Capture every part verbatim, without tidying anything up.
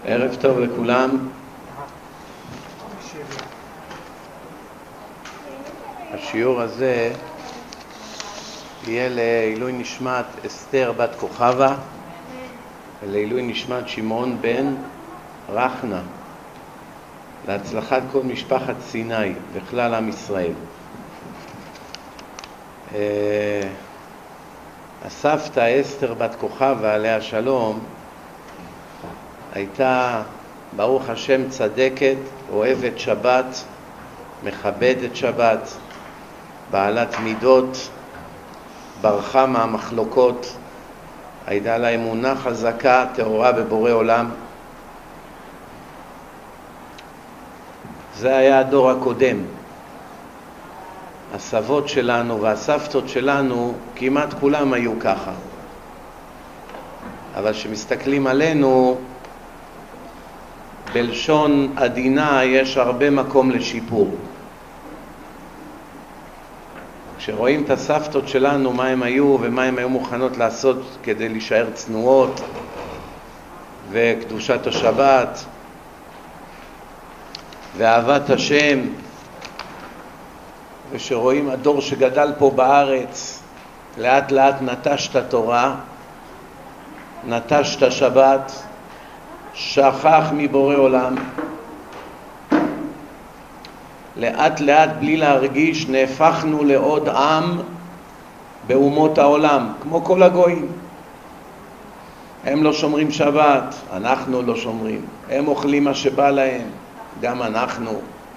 ערב טוב לכולם. השיעור הזה יהיה לעילוי נשמת אסתר בת כוכבה ולעילוי נשמת שמעון בן רחנה, להצלחת כל משפחת סיני וכלל עם ישראל. הסבתא אסתר בת כוכבה עליה שלום הייתה ברוך השם צדקת, אוהבת שבת, מכבדת שבת, בעלת מידות, ברחה מהמחלוקות, הייתה לה אמונה חזקה, טהורה בבורא עולם. זה היה הדור הקודם. הסבות שלנו והסבתות שלנו כמעט כולם היו ככה. אבל כשמסתכלים עלינו, בלשון עדינה יש הרבה מקום לשיפור. כשרואים את הסבתות שלנו, מה הם היו ומה הם היו מוכנות לעשות כדי להישאר צנועות וקדושת השבת ואהבת השם, ושרואים הדור שגדל פה בארץ לאט לאט נטש את התורה, נטש את השבת, שכח מבורא עולם, לאט לאט בלי להרגיש נהפכנו לעוד עם באומות העולם, כמו כל הגויים. הם לא שומרים שבת, אנחנו לא שומרים. הם אוכלים מה שבא להם, גם אנחנו.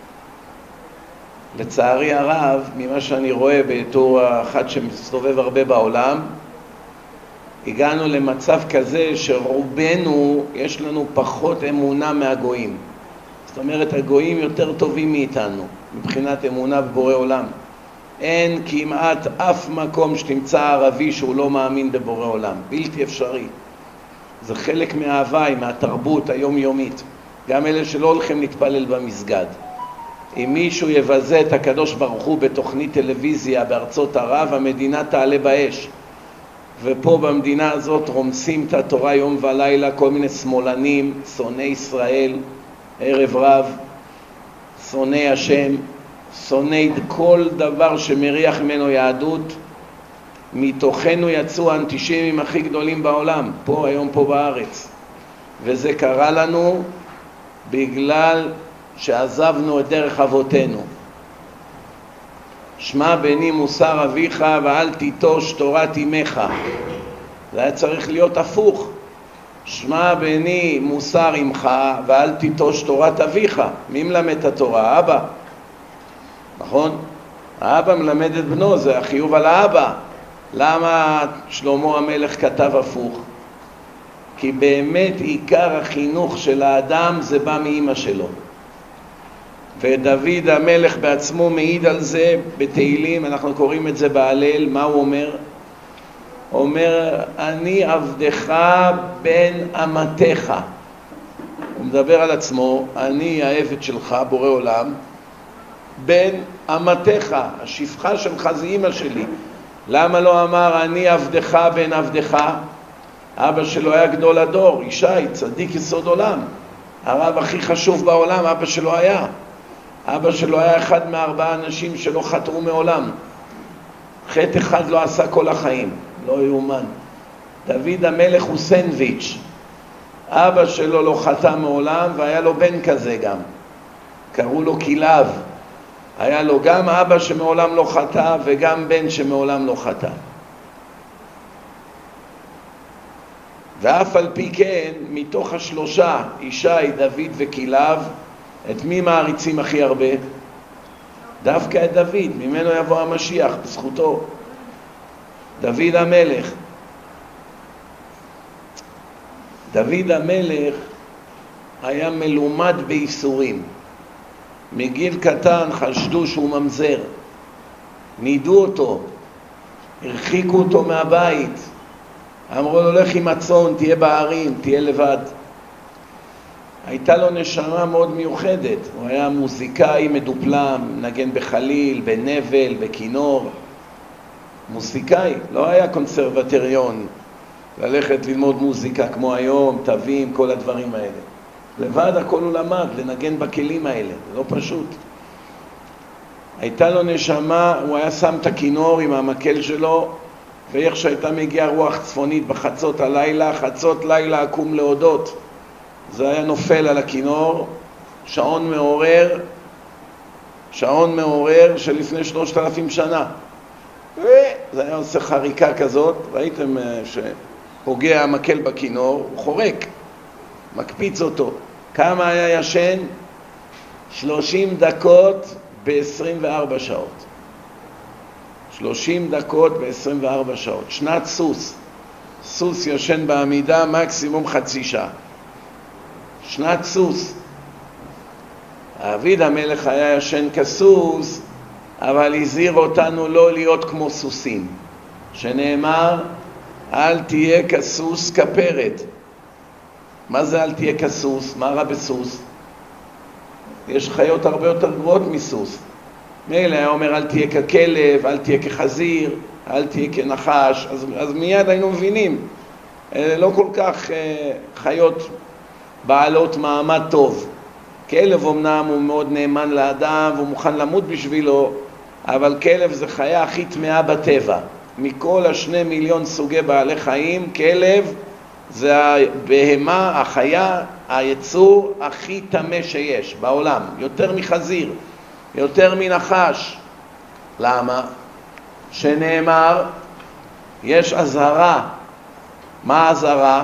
לצערי הרב, ממה שאני רואה בתור אחד שמסתובב הרבה בעולם, הגענו למצב כזה שרובנו יש לנו פחות אמונה מהגויים. זאת אומרת, הגויים יותר טובים מאיתנו מבחינת אמונה בבורא עולם. אין כמעט אף מקום שתמצא ערבי שהוא לא מאמין בבורא עולם. בלתי אפשרי. זה חלק מההוואי, מהתרבות היומיומית. גם אלה שלא הולכים להתפלל במסגד. אם מישהו יבזה את הקדוש ברוך הוא בתוכנית טלוויזיה בארצות ערב, המדינה תעלה באש. ופה במדינה הזאת רומסים את התורה יום ולילה, כל מיני שמאלנים, שונאי ישראל, ערב רב, שונאי השם, שונאי כל דבר שמריח ממנו יהדות. מתוכנו יצאו האנטישמים הכי גדולים בעולם, פה היום פה בארץ. וזה קרה לנו בגלל שעזבנו את דרך אבותינו. שמע בני מוסר אביך ואל תיטוש תורת אמך. זה היה צריך להיות הפוך. שמע בני מוסר אמך ואל תיטוש תורת אביך. מי מלמד את התורה? אבא. נכון? האבא מלמד את בנו, זה החיוב על האבא. למה שלמה המלך כתב הפוך? כי באמת עיקר החינוך של האדם זה בא מאמא שלו. ודוד המלך בעצמו מעיד על זה בתהילים, אנחנו קוראים את זה בהלל. מה הוא אומר? אומר, אני עבדך בן אמתך. הוא מדבר על עצמו, אני העבד שלך, בורא עולם, בן אמתך, השפחה שלך זה אמא שלי. למה לא אמר אני עבדך בן עבדך? אבא שלו היה גדול הדור, ישי, צדיק יסוד עולם, הרב הכי חשוב בעולם, אבא שלו היה. אבא שלו היה אחד מארבעה אנשים שלא חטאו מעולם. חטא אחד לא עשה כל החיים, לא יאומן. דוד המלך הוא סנדוויץ'. אבא שלו לא חטא מעולם והיה לו בן כזה גם. קראו לו כלב. היה לו גם אבא שמעולם לא חטא וגם בן שמעולם לא חטא. ואף על פי כן, מתוך השלושה, ישי, דוד וכלב, את מי מעריצים הכי הרבה? דווקא את דוד, ממנו יבוא המשיח, בזכותו. דוד המלך. דוד המלך היה מלומד בייסורים. מגיל קטן חשדו שהוא ממזר. נידו אותו, הרחיקו אותו מהבית. אמרו לו, לך עם הצאן, תהיה בערים, תהיה לבד. הייתה לו נשמה מאוד מיוחדת. הוא היה מוזיקאי מדופלם, נגן בחליל, בנבל, בכינור. מוזיקאי, לא היה קונסרבטוריון, ללכת ללמוד מוזיקה כמו היום, תווים, כל הדברים האלה. לבד הכל הוא למד, לנגן בכלים האלה, זה לא פשוט. הייתה לו נשמה, הוא היה שם את הכינור עם המקל שלו, ואיך שהייתה מגיעה רוח צפונית בחצות הלילה, חצות לילה עקום להודות, זה היה נופל על הכינור, שעון מעורר, שעון מעורר שלפני שלושת אלפים שנה. וזה היה עושה חריקה כזאת, ראיתם שפוגע המקל בכינור, הוא חורק, מקפיץ אותו. כמה היה ישן? שלושים דקות ב-עשרים וארבע שעות. שלושים דקות ב-עשרים וארבע שעות. שנת סוס. סוס ישן בעמידה מקסימום חצי שעה. שנת סוס. דוד המלך היה ישן כסוס, אבל הזהיר אותנו לא להיות כמו סוסים. שנאמר, אל תהיה כסוס כפרד. מה זה אל תהיה כסוס? מה רע בסוס? יש חיות הרבה יותר גרועות מסוס. מילא היה אומר אל תהיה ככלב, אל תהיה כחזיר, אל תהיה כנחש, אז, אז מיד היינו מבינים. לא כל כך חיות בעלות מעמד טוב. כלב אמנם הוא מאוד נאמן לאדם והוא מוכן למות בשבילו, אבל כלב זה חיה הכי טמאה בטבע. מכל השני מיליון סוגי בעלי חיים, כלב זה הבהמה, החיה, היצור הכי טמא שיש בעולם, יותר מחזיר, יותר מנחש. למה? שנאמר, יש אזהרה. מה האזהרה?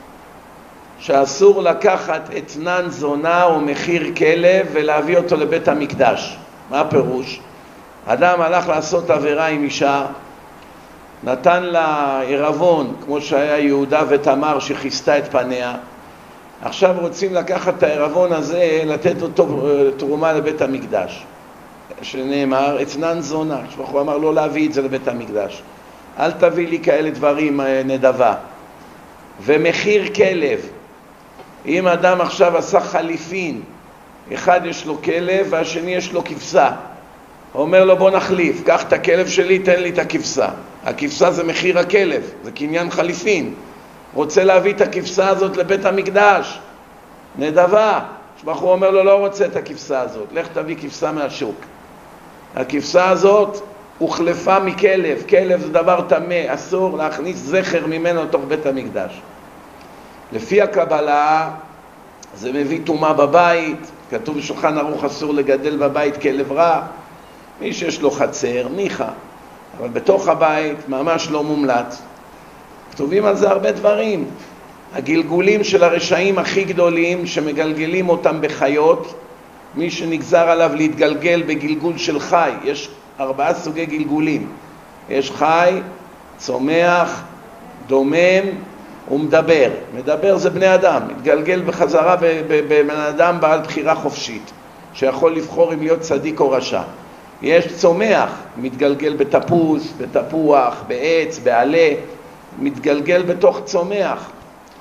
שאסור לקחת אתנן זונה או מחיר כלב ולהביא אותו לבית המקדש. מה הפירוש? אדם הלך לעשות עבירה עם אישה, נתן לה ערבון, כמו שהיה יהודה ותמר שכיסתה את פניה. עכשיו רוצים לקחת את הערבון הזה, לתת אותו תרומה לבית המקדש. שנאמר, אתנן זונה. הוא אמר לא להביא את זה לבית המקדש. אל תביא לי כאלה דברים נדבה. ומחיר כלב. אם אדם עכשיו עשה חליפין, אחד יש לו כלב והשני יש לו כבשה. הוא אומר לו בוא נחליף, קח את הכלב שלי, תן לי את הכבשה. הכבשה זה מחיר הכלב, זה קניין חליפין. רוצה להביא את הכבשה הזאת לבית המקדש, נדבה. שבחור אומר לו לא רוצה את הכבשה הזאת, לך תביא כבשה מהשוק. הכבשה הזאת הוחלפה מכלב, כלב זה דבר טמא, אסור להכניס זכר ממנו לתוך בית המקדש. לפי הקבלה זה מביא טומאה בבית, כתוב בשולחן ערוך אסור לגדל בבית כלב רע, מי שיש לו חצר, ניחא, אבל בתוך הבית ממש לא מומלץ. כתובים על זה הרבה דברים. הגלגולים של הרשעים הכי גדולים שמגלגלים אותם בחיות, מי שנגזר עליו להתגלגל בגלגול של חי, יש ארבעה סוגי גלגולים. יש חי, צומח, דומם ומדבר. מדבר זה בני אדם, מתגלגל בחזרה בבן אדם בעל בחירה חופשית, שיכול לבחור אם להיות צדיק או רשע. יש צומח, מתגלגל בתפוז, בתפוח, בעץ, בעלה, מתגלגל בתוך צומח.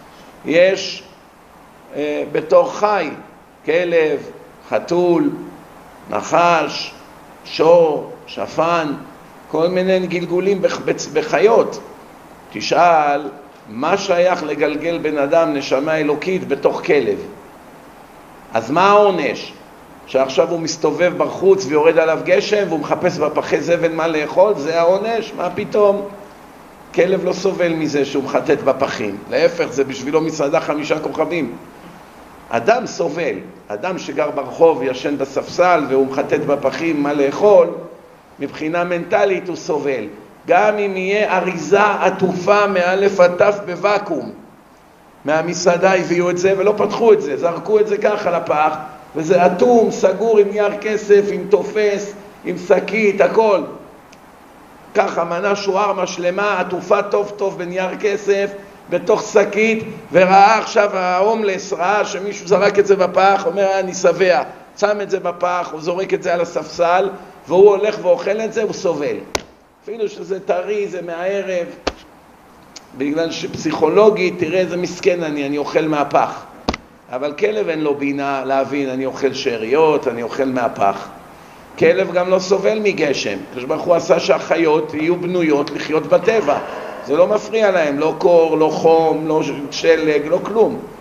יש אה, בתוך חי, כלב, חתול, נחש, שור, שפן, כל מיני גלגולים בחיות. תשאל, מה שייך לגלגל בן אדם נשמה אלוקית בתוך כלב? אז מה העונש? שעכשיו הוא מסתובב בחוץ ויורד עליו גשם והוא מחפש בפחי זבל מה לאכול? זה העונש? מה פתאום? כלב לא סובל מזה שהוא מחטט בפחים. להפך, זה בשבילו מסעדה חמישה כוכבים. אדם סובל. אדם שגר ברחוב ישן בספסל והוא מחטט בפחים מה לאכול, מבחינה מנטלית הוא סובל. גם אם יהיה אריזה עטופה מאלף עד תף בוואקום, מהמסעדה הביאו את זה ולא פתחו את זה, זרקו את זה ככה לפח, וזה אטום, סגור עם נייר כסף, עם תופס, עם שקית, הכל. ככה מנה שוארמה שלמה, עטופה טוב טוב בנייר כסף, בתוך שקית, וראה עכשיו ההומלס, ראה שמישהו זרק את זה בפח, אומר אני שבע, שם את זה בפח, הוא זורק את זה על הספסל, והוא הולך ואוכל את זה, הוא סובל. אפילו שזה טרי, זה מהערב, בגלל שפסיכולוגית, תראה איזה מסכן אני, אני אוכל מהפח. אבל כלב אין לו בינה להבין, אני אוכל שאריות, אני אוכל מהפח. כלב גם לא סובל מגשם. כשברוך הוא עשה שהחיות יהיו בנויות לחיות בטבע. זה לא מפריע להם, לא קור, לא חום, לא שלג, לא כלום.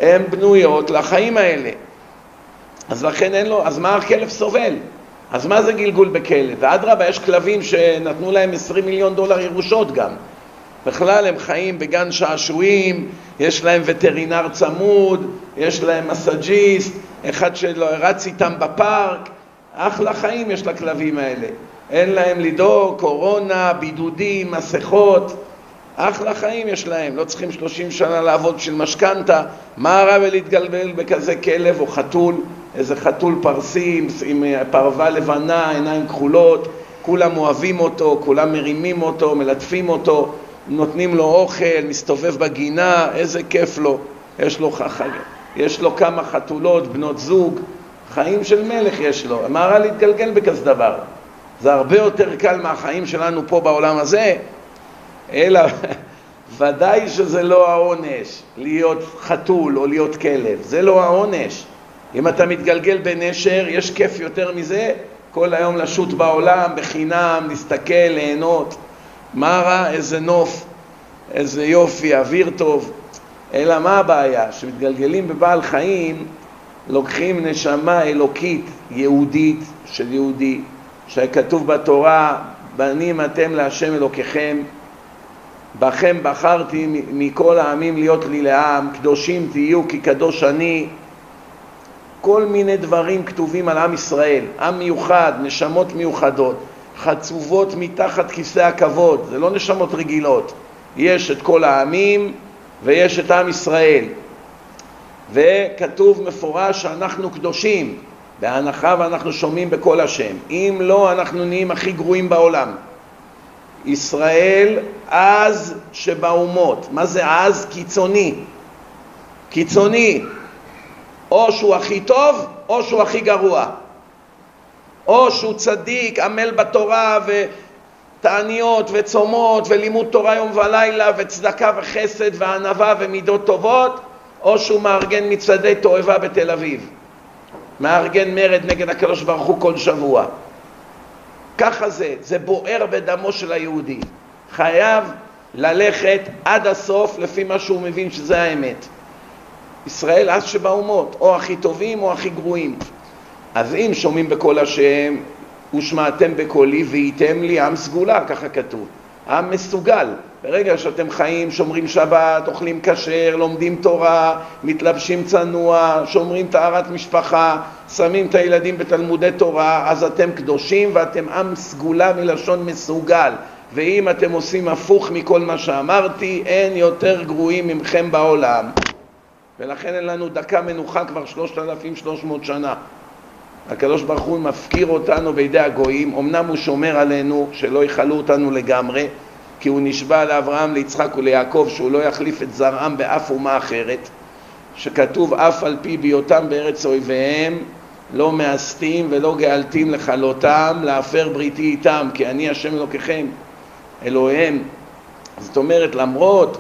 הן בנויות לחיים האלה. אז לכן אין לו, אז מה הכלב סובל? אז מה זה גלגול בכלב? ואדרבה, יש כלבים שנתנו להם עשרים מיליון דולר ירושות גם. בכלל הם חיים בגן שעשועים, יש להם וטרינר צמוד, יש להם מסאג'יסט, אחד שלא רץ איתם בפארק, אחלה חיים יש לכלבים האלה. אין להם לדאוג, קורונה, בידודים, מסכות, אחלה חיים יש להם, לא צריכים שלושים שנה לעבוד של משכנתה. מה רע בלהתגלגל בכזה כלב או חתול, איזה חתול פרסי עם פרווה לבנה, עיניים כחולות, כולם אוהבים אותו, כולם מרימים אותו, מלטפים אותו, נותנים לו אוכל, מסתובב בגינה, איזה כיף לו. יש לו, חג... יש לו כמה חתולות, בנות זוג, חיים של מלך יש לו. מה רע להתגלגל בכזה דבר? זה הרבה יותר קל מהחיים שלנו פה בעולם הזה, אלא ודאי שזה לא העונש להיות חתול או להיות כלב, זה לא העונש. אם אתה מתגלגל בנשר, יש כיף יותר מזה? כל היום לשוט בעולם, בחינם, להסתכל, ליהנות. מה רע? איזה נוף, איזה יופי, אוויר טוב. אלא מה הבעיה? שמתגלגלים בבעל חיים, לוקחים נשמה אלוקית, יהודית של יהודי, שכתוב בתורה, בנים אתם להשם אלוקיכם, בכם בחרתי מכל העמים להיות לי לעם, קדושים תהיו כי קדוש אני. כל מיני דברים כתובים על עם ישראל, עם מיוחד, נשמות מיוחדות, חצובות מתחת כיסא הכבוד, זה לא נשמות רגילות. יש את כל העמים ויש את עם ישראל. וכתוב מפורש שאנחנו קדושים, בהנחה ואנחנו שומעים בכל השם. אם לא, אנחנו נהיים הכי גרועים בעולם. ישראל אז שבאומות. מה זה אז? קיצוני. קיצוני. או שהוא הכי טוב, או שהוא הכי גרוע. או שהוא צדיק, עמל בתורה ותעניות וצומות ולימוד תורה יום ולילה וצדקה וחסד וענווה ומידות טובות, או שהוא מארגן מצעדי תועבה בתל אביב. מארגן מרד נגד הקדוש ברוך הוא כל שבוע. ככה זה, זה בוער בדמו של היהודי. חייב ללכת עד הסוף לפי מה שהוא מבין שזה האמת. ישראל אז שבאומות, או הכי טובים או הכי גרועים. אז אם שומעים בכל השם, ושמעתם בקולי והייתם לי עם סגולה, ככה כתוב. עם מסוגל. ברגע שאתם חיים, שומרים שבת, אוכלים כשר, לומדים תורה, מתלבשים צנוע, שומרים טהרת משפחה, שמים את הילדים בתלמודי תורה, אז אתם קדושים ואתם עם סגולה מלשון מסוגל. ואם אתם עושים הפוך מכל מה שאמרתי, אין יותר גרועים ממכם בעולם. ולכן אין לנו דקה מנוחה כבר שלושת אלפים ושלוש מאות שנה. הקדוש ברוך הוא מפקיר אותנו בידי הגויים, אמנם הוא שומר עלינו שלא יחלו אותנו לגמרי, כי הוא נשבע לאברהם, ליצחק וליעקב שהוא לא יחליף את זרעם באף אומה אחרת, שכתוב אף על פי בהיותם בארץ אויביהם לא מאסתים ולא גאלתים לכלותם להפר בריתי איתם, כי אני השם אלוקיכם אלוהיהם. זאת אומרת, למרות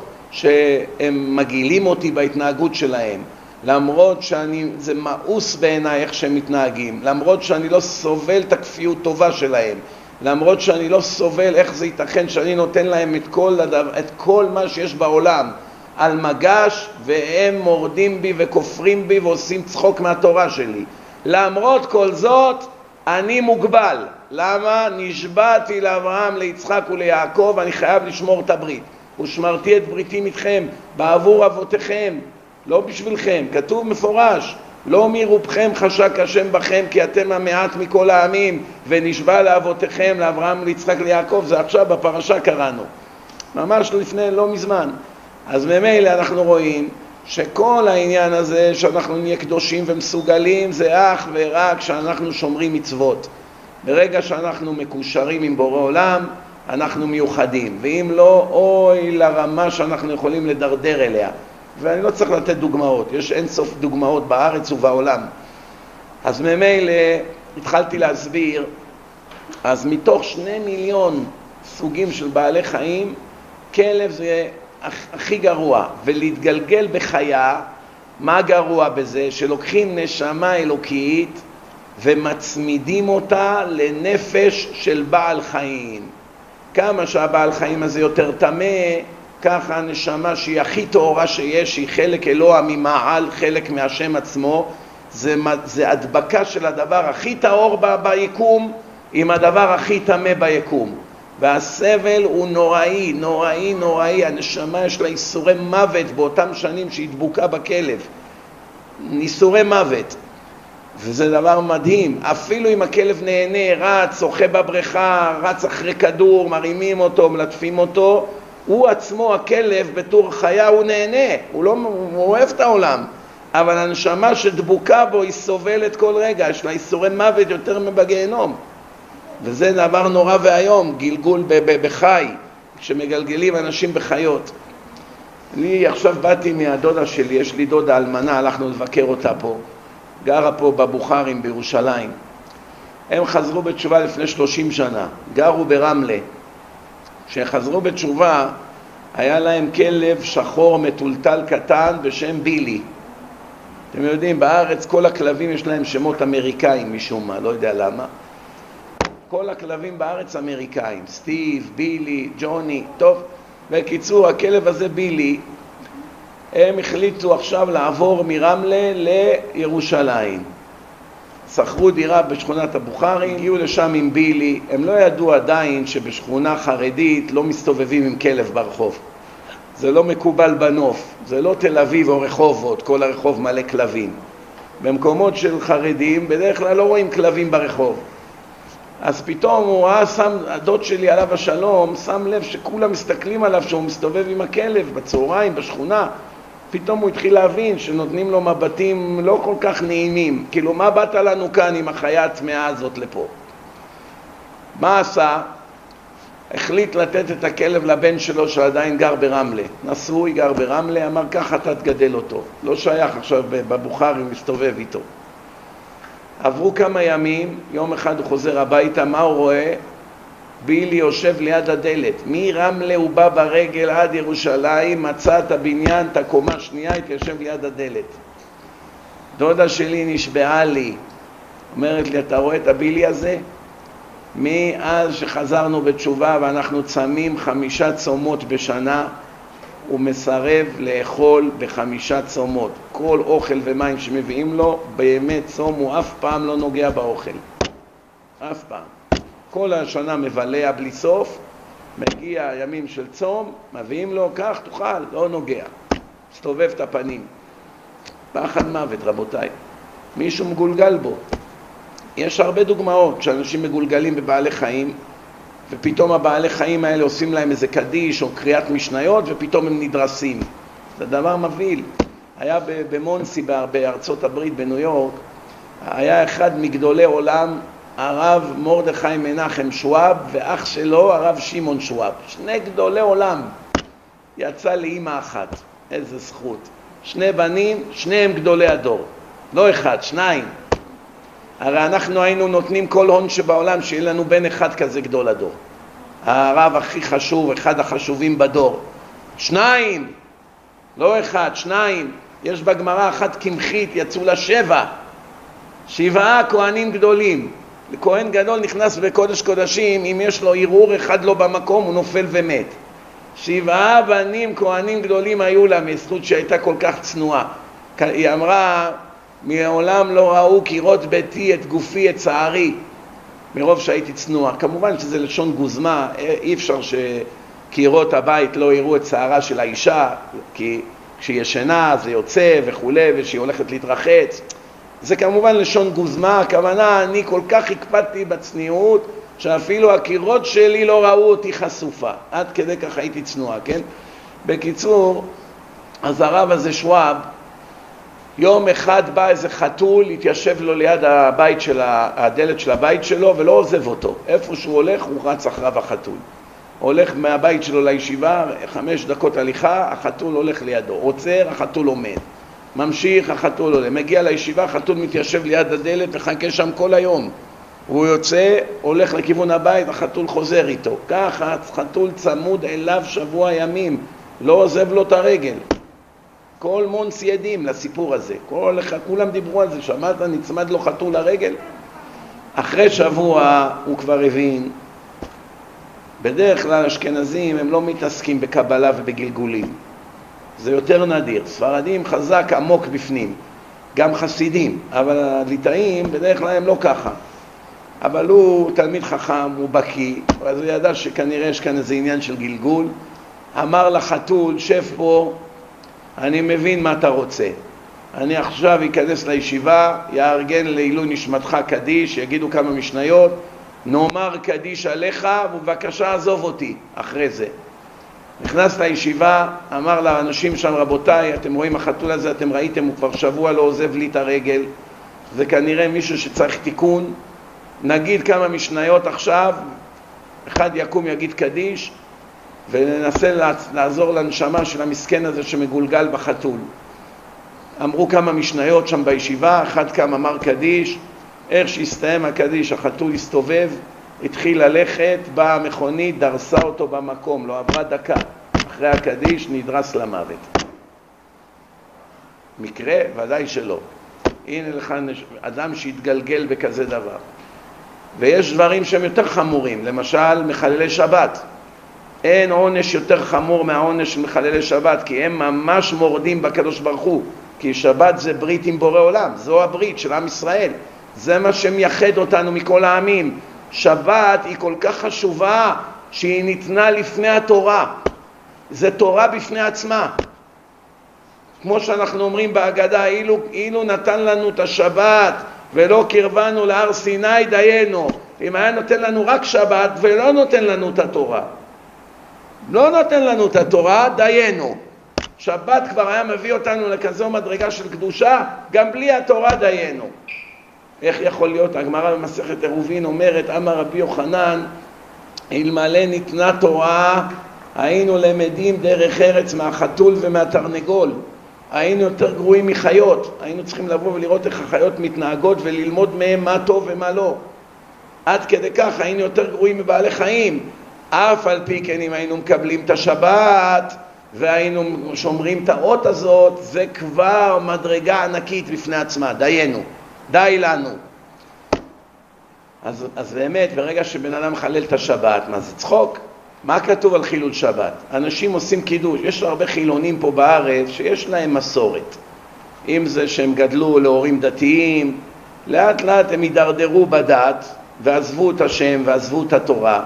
שהם מגעילים אותי בהתנהגות שלהם, למרות שאני, זה מאוס בעיניי איך שהם מתנהגים, למרות שאני לא סובל את הכפיות טובה שלהם, למרות שאני לא סובל איך זה ייתכן שאני נותן להם את כל, את כל מה שיש בעולם על מגש, והם מורדים בי וכופרים בי ועושים צחוק מהתורה שלי. למרות כל זאת, אני מוגבל. למה? נשבעתי לאברהם, ליצחק וליעקב, אני חייב לשמור את הברית. ושמרתי את בריתי איתכם בעבור אבותיכם, לא בשבילכם. כתוב מפורש, לא מרובכם חשק השם בכם, כי אתם המעט מכל העמים, ונשבע לאבותיכם, לאברהם, ליצחק, ליעקב. זה עכשיו בפרשה קראנו, ממש לפני, לא מזמן. אז ממילא אנחנו רואים שכל העניין הזה שאנחנו נהיה קדושים ומסוגלים, זה אך ורק שאנחנו שומרים מצוות. ברגע שאנחנו מקושרים עם בורא עולם, אנחנו מיוחדים, ואם לא, אוי לרמה שאנחנו יכולים לדרדר אליה. ואני לא צריך לתת דוגמאות, יש אין סוף דוגמאות בארץ ובעולם. אז ממילא התחלתי להסביר, אז מתוך שני מיליון סוגים של בעלי חיים, כלב זה הכי גרוע. ולהתגלגל בחיה, מה גרוע בזה? שלוקחים נשמה אלוקית ומצמידים אותה לנפש של בעל חיים. כמה שהבעל חיים הזה יותר טמא, ככה הנשמה שהיא הכי טהורה שיש, שהיא חלק אלוה ממעל, חלק מהשם עצמו, זה, זה הדבקה של הדבר הכי טהור ב, ביקום עם הדבר הכי טמא ביקום. והסבל הוא נוראי, נוראי, נוראי. הנשמה יש לה איסורי מוות באותם שנים שהיא דבוקה בכלב. איסורי מוות. וזה דבר מדהים. אפילו אם הכלב נהנה, רץ, שוחה בבריכה, רץ אחרי כדור, מרימים אותו, מלטפים אותו, הוא עצמו, הכלב, בתור חיה, הוא נהנה. הוא, לא, הוא אוהב את העולם. אבל הנשמה שדבוקה בו היא סובלת כל רגע. יש לה איסורי מוות יותר מבגיהנום. וזה דבר נורא והיום, גלגול בחי, כשמגלגלים אנשים בחיות. אני עכשיו באתי מהדודה שלי, יש לי דודה אלמנה, הלכנו לבקר אותה פה, גרה פה בבוכרים בירושלים. הם חזרו בתשובה לפני שלושים שנה, גרו ברמלה. כשחזרו בתשובה, היה להם כלב שחור מטולטל קטן בשם בילי. אתם יודעים, בארץ כל הכלבים יש להם שמות אמריקאים משום מה, לא יודע למה. כל הכלבים בארץ אמריקאים, סטיב, בילי, ג'וני, טוב. בקיצור, הכלב הזה בילי, הם החליטו עכשיו לעבור מרמלה לירושלים. שכרו דירה בשכונת הבוכרים, הגיעו לשם עם בילי. הם לא ידעו עדיין שבשכונה חרדית לא מסתובבים עם כלב ברחוב. זה לא מקובל בנוף, זה לא תל אביב או רחובות, כל הרחוב מלא כלבים. במקומות של חרדים בדרך כלל לא רואים כלבים ברחוב. אז פתאום הוא ראה, שם, הדוד שלי עליו השלום, שם לב שכולם מסתכלים עליו שהוא מסתובב עם הכלב בצהריים, בשכונה. פתאום הוא התחיל להבין שנותנים לו מבטים לא כל כך נעימים. כאילו, מה באת לנו כאן עם החיה הטמאה הזאת לפה? מה עשה? החליט לתת את הכלב לבן שלו שעדיין גר ברמלה. נשוי, גר ברמלה, אמר ככה אתה תגדל אותו. לא שייך עכשיו בבוכרים מסתובב איתו. עברו כמה ימים, יום אחד הוא חוזר הביתה, מה הוא רואה? בילי יושב ליד הדלת. מרמלה הוא בא ברגל עד ירושלים, מצא את הבניין, את הקומה שנייה, התיישב ליד הדלת. דודה שלי נשבעה לי, אומרת לי, אתה רואה את הבילי הזה? מאז שחזרנו בתשובה ואנחנו צמים חמישה צומות בשנה, הוא מסרב לאכול בחמישה צומות. כל אוכל ומים שמביאים לו, באמת צום, הוא אף פעם לא נוגע באוכל. אף פעם. כל השנה מבלע בלי סוף, מגיע ימים של צום, מביאים לו, כך תאכל, לא נוגע. מסתובב את הפנים. פחד מוות, רבותיי. מישהו מגולגל בו. יש הרבה דוגמאות שאנשים מגולגלים בבעלי חיים, ופתאום הבעלי חיים האלה עושים להם איזה קדיש או קריאת משניות, ופתאום הם נדרסים. זה דבר מבהיל. היה במונסי בארצות הברית, בניו יורק, היה אחד מגדולי עולם, הרב מרדכי מנחם שוואב, ואח שלו הרב שמעון שוואב. שני גדולי עולם. יצא לאמא אחת. איזה זכות. שני בנים, שניהם גדולי הדור. לא אחד, שניים. הרי אנחנו היינו נותנים כל הון שבעולם שיהיה לנו בן אחד כזה גדול הדור. הרב הכי חשוב, אחד החשובים בדור. שניים, לא אחד, שניים. יש בגמרא אחת קמחית, יצאו לה שבע. שבעה כהנים גדולים. לכהן גדול נכנס בקודש קודשים, אם יש לו ערעור אחד לא במקום, הוא נופל ומת. שבעה בנים כהנים גדולים היו לה, מזכות שהייתה כל כך צנועה. היא אמרה, מעולם לא ראו קירות ביתי את גופי, את צערי, מרוב שהייתי צנועה. כמובן שזה לשון גוזמה, אי אפשר שקירות הבית לא יראו את צערה של האישה, כי כשהיא ישנה זה יוצא וכו', ושהיא הולכת להתרחץ. זה כמובן לשון גוזמה, הכוונה, אני כל כך הקפדתי בצניעות, שאפילו הקירות שלי לא ראו אותי חשופה. עד כדי כך הייתי צנועה, כן? בקיצור, אז הרב הזה שוואב, יום אחד בא איזה חתול, התיישב לו ליד הבית של הדלת של הבית שלו, ולא עוזב אותו. איפה שהוא הולך, הוא רץ אחריו החתול. הולך מהבית שלו לישיבה, חמש דקות הליכה, החתול הולך לידו. עוצר, החתול עומד. ממשיך, החתול עולה. מגיע לישיבה, החתול מתיישב ליד הדלת וחכה שם כל היום. הוא יוצא, הולך לכיוון הבית, החתול חוזר איתו. ככה, חתול צמוד אליו שבוע ימים, לא עוזב לו את הרגל. כל מונס ידים לסיפור הזה. כל, כולם דיברו על זה, שמעת, נצמד לו חתול לרגל. אחרי שבוע הוא כבר הבין, בדרך כלל אשכנזים הם לא מתעסקים בקבלה ובגלגולים. זה יותר נדיר. ספרדים חזק עמוק בפנים. גם חסידים, אבל הליטאים בדרך כלל הם לא ככה. אבל הוא תלמיד חכם, הוא בקי, אז הוא ידע שכנראה יש כאן איזה עניין של גלגול. אמר לחתול, שב פה, אני מבין מה אתה רוצה. אני עכשיו אכנס לישיבה, יארגן לעילוי נשמתך קדיש, יגידו כמה משניות, נאמר קדיש עליך, ובבקשה עזוב אותי אחרי זה. נכנס לישיבה, אמר לאנשים שם, רבותיי, אתם רואים החתול הזה, אתם ראיתם, הוא כבר שבוע לא עוזב לי את הרגל, זה כנראה מישהו שצריך תיקון, נגיד כמה משניות עכשיו, אחד יקום יגיד קדיש, וננסה לעזור לנשמה של המסכן הזה שמגולגל בחתול. אמרו כמה משניות שם בישיבה, אחד קם אמר קדיש, איך שהסתיים הקדיש, החתול הסתובב, התחיל ללכת, באה המכונית, דרסה אותו במקום, לא עברה דקה. אחרי הקדיש נדרס למוות. מקרה? ודאי שלא. הנה לך אדם שהתגלגל בכזה דבר. ויש דברים שהם יותר חמורים, למשל מחללי שבת. אין עונש יותר חמור מהעונש של מחללי שבת, כי הם ממש מורדים בקדוש ברוך הוא. כי שבת זה ברית עם בורא עולם, זו הברית של עם ישראל. זה מה שמייחד אותנו מכל העמים. שבת היא כל כך חשובה שהיא ניתנה לפני התורה. זה תורה בפני עצמה. כמו שאנחנו אומרים בהגדה, אילו, אילו נתן לנו את השבת ולא קרבנו להר סיני דיינו. אם היה נותן לנו רק שבת ולא נותן לנו את התורה. לא נותן לנו את התורה, דיינו. שבת כבר היה מביא אותנו לכזו מדרגה של קדושה, גם בלי התורה דיינו. איך יכול להיות? הגמרא במסכת עירובין אומרת, אמר רבי יוחנן, אלמלא ניתנה תורה, היינו למדים דרך ארץ מהחתול ומהתרנגול. היינו יותר גרועים מחיות. היינו צריכים לבוא ולראות איך החיות מתנהגות וללמוד מהם מה טוב ומה לא. עד כדי כך היינו יותר גרועים מבעלי חיים. אף על פי כן אם היינו מקבלים את השבת והיינו שומרים את האות הזאת, זה כבר מדרגה ענקית בפני עצמה. דיינו. די לנו. אז, אז באמת, ברגע שבן אדם חלל את השבת, מה זה צחוק? מה כתוב על חילול שבת? אנשים עושים קידוש. יש הרבה חילונים פה בארץ שיש להם מסורת. אם זה שהם גדלו להורים דתיים, לאט לאט הם ידרדרו בדת, ועזבו את השם ועזבו את התורה.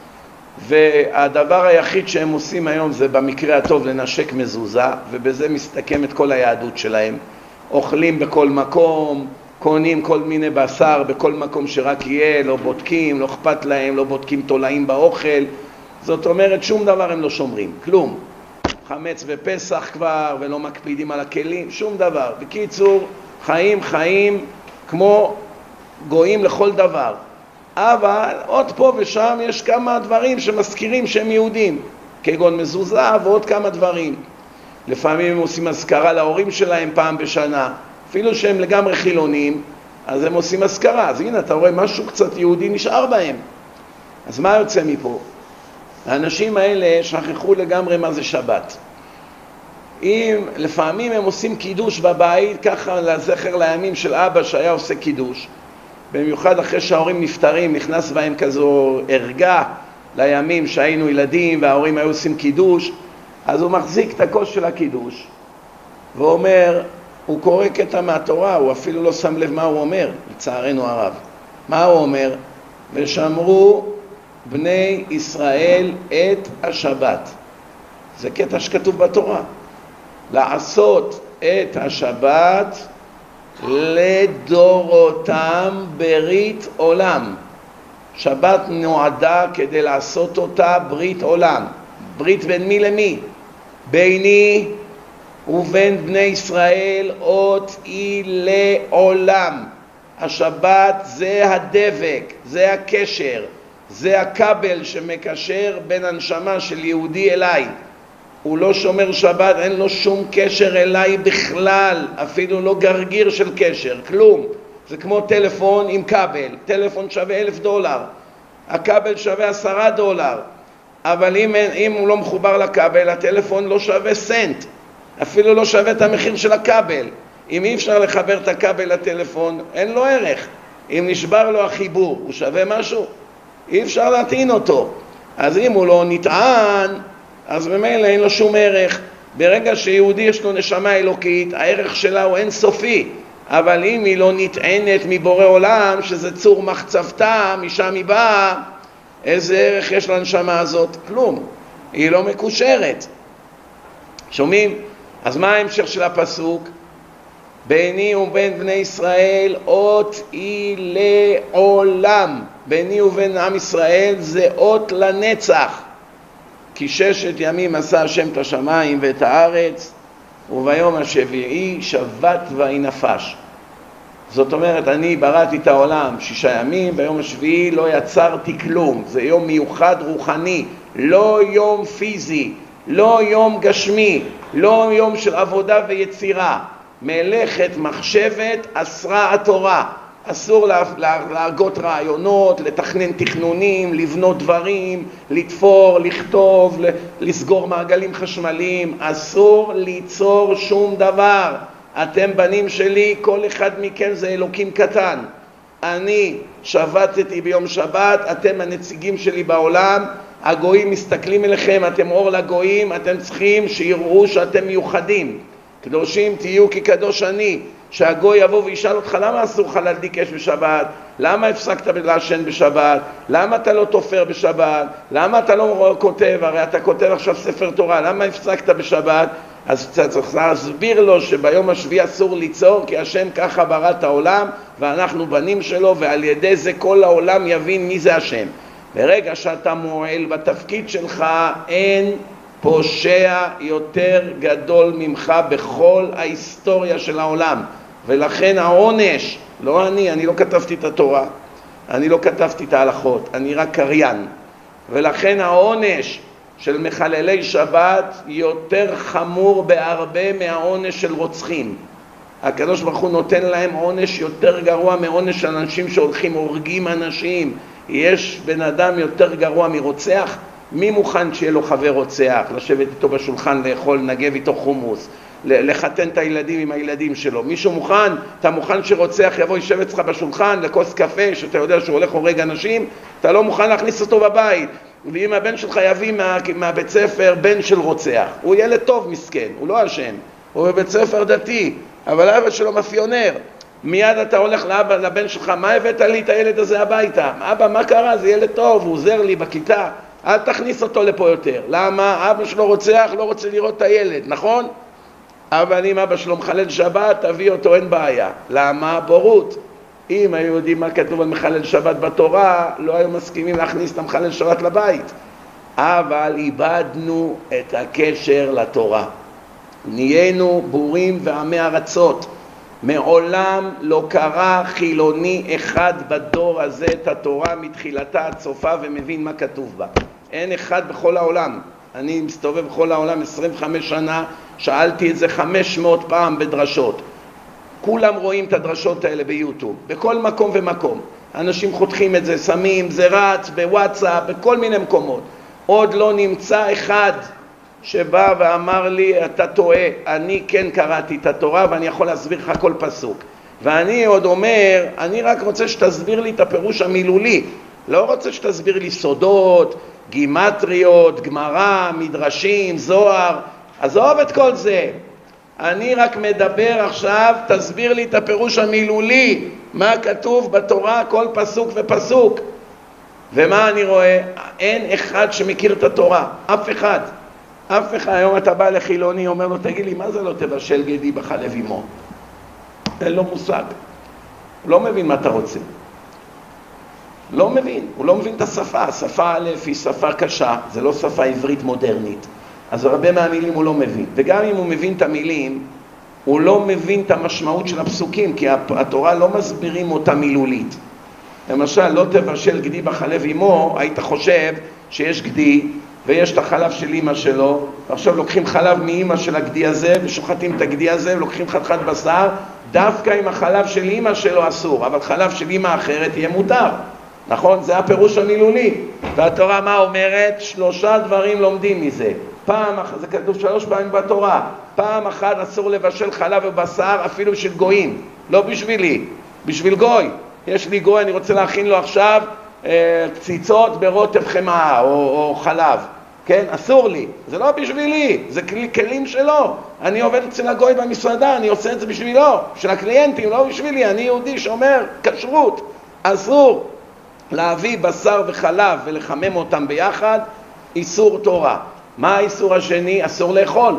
והדבר היחיד שהם עושים היום זה במקרה הטוב לנשק מזוזה, ובזה מסתכם את כל היהדות שלהם. אוכלים בכל מקום, קונים כל מיני בשר בכל מקום שרק יהיה, לא בודקים, לא אכפת להם, לא בודקים תולעים באוכל. זאת אומרת, שום דבר הם לא שומרים, כלום. חמץ ופסח כבר, ולא מקפידים על הכלים, שום דבר. בקיצור, חיים חיים כמו גויים לכל דבר. אבל עוד פה ושם יש כמה דברים שמזכירים שהם יהודים, כגון מזוזה ועוד כמה דברים. לפעמים הם עושים הזכרה להורים שלהם פעם בשנה, אפילו שהם לגמרי חילונים, אז הם עושים הזכרה. אז הנה, אתה רואה משהו קצת יהודי נשאר בהם. אז מה יוצא מפה? האנשים האלה שכחו לגמרי מה זה שבת. אם לפעמים הם עושים קידוש בבית, ככה לזכר לימים של אבא שהיה עושה קידוש, במיוחד אחרי שההורים נפטרים, נכנס בהם כזו הרגה לימים שהיינו ילדים וההורים היו עושים קידוש, אז הוא מחזיק את הכוס של הקידוש ואומר, הוא קורא קטע מהתורה, הוא אפילו לא שם לב מה הוא אומר, לצערנו הרב. מה הוא אומר? ושמרו בני ישראל את השבת. זה קטע שכתוב בתורה. לעשות את השבת לדורותם ברית עולם. שבת נועדה כדי לעשות אותה ברית עולם. ברית בין מי למי? ביני ובין בני ישראל אות היא לעולם. השבת זה הדבק, זה הקשר, זה הכבל שמקשר בין הנשמה של יהודי אליי. הוא לא שומר שבת, אין לו שום קשר אליי בכלל, אפילו לא גרגיר של קשר, כלום. זה כמו טלפון עם כבל, טלפון שווה אלף דולר, הכבל שווה עשרה דולר, אבל אם, אם הוא לא מחובר לכבל, הטלפון לא שווה סנט, אפילו לא שווה את המחיר של הכבל. אם אי אפשר לחבר את הכבל לטלפון, אין לו ערך. אם נשבר לו החיבור, הוא שווה משהו? אי אפשר להטעין אותו. אז אם הוא לא נטען, אז במילא אין לו שום ערך. ברגע שיהודי יש לו נשמה אלוקית, הערך שלה הוא אינסופי. אבל אם היא לא נטענת מבורא עולם, שזה צור מחצבתה, משם היא באה, איזה ערך יש לנשמה הזאת? כלום. היא לא מקושרת. שומעים? אז מה ההמשך של הפסוק? ביני ובין בני ישראל אות היא לעולם. ביני ובין עם ישראל זה אות לנצח. כי ששת ימים עשה השם את השמיים ואת הארץ, וביום השביעי שבת ויהי נפש. זאת אומרת, אני בראתי את העולם שישה ימים, ביום השביעי לא יצרתי כלום. זה יום מיוחד רוחני, לא יום פיזי, לא יום גשמי, לא יום של עבודה ויצירה. מלאכת מחשבת אסרה התורה. אסור להגות רעיונות, לתכנן תכנונים, לבנות דברים, לתפור, לכתוב, לסגור מעגלים חשמליים. אסור ליצור שום דבר. אתם בנים שלי, כל אחד מכם זה אלוקים קטן. אני שבתתי ביום שבת, אתם הנציגים שלי בעולם, הגויים מסתכלים אליכם, אתם אור לגויים, אתם צריכים שיראו שאתם מיוחדים. קדושים תהיו כי קדוש אני. שהגוי יבוא וישאל אותך, למה אסור לך להדליק אש בשבת? למה הפסקת לעשן בשבת? למה אתה לא תופר בשבת? למה אתה לא כותב? הרי אתה כותב עכשיו ספר תורה, למה הפסקת בשבת? אז צריך להסביר לו שביום השביעי אסור ליצור, כי השם ככה ברא את העולם, ואנחנו בנים שלו, ועל ידי זה כל העולם יבין מי זה השם. ברגע שאתה מועל בתפקיד שלך, אין פושע יותר גדול ממך בכל ההיסטוריה של העולם. ולכן העונש, לא אני, אני לא כתבתי את התורה, אני לא כתבתי את ההלכות, אני רק קריין. ולכן העונש של מחללי שבת יותר חמור בהרבה מהעונש של רוצחים. הקדוש ברוך הוא נותן להם עונש יותר גרוע מעונש של אנשים שהולכים הורגים אנשים. יש בן אדם יותר גרוע מרוצח? מי מוכן שיהיה לו חבר רוצח, לשבת איתו בשולחן, לאכול, נגב איתו חומוס, לחתן את הילדים עם הילדים שלו? מישהו מוכן? אתה מוכן שרוצח יבוא ישב אצלך בשולחן לכוס קפה, שאתה יודע שהוא הולך הורג אנשים? אתה לא מוכן להכניס אותו בבית. ואם הבן שלך יביא מה, מהבית ספר בן של רוצח, הוא ילד טוב מסכן, הוא לא אשם, הוא בבית ספר דתי, אבל האבא שלו מאפיונר. מיד אתה הולך לאבא, לבן שלך, מה הבאת לי את הילד הזה הביתה? אבא, מה קרה? זה ילד טוב, הוא עוזר לי בכיתה. אל תכניס אותו לפה יותר. למה? אבא שלו רוצח, לא רוצה לראות את הילד, נכון? אבל אם אבא שלו מחלל שבת, תביא אותו, אין בעיה. למה? בורות. אם היו יודעים מה כתוב על מחלל שבת בתורה, לא היו מסכימים להכניס את המחלל שבת לבית. אבל איבדנו את הקשר לתורה. נהיינו בורים ועמי ארצות. מעולם לא קרא חילוני אחד בדור הזה את התורה מתחילתה עד סופה ומבין מה כתוב בה. אין אחד בכל העולם. אני מסתובב בכל העולם עשרים וחמש שנה, שאלתי את זה חמש מאות פעם בדרשות. כולם רואים את הדרשות האלה ביוטיוב, בכל מקום ומקום. אנשים חותכים את זה, שמים, זה רץ בוואטסאפ, בכל מיני מקומות. עוד לא נמצא אחד שבא ואמר לי, אתה טועה, אני כן קראתי את התורה ואני יכול להסביר לך כל פסוק. ואני עוד אומר, אני רק רוצה שתסביר לי את הפירוש המילולי. לא רוצה שתסביר לי סודות, גימטריות, גמרא, מדרשים, זוהר. עזוב את כל זה. אני רק מדבר עכשיו, תסביר לי את הפירוש המילולי, מה כתוב בתורה, כל פסוק ופסוק. ומה אני רואה? אין אחד שמכיר את התורה, אף אחד. אף אחד. היום אתה בא לחילוני, אומר לו, תגיד לי, מה זה לא תבשל גדי בחלב אמו? אין לו מושג. הוא לא מבין מה אתה רוצה. לא מבין. הוא לא מבין את השפה. השפה א' היא שפה קשה, זה לא שפה עברית מודרנית. אז הרבה מהמילים הוא לא מבין. וגם אם הוא מבין את המילים, הוא לא מבין את המשמעות של הפסוקים, כי התורה לא מסבירים אותה מילולית. למשל, לא תבשל גדי בחלב אמו, היית חושב שיש גדי, ויש את החלב של אמא שלו, ועכשיו לוקחים חלב מאמא של הגדי הזה, ושוחטים את הגדי הזה, ולוקחים חתיכת בשר, דווקא עם החלב של אמא שלו אסור, אבל חלב של אמא אחרת יהיה מותר. נכון? זה הפירוש המילולי. והתורה מה אומרת? שלושה דברים לומדים מזה. פעם אחת, זה כתוב שלוש פעמים בתורה, פעם אחת אסור לבשל חלב ובשר אפילו של גויים, לא בשבילי, בשביל גוי. יש לי גוי, אני רוצה להכין לו עכשיו קציצות ברוטב חמאה או, או חלב, כן? אסור לי, זה לא בשבילי, זה כלים שלו. אני עובד אצל הגוי במסעדה, אני עושה את זה בשבילו, של הקליינטים, לא בשבילי. אני יהודי שאומר כשרות, אסור להביא בשר וחלב ולחמם אותם ביחד, איסור תורה. מה האיסור השני? אסור לאכול.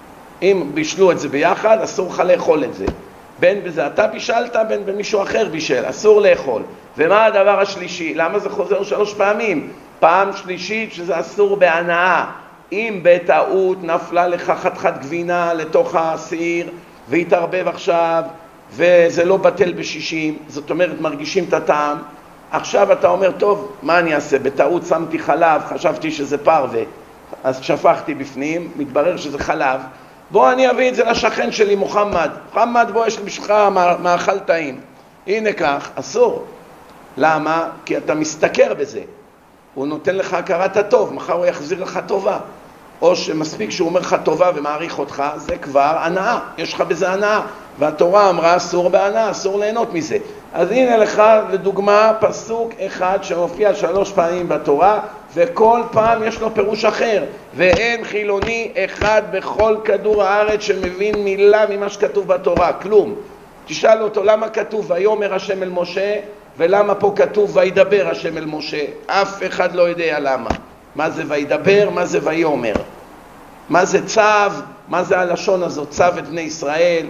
אם בישלו את זה ביחד, אסור לך לאכול את זה. בין בזה אתה בישלת, בין במישהו אחר בישל, אסור לאכול. ומה הדבר השלישי? למה זה חוזר שלוש פעמים? פעם שלישית שזה אסור בהנאה. אם בטעות נפלה לך חתיכת גבינה לתוך הסיר והתערבב עכשיו וזה לא בטל בשישים, זאת אומרת מרגישים את הטעם, עכשיו אתה אומר טוב, מה אני אעשה? בטעות שמתי חלב, חשבתי שזה פרווה, אז שפכתי בפנים, מתברר שזה חלב, בוא אני אביא את זה לשכן שלי מוחמד, מוחמד בוא יש לי בשבילך מאכל טעים, הנה כך, אסור. למה? כי אתה מסתכר בזה, הוא נותן לך הכרת הטוב, מחר הוא יחזיר לך טובה, או שמספיק שהוא אומר לך טובה ומעריך אותך, זה כבר הנאה, יש לך בזה הנאה, והתורה אמרה אסור בהנאה, אסור ליהנות מזה. אז הנה לך לדוגמה פסוק אחד שמופיע שלוש פעמים בתורה, וכל פעם יש לו פירוש אחר, ואין חילוני אחד בכל כדור הארץ שמבין מילה ממה שכתוב בתורה, כלום. תשאל אותו למה כתוב ויאמר השם אל משה, ולמה פה כתוב וידבר השם אל משה, אף אחד לא יודע למה. מה זה וידבר, מה זה ויאמר, מה זה צו, מה זה הלשון הזאת, צו את בני ישראל.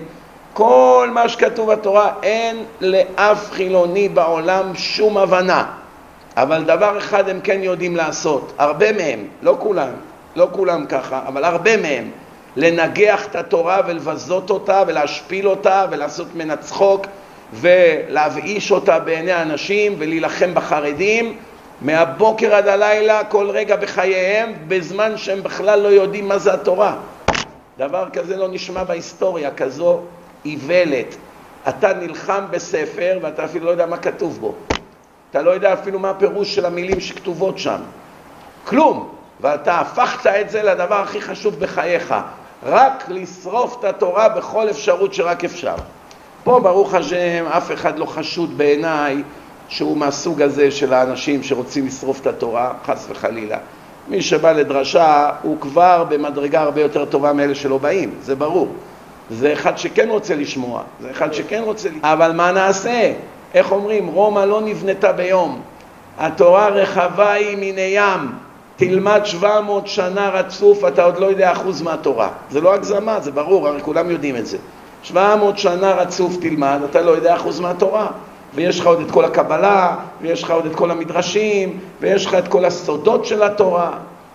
כל מה שכתוב בתורה אין לאף חילוני בעולם שום הבנה, אבל דבר אחד הם כן יודעים לעשות, הרבה מהם, לא כולם, לא כולם ככה, אבל הרבה מהם, לנגח את התורה ולבזות אותה ולהשפיל אותה ולעשות ממנה צחוק ולהבאיש אותה בעיני האנשים ולהילחם בחרדים מהבוקר עד הלילה, כל רגע בחייהם, בזמן שהם בכלל לא יודעים מה זה התורה. דבר כזה לא נשמע בהיסטוריה, כזו איוולת. אתה נלחם בספר ואתה אפילו לא יודע מה כתוב בו. אתה לא יודע אפילו מה הפירוש של המילים שכתובות שם. כלום. ואתה הפכת את זה לדבר הכי חשוב בחייך. רק לשרוף את התורה בכל אפשרות שרק אפשר. פה ברוך השם אף אחד לא חשוד בעיניי שהוא מהסוג הזה של האנשים שרוצים לשרוף את התורה, חס וחלילה. מי שבא לדרשה הוא כבר במדרגה הרבה יותר טובה מאלה שלא באים, זה ברור. זה אחד שכן רוצה לשמוע, זה אחד שכן רוצה לשמוע. אבל מה נעשה? איך אומרים? רומא לא נבנתה ביום. התורה רחבה היא מן ים. תלמד שבע מאות שנה רצוף, אתה עוד לא יודע אחוז מהתורה. זה לא הגזמה, זה ברור, הרי כולם יודעים את זה. שבע מאות שנה רצוף תלמד, אתה לא יודע אחוז מהתורה. ויש לך עוד את כל הקבלה, ויש לך עוד את כל המדרשים, ויש לך את כל הסודות של התורה.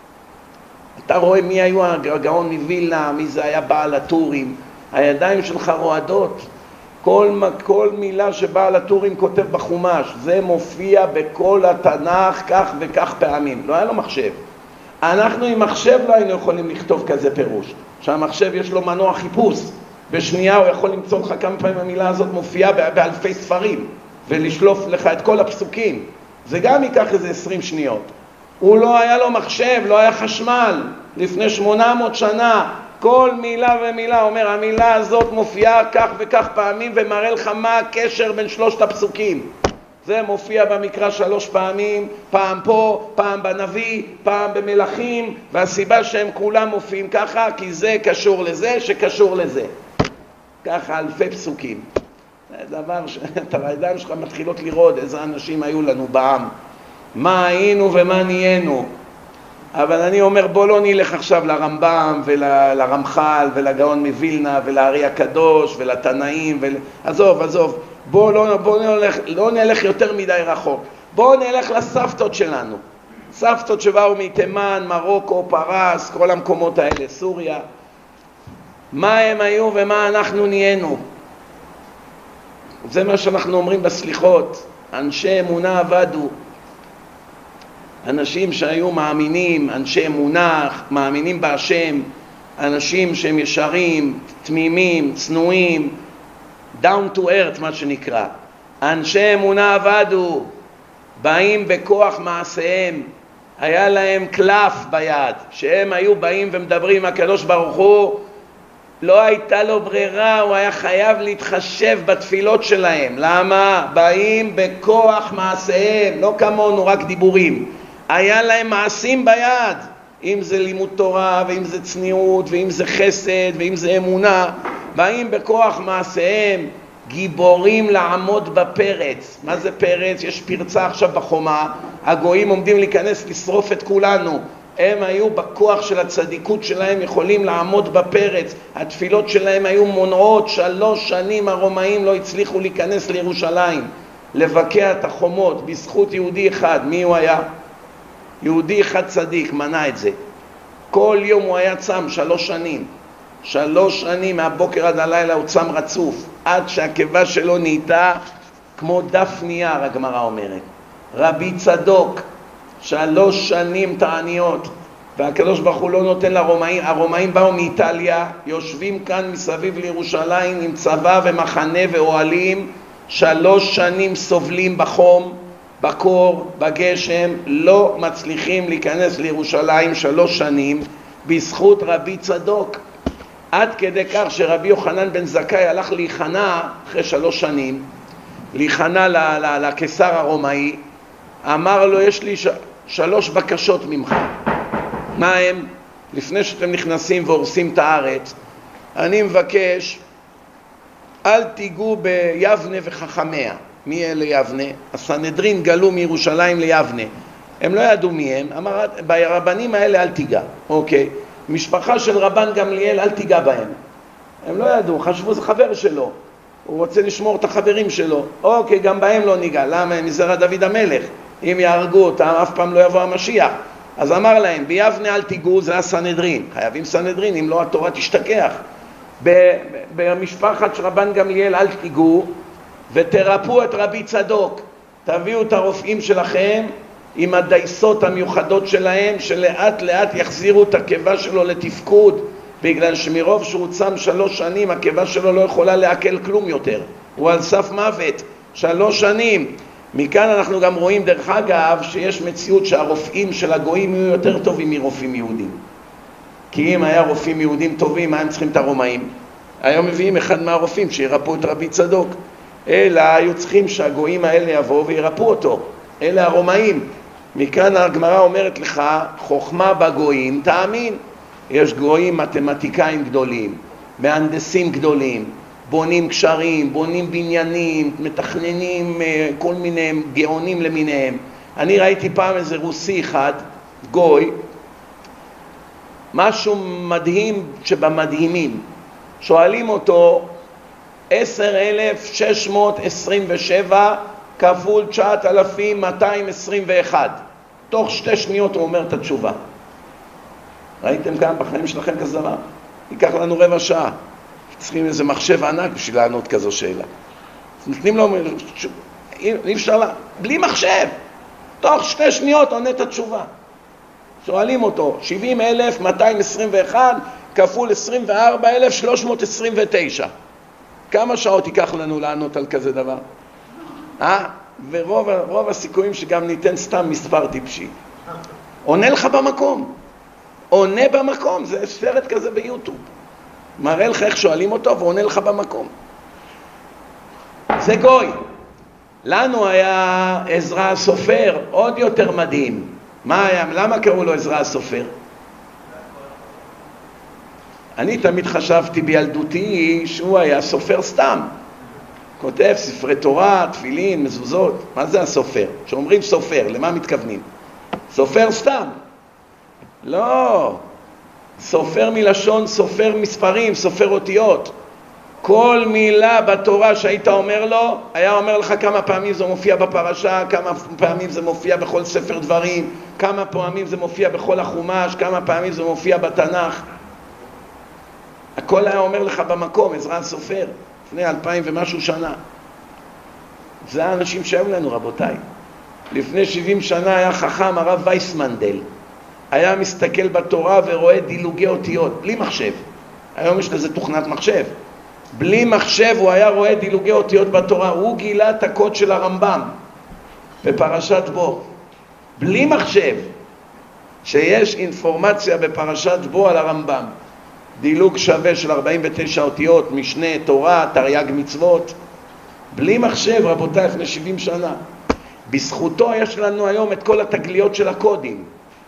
אתה רואה מי היו הגאון מווילנה, מי זה היה בעל הטורים. הידיים שלך רועדות. כל, כל מילה שבעל הטורים כותב בחומש, זה מופיע בכל התנ"ך כך וכך פעמים. לא היה לו מחשב. אנחנו עם מחשב לא היינו יכולים לכתוב כזה פירוש. שהמחשב יש לו מנוע חיפוש. בשנייה הוא יכול למצוא לך כמה פעמים המילה הזאת מופיעה באלפי ספרים. ולשלוף לך את כל הפסוקים. זה גם ייקח איזה עשרים שניות. הוא לא היה לו מחשב, לא היה חשמל. לפני שמונה מאות שנה, כל מילה ומילה אומר, המילה הזאת מופיעה כך וכך פעמים, ומראה לך מה הקשר בין שלושת הפסוקים. זה מופיע במקרא שלוש פעמים, פעם פה, פעם בנביא, פעם במלכים, והסיבה שהם כולם מופיעים ככה, כי זה קשור לזה שקשור לזה. ככה אלפי פסוקים. זה דבר שאתה בידיים שלך מתחילות לראות איזה אנשים היו לנו בעם. מה היינו ומה נהיינו. אבל אני אומר בוא לא נלך עכשיו לרמב"ם ולרמח"ל ולגאון מווילנה ולארי הקדוש ולתנאים ול... עזוב, עזוב. בוא לא, בוא נלך, לא נלך יותר מדי רחוק. בוא נלך לסבתות שלנו. סבתות שבאו מתימן, מרוקו, פרס, כל המקומות האלה, סוריה. מה הם היו ומה אנחנו נהיינו. זה מה שאנחנו אומרים בסליחות. אנשי אמונה עבדו. אנשים שהיו מאמינים, אנשי אמונה, מאמינים בהשם, אנשים שהם ישרים, תמימים, צנועים, down to earth מה שנקרא. אנשי אמונה עבדו, באים בכוח מעשיהם, היה להם קלף ביד, שהם היו באים ומדברים עם הקדוש ברוך הוא, לא הייתה לו ברירה, הוא היה חייב להתחשב בתפילות שלהם. למה? באים בכוח מעשיהם, לא כמונו רק דיבורים. היה להם מעשים ביד, אם זה לימוד תורה, ואם זה צניעות, ואם זה חסד, ואם זה אמונה. באים בכוח מעשיהם, גיבורים לעמוד בפרץ. מה זה פרץ? יש פרצה עכשיו בחומה, הגויים עומדים להיכנס לשרוף את כולנו. הם היו בכוח של הצדיקות שלהם יכולים לעמוד בפרץ. התפילות שלהם היו מונעות. שלוש שנים הרומאים לא הצליחו להיכנס לירושלים, לבקע את החומות, בזכות יהודי אחד. מי הוא היה? יהודי אחד צדיק מנע את זה. כל יום הוא היה צם שלוש שנים. שלוש שנים מהבוקר עד הלילה הוא צם רצוף, עד שהקיבה שלו נהייתה כמו דף נייר, הגמרא אומרת. רבי צדוק, שלוש שנים תעניות, והקדוש ברוך הוא לא נותן לרומאים. הרומאים באו מאיטליה, יושבים כאן מסביב לירושלים עם צבא ומחנה ואוהלים, שלוש שנים סובלים בחום, בקור, בגשם, לא מצליחים להיכנס לירושלים שלוש שנים, בזכות רבי צדוק. עד כדי כך שרבי יוחנן בן זכאי הלך להיכנע אחרי שלוש שנים, להיכנע לקיסר הרומאי, אמר לו, יש לי ש... שלוש בקשות ממך. מה הם? לפני שאתם נכנסים והורסים את הארץ, אני מבקש, אל תיגעו ביבנה וחכמיה. מי אלה יבנה? הסנהדרין גלו מירושלים ליבנה. הם לא ידעו מי הם. אמר, ברבנים האלה אל תיגע. אוקיי. משפחה של רבן גמליאל אל תיגע בהם. הם לא ידעו, חשבו זה חבר שלו. הוא רוצה לשמור את החברים שלו. אוקיי, גם בהם לא ניגע. למה? הם מזרע דוד המלך. אם יהרגו אותם, אף פעם לא יבוא המשיח. אז אמר להם, ביבנה אל תיגעו, זה הסנהדרין. חייבים סנהדרין, אם לא התורה תשתכח. במשפחת של רבן גמליאל אל תיגעו, ותרפאו את רבי צדוק. תביאו את הרופאים שלכם עם הדייסות המיוחדות שלהם, שלאט לאט יחזירו את הקיבה שלו לתפקוד, בגלל שמרוב שהוא צם שלוש שנים, הקיבה שלו לא יכולה לעכל כלום יותר. הוא על סף מוות, שלוש שנים. מכאן אנחנו גם רואים דרך אגב שיש מציאות שהרופאים של הגויים יהיו יותר טובים מרופאים יהודים. כי אם היה רופאים יהודים טובים, מה הם צריכים את הרומאים? היום מביאים אחד מהרופאים שירפאו את רבי צדוק. אלא היו צריכים שהגויים האלה יבואו וירפאו אותו. אלה הרומאים. מכאן הגמרא אומרת לך, חוכמה בגויים תאמין. יש גויים מתמטיקאים גדולים, מהנדסים גדולים, בונים קשרים, בונים בניינים, מתכננים כל מיני גאונים למיניהם. אני ראיתי פעם איזה רוסי אחד, גוי, משהו מדהים שבמדהימים. שואלים אותו, עשר אלף שש מאות עשרים ושבע כפול תשעת אלפים מאתיים עשרים ואחת. תוך שתי שניות הוא אומר את התשובה. ראיתם כאן בחיים שלכם כזה דבר? ייקח לנו רבע שעה. צריכים איזה מחשב ענק בשביל לענות כזו שאלה. נותנים לו, אי אפשר לה, בלי מחשב. תוך שתי שניות עונה את התשובה. שואלים אותו, שבעים אלף מאתיים עשרים ואחת כפול עשרים וארבע אלף שלוש מאות עשרים ותשע. כמה שעות ייקח לנו לענות על כזה דבר? אה? ורוב רוב הסיכויים שגם ניתן סתם מספר טיפשי. עונה לך במקום. עונה במקום, זה סרט כזה ביוטיוב. מראה לך איך שואלים אותו ועונה לך במקום. זה גוי. לנו היה עזרא הסופר עוד יותר מדהים. מה היה? למה קראו לו עזרא הסופר? אני תמיד חשבתי בילדותי שהוא היה סופר סתם. כותב ספרי תורה, תפילין, מזוזות. מה זה הסופר? שאומרים סופר, למה מתכוונים? סופר סתם. לא. סופר מלשון סופר מספרים, סופר אותיות. כל מילה בתורה שהיית אומר לו, היה אומר לך כמה פעמים זה מופיע בפרשה, כמה פעמים זה מופיע בכל ספר דברים, כמה פעמים זה מופיע בכל החומש, כמה פעמים זה מופיע בתנ"ך. הכל היה אומר לך במקום, עזרא הסופר, לפני אלפיים ומשהו שנה. זה האנשים שהיו לנו, רבותיי. לפני שבעים שנה היה חכם הרב וייסמנדל. היה מסתכל בתורה ורואה דילוגי אותיות, בלי מחשב. היום יש לזה תוכנת מחשב. בלי מחשב הוא היה רואה דילוגי אותיות בתורה. הוא גילה את הקוד של הרמב"ם בפרשת בו. בלי מחשב. שיש אינפורמציה בפרשת בו על הרמב"ם. דילוג שווה של ארבעים ותשע אותיות, משנה, תורה, תרי"ג מצוות, בלי מחשב, רבותיי, לפני שבעים שנה. בזכותו יש לנו היום את כל התגליות של הקודים.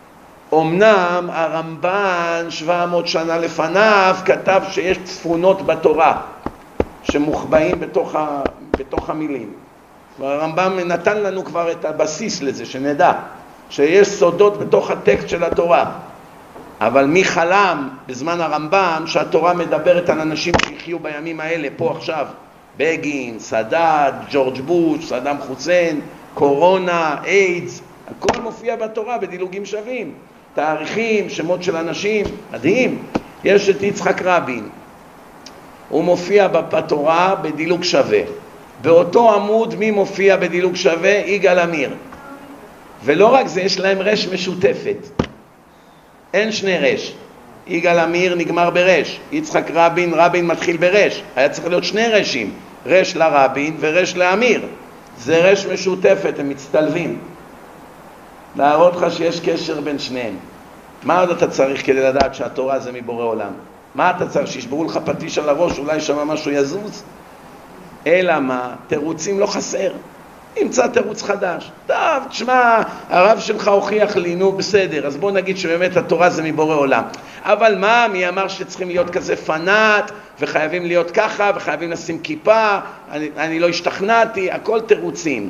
אמנם הרמב"ן שבע מאות שנה לפניו כתב שיש צפונות בתורה שמוחבאים בתוך, ה... בתוך המילים. והרמב"ם נתן לנו כבר את הבסיס לזה, שנדע שיש סודות בתוך הטקסט של התורה. אבל מי חלם בזמן הרמב"ם שהתורה מדברת על אנשים שיחיו בימים האלה, פה עכשיו, בגין, סאדאת, ג'ורג' בוש, סדאם חוסיין, קורונה, איידס, הכל מופיע בתורה בדילוגים שווים. תאריכים, שמות של אנשים, מדהים. יש את יצחק רבין, הוא מופיע בתורה בדילוג שווה. באותו עמוד מי מופיע בדילוג שווה? יגאל עמיר. ולא רק זה, יש להם רש משותפת. אין שני רש. יגאל עמיר נגמר ברש, יצחק רבין, רבין מתחיל ברש. היה צריך להיות שני רשים, רש לרבין ורש לעמיר. זה רש משותפת, הם מצטלבים. להראות לך שיש קשר בין שניהם. מה עוד אתה צריך כדי לדעת שהתורה זה מבורא עולם? מה אתה צריך? שישברו לך פטיש על הראש, אולי שם משהו יזוז? אלא מה? תירוצים לא חסר. ימצא תירוץ חדש. טוב, תשמע, הרב שלך הוכיח לי, נו בסדר, אז בוא נגיד שבאמת התורה זה מבורא עולם. אבל מה, מי אמר שצריכים להיות כזה פנאט, וחייבים להיות ככה, וחייבים לשים כיפה, אני, אני לא השתכנעתי, הכל תירוצים.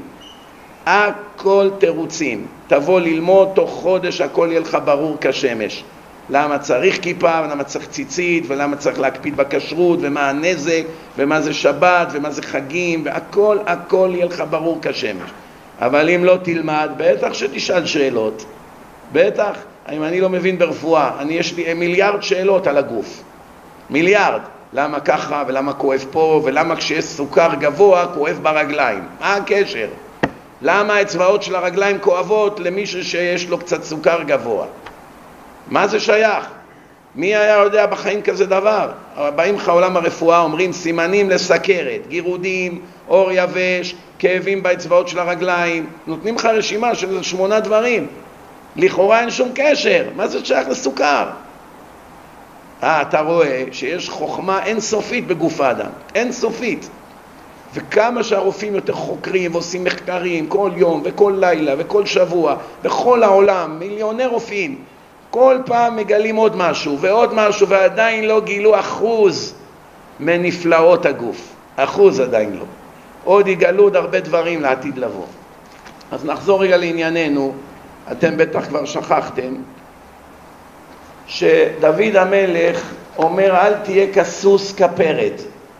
הכל תירוצים. תבוא ללמוד, תוך חודש הכל יהיה לך ברור כשמש. למה צריך כיפה, ולמה צריך ציצית, ולמה צריך להקפיד בכשרות, ומה הנזק, ומה זה שבת, ומה זה חגים, והכל, הכל יהיה לך ברור כשמש. אבל אם לא תלמד, בטח שתשאל שאלות. בטח, אם אני לא מבין ברפואה, אני יש לי מיליארד שאלות על הגוף. מיליארד. למה ככה, ולמה כואב פה, ולמה כשיש סוכר גבוה, כואב ברגליים. מה הקשר? למה האצבעות של הרגליים כואבות למישהו שיש לו קצת סוכר גבוה? מה זה שייך? מי היה יודע בחיים כזה דבר? באים לך עולם הרפואה, אומרים סימנים לסכרת, גירודים, אור יבש, כאבים באצבעות של הרגליים, נותנים לך רשימה של שמונה דברים. לכאורה אין שום קשר, מה זה שייך לסוכר? אה, אתה רואה שיש חוכמה אינסופית בגוף האדם, אינסופית. וכמה שהרופאים יותר חוקרים ועושים מחקרים כל יום וכל לילה וכל שבוע, בכל העולם, מיליוני רופאים, כל פעם מגלים עוד משהו ועוד משהו, ועדיין לא גילו אחוז מנפלאות הגוף. אחוז עדיין לא. עוד יגלו עוד הרבה דברים לעתיד לבוא. אז נחזור רגע לענייננו. אתם בטח כבר שכחתם שדוד המלך אומר אל תהיה כסוס כפרד.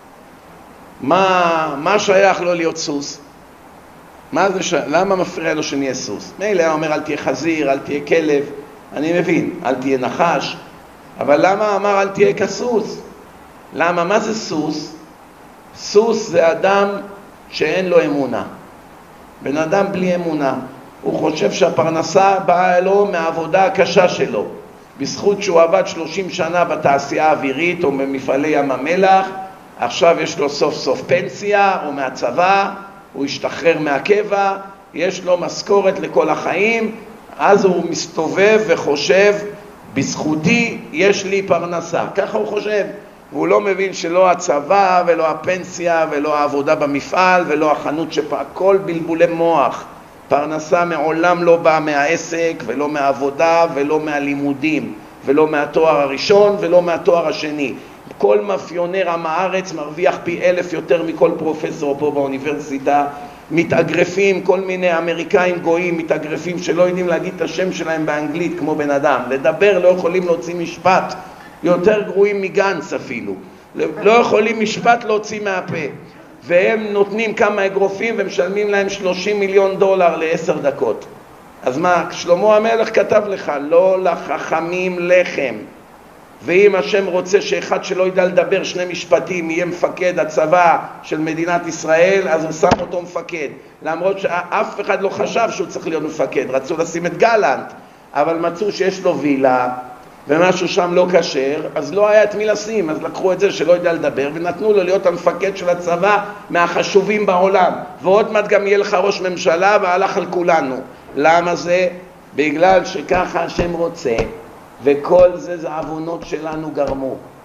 מה, מה שייך לו להיות סוס? מה זה ש... למה מפריע לו שנהיה סוס? מילא הוא אומר אל תהיה חזיר, אל תהיה כלב, אני מבין, אל תהיה נחש, אבל למה אמר אל תהיה כסוס? למה? מה זה סוס? סוס זה אדם שאין לו אמונה. בן אדם בלי אמונה, הוא חושב שהפרנסה באה לו מהעבודה הקשה שלו. בזכות שהוא עבד שלושים שנה בתעשייה האווירית או במפעלי ים המלח, עכשיו יש לו סוף סוף פנסיה או מהצבא, הוא השתחרר מהקבע, יש לו משכורת לכל החיים, אז הוא מסתובב וחושב, בזכותי יש לי פרנסה. ככה הוא חושב. והוא לא מבין שלא הצבא ולא הפנסיה ולא העבודה במפעל ולא החנות שפה, הכל בלבולי מוח. פרנסה מעולם לא באה מהעסק ולא מהעבודה ולא מהלימודים ולא מהתואר הראשון ולא מהתואר השני. כל מאפיונר עם הארץ מרוויח פי אלף יותר מכל פרופסור פה באוניברסיטה. מתאגרפים, כל מיני אמריקאים גויים מתאגרפים שלא יודעים להגיד את השם שלהם באנגלית כמו בן אדם. לדבר לא יכולים להוציא משפט, יותר גרועים מגנץ אפילו. לא יכולים משפט להוציא מהפה. והם נותנים כמה אגרופים ומשלמים להם שלושים מיליון דולר לעשר דקות. אז מה, שלמה המלך כתב לך, לא לחכמים לחם. ואם השם רוצה שאחד שלא ידע לדבר שני משפטים יהיה מפקד הצבא של מדינת ישראל, אז הוא שם אותו מפקד. למרות שאף אחד לא חשב שהוא צריך להיות מפקד, רצו לשים את גלנט, אבל מצאו שיש לו וילה ומשהו שם לא כשר, אז לא היה את מי לשים, אז לקחו את זה שלא ידע לדבר ונתנו לו להיות המפקד של הצבא מהחשובים בעולם. ועוד מעט גם יהיה לך ראש ממשלה והלך על כולנו. למה זה? בגלל שככה השם רוצה. וכל זה זה עוונות שלנו גרמו.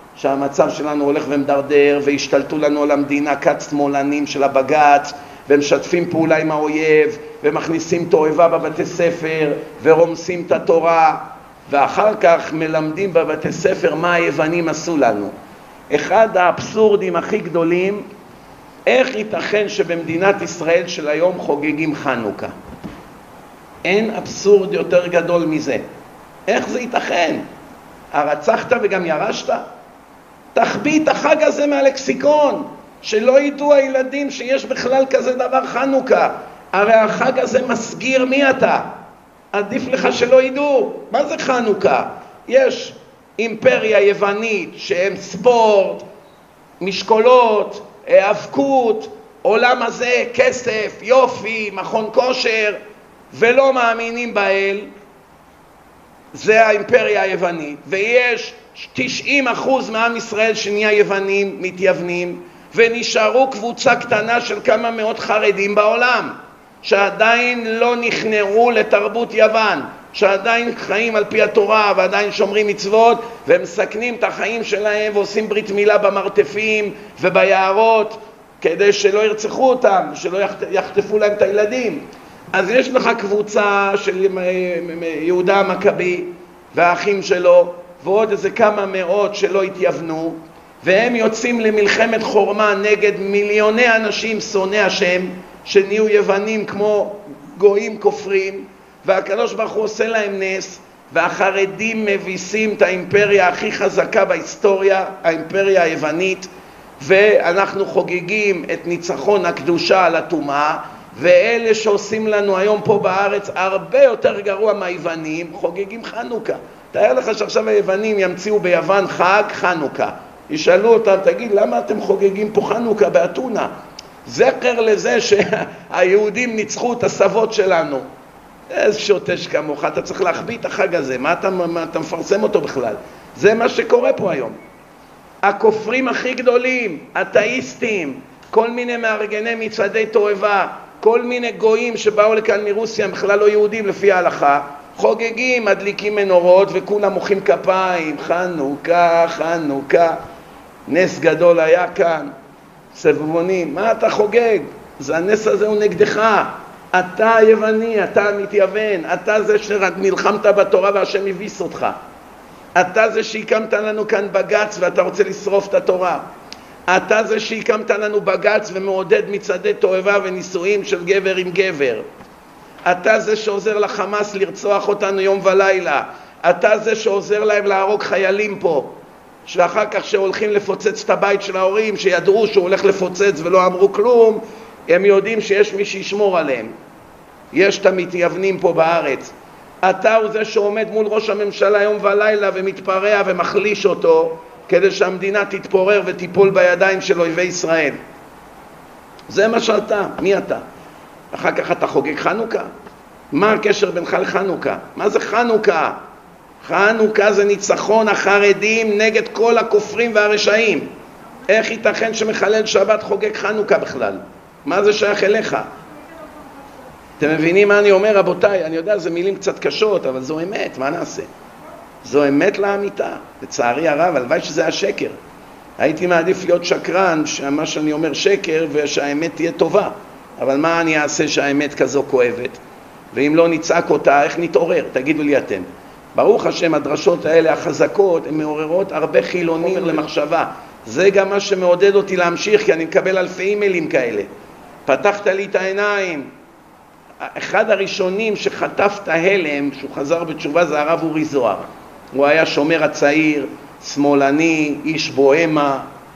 שהמצב שלנו הולך ומדרדר, והשתלטו לנו על המדינה כת שמאלנים של הבג"ץ, והם משתפים פעולה עם האויב, ומכניסים תועבה בבתי ספר, ורומסים את התורה, ואחר כך מלמדים בבתי ספר מה היוונים עשו לנו. אחד האבסורדים הכי גדולים, איך ייתכן שבמדינת ישראל של היום חוגגים חנוכה? אין אבסורד יותר גדול מזה. איך זה ייתכן? הרצחת וגם ירשת? תחביא את החג הזה מהלקסיקון, שלא ידעו הילדים שיש בכלל כזה דבר חנוכה. הרי החג הזה מסגיר מי אתה. עדיף לך שלא ידעו. מה זה חנוכה? יש אימפריה יוונית שהם ספורט, משקולות, האבקות, עולם הזה, כסף, יופי, מכון כושר, ולא מאמינים באל. זה האימפריה היוונית. ויש תשעים אחוז מעם ישראל שנהיה יוונים, מתייוונים, ונשארו קבוצה קטנה של כמה מאות חרדים בעולם, שעדיין לא נכנעו לתרבות יוון, שעדיין חיים על פי התורה ועדיין שומרים מצוות, והם מסכנים את החיים שלהם ועושים ברית מילה במרתפים וביערות כדי שלא ירצחו אותם, שלא יחטפו להם את הילדים. אז יש לך קבוצה של יהודה המכבי והאחים שלו ועוד איזה כמה מאות שלא התייוונו, והם יוצאים למלחמת חורמה נגד מיליוני אנשים שונאי השם שנהיו יוונים כמו גויים כופרים, והקדוש ברוך הוא עושה להם נס, והחרדים מביסים את האימפריה הכי חזקה בהיסטוריה, האימפריה היוונית, ואנחנו חוגגים את ניצחון הקדושה על הטומאה. ואלה שעושים לנו היום פה בארץ הרבה יותר גרוע מהיוונים, חוגגים חנוכה. תאר לך שעכשיו היוונים ימציאו ביוון חג חנוכה, ישאלו אותם, תגיד, למה אתם חוגגים פה חנוכה באתונה? זכר לזה שהיהודים ניצחו את הסבות שלנו. איזה שוטש כמוך, אתה צריך להחביא את החג הזה, מה אתה, מה, אתה מפרסם אותו בכלל? זה מה שקורה פה היום. הכופרים הכי גדולים, אתאיסטים, כל מיני מארגני מצעדי תועבה, כל מיני גויים שבאו לכאן מרוסיה, בכלל לא יהודים לפי ההלכה, חוגגים, מדליקים מנורות וכולם מוחאים כפיים, חנוכה, חנוכה, נס גדול היה כאן, סבבונים. מה אתה חוגג? זה הנס הזה הוא נגדך. אתה יווני, אתה מתייוון, אתה זה שנלחמת בתורה והשם הביס אותך. אתה זה שהקמת לנו כאן בג"ץ ואתה רוצה לשרוף את התורה. אתה זה שהקמת לנו בג"ץ ומעודד מצעדי תועבה ונישואים של גבר עם גבר. אתה זה שעוזר לחמאס לרצוח אותנו יום ולילה. אתה זה שעוזר להם להרוג חיילים פה, שאחר כך שהולכים לפוצץ את הבית של ההורים, שידעו שהוא הולך לפוצץ ולא אמרו כלום, הם יודעים שיש מי שישמור עליהם. יש את המתייוונים פה בארץ. אתה הוא זה שעומד מול ראש הממשלה יום ולילה ומתפרע ומחליש אותו, כדי שהמדינה תתפורר ותיפול בידיים של אויבי ישראל. זה מה שאתה. מי אתה? אחר כך אתה חוגג חנוכה? מה הקשר בינך לחנוכה? מה זה חנוכה? חנוכה זה ניצחון החרדים נגד כל הכופרים והרשעים. איך ייתכן שמחלל שבת חוגג חנוכה בכלל? מה זה שייך אליך? אתם מבינים מה אני אומר, רבותיי? אני יודע, זה מילים קצת קשות, אבל זו אמת, מה נעשה? זו אמת לאמיתה. לצערי הרב, הלוואי שזה השקר. הייתי מעדיף להיות שקרן, שמה שאני אומר שקר, ושהאמת תהיה טובה. אבל מה אני אעשה שהאמת כזו כואבת? ואם לא נצעק אותה, איך נתעורר? תגידו לי אתם. ברוך השם, הדרשות האלה החזקות, הן מעוררות הרבה חילונים למחשבה. זה גם מה שמעודד אותי להמשיך, כי אני מקבל אלפי אימיילים כאלה. פתחת לי את העיניים. אחד הראשונים שחטף את ההלם, שהוא חזר בתשובה, זה הרב אורי זוהר. הוא היה שומר הצעיר, שמאלני, איש בוהמה,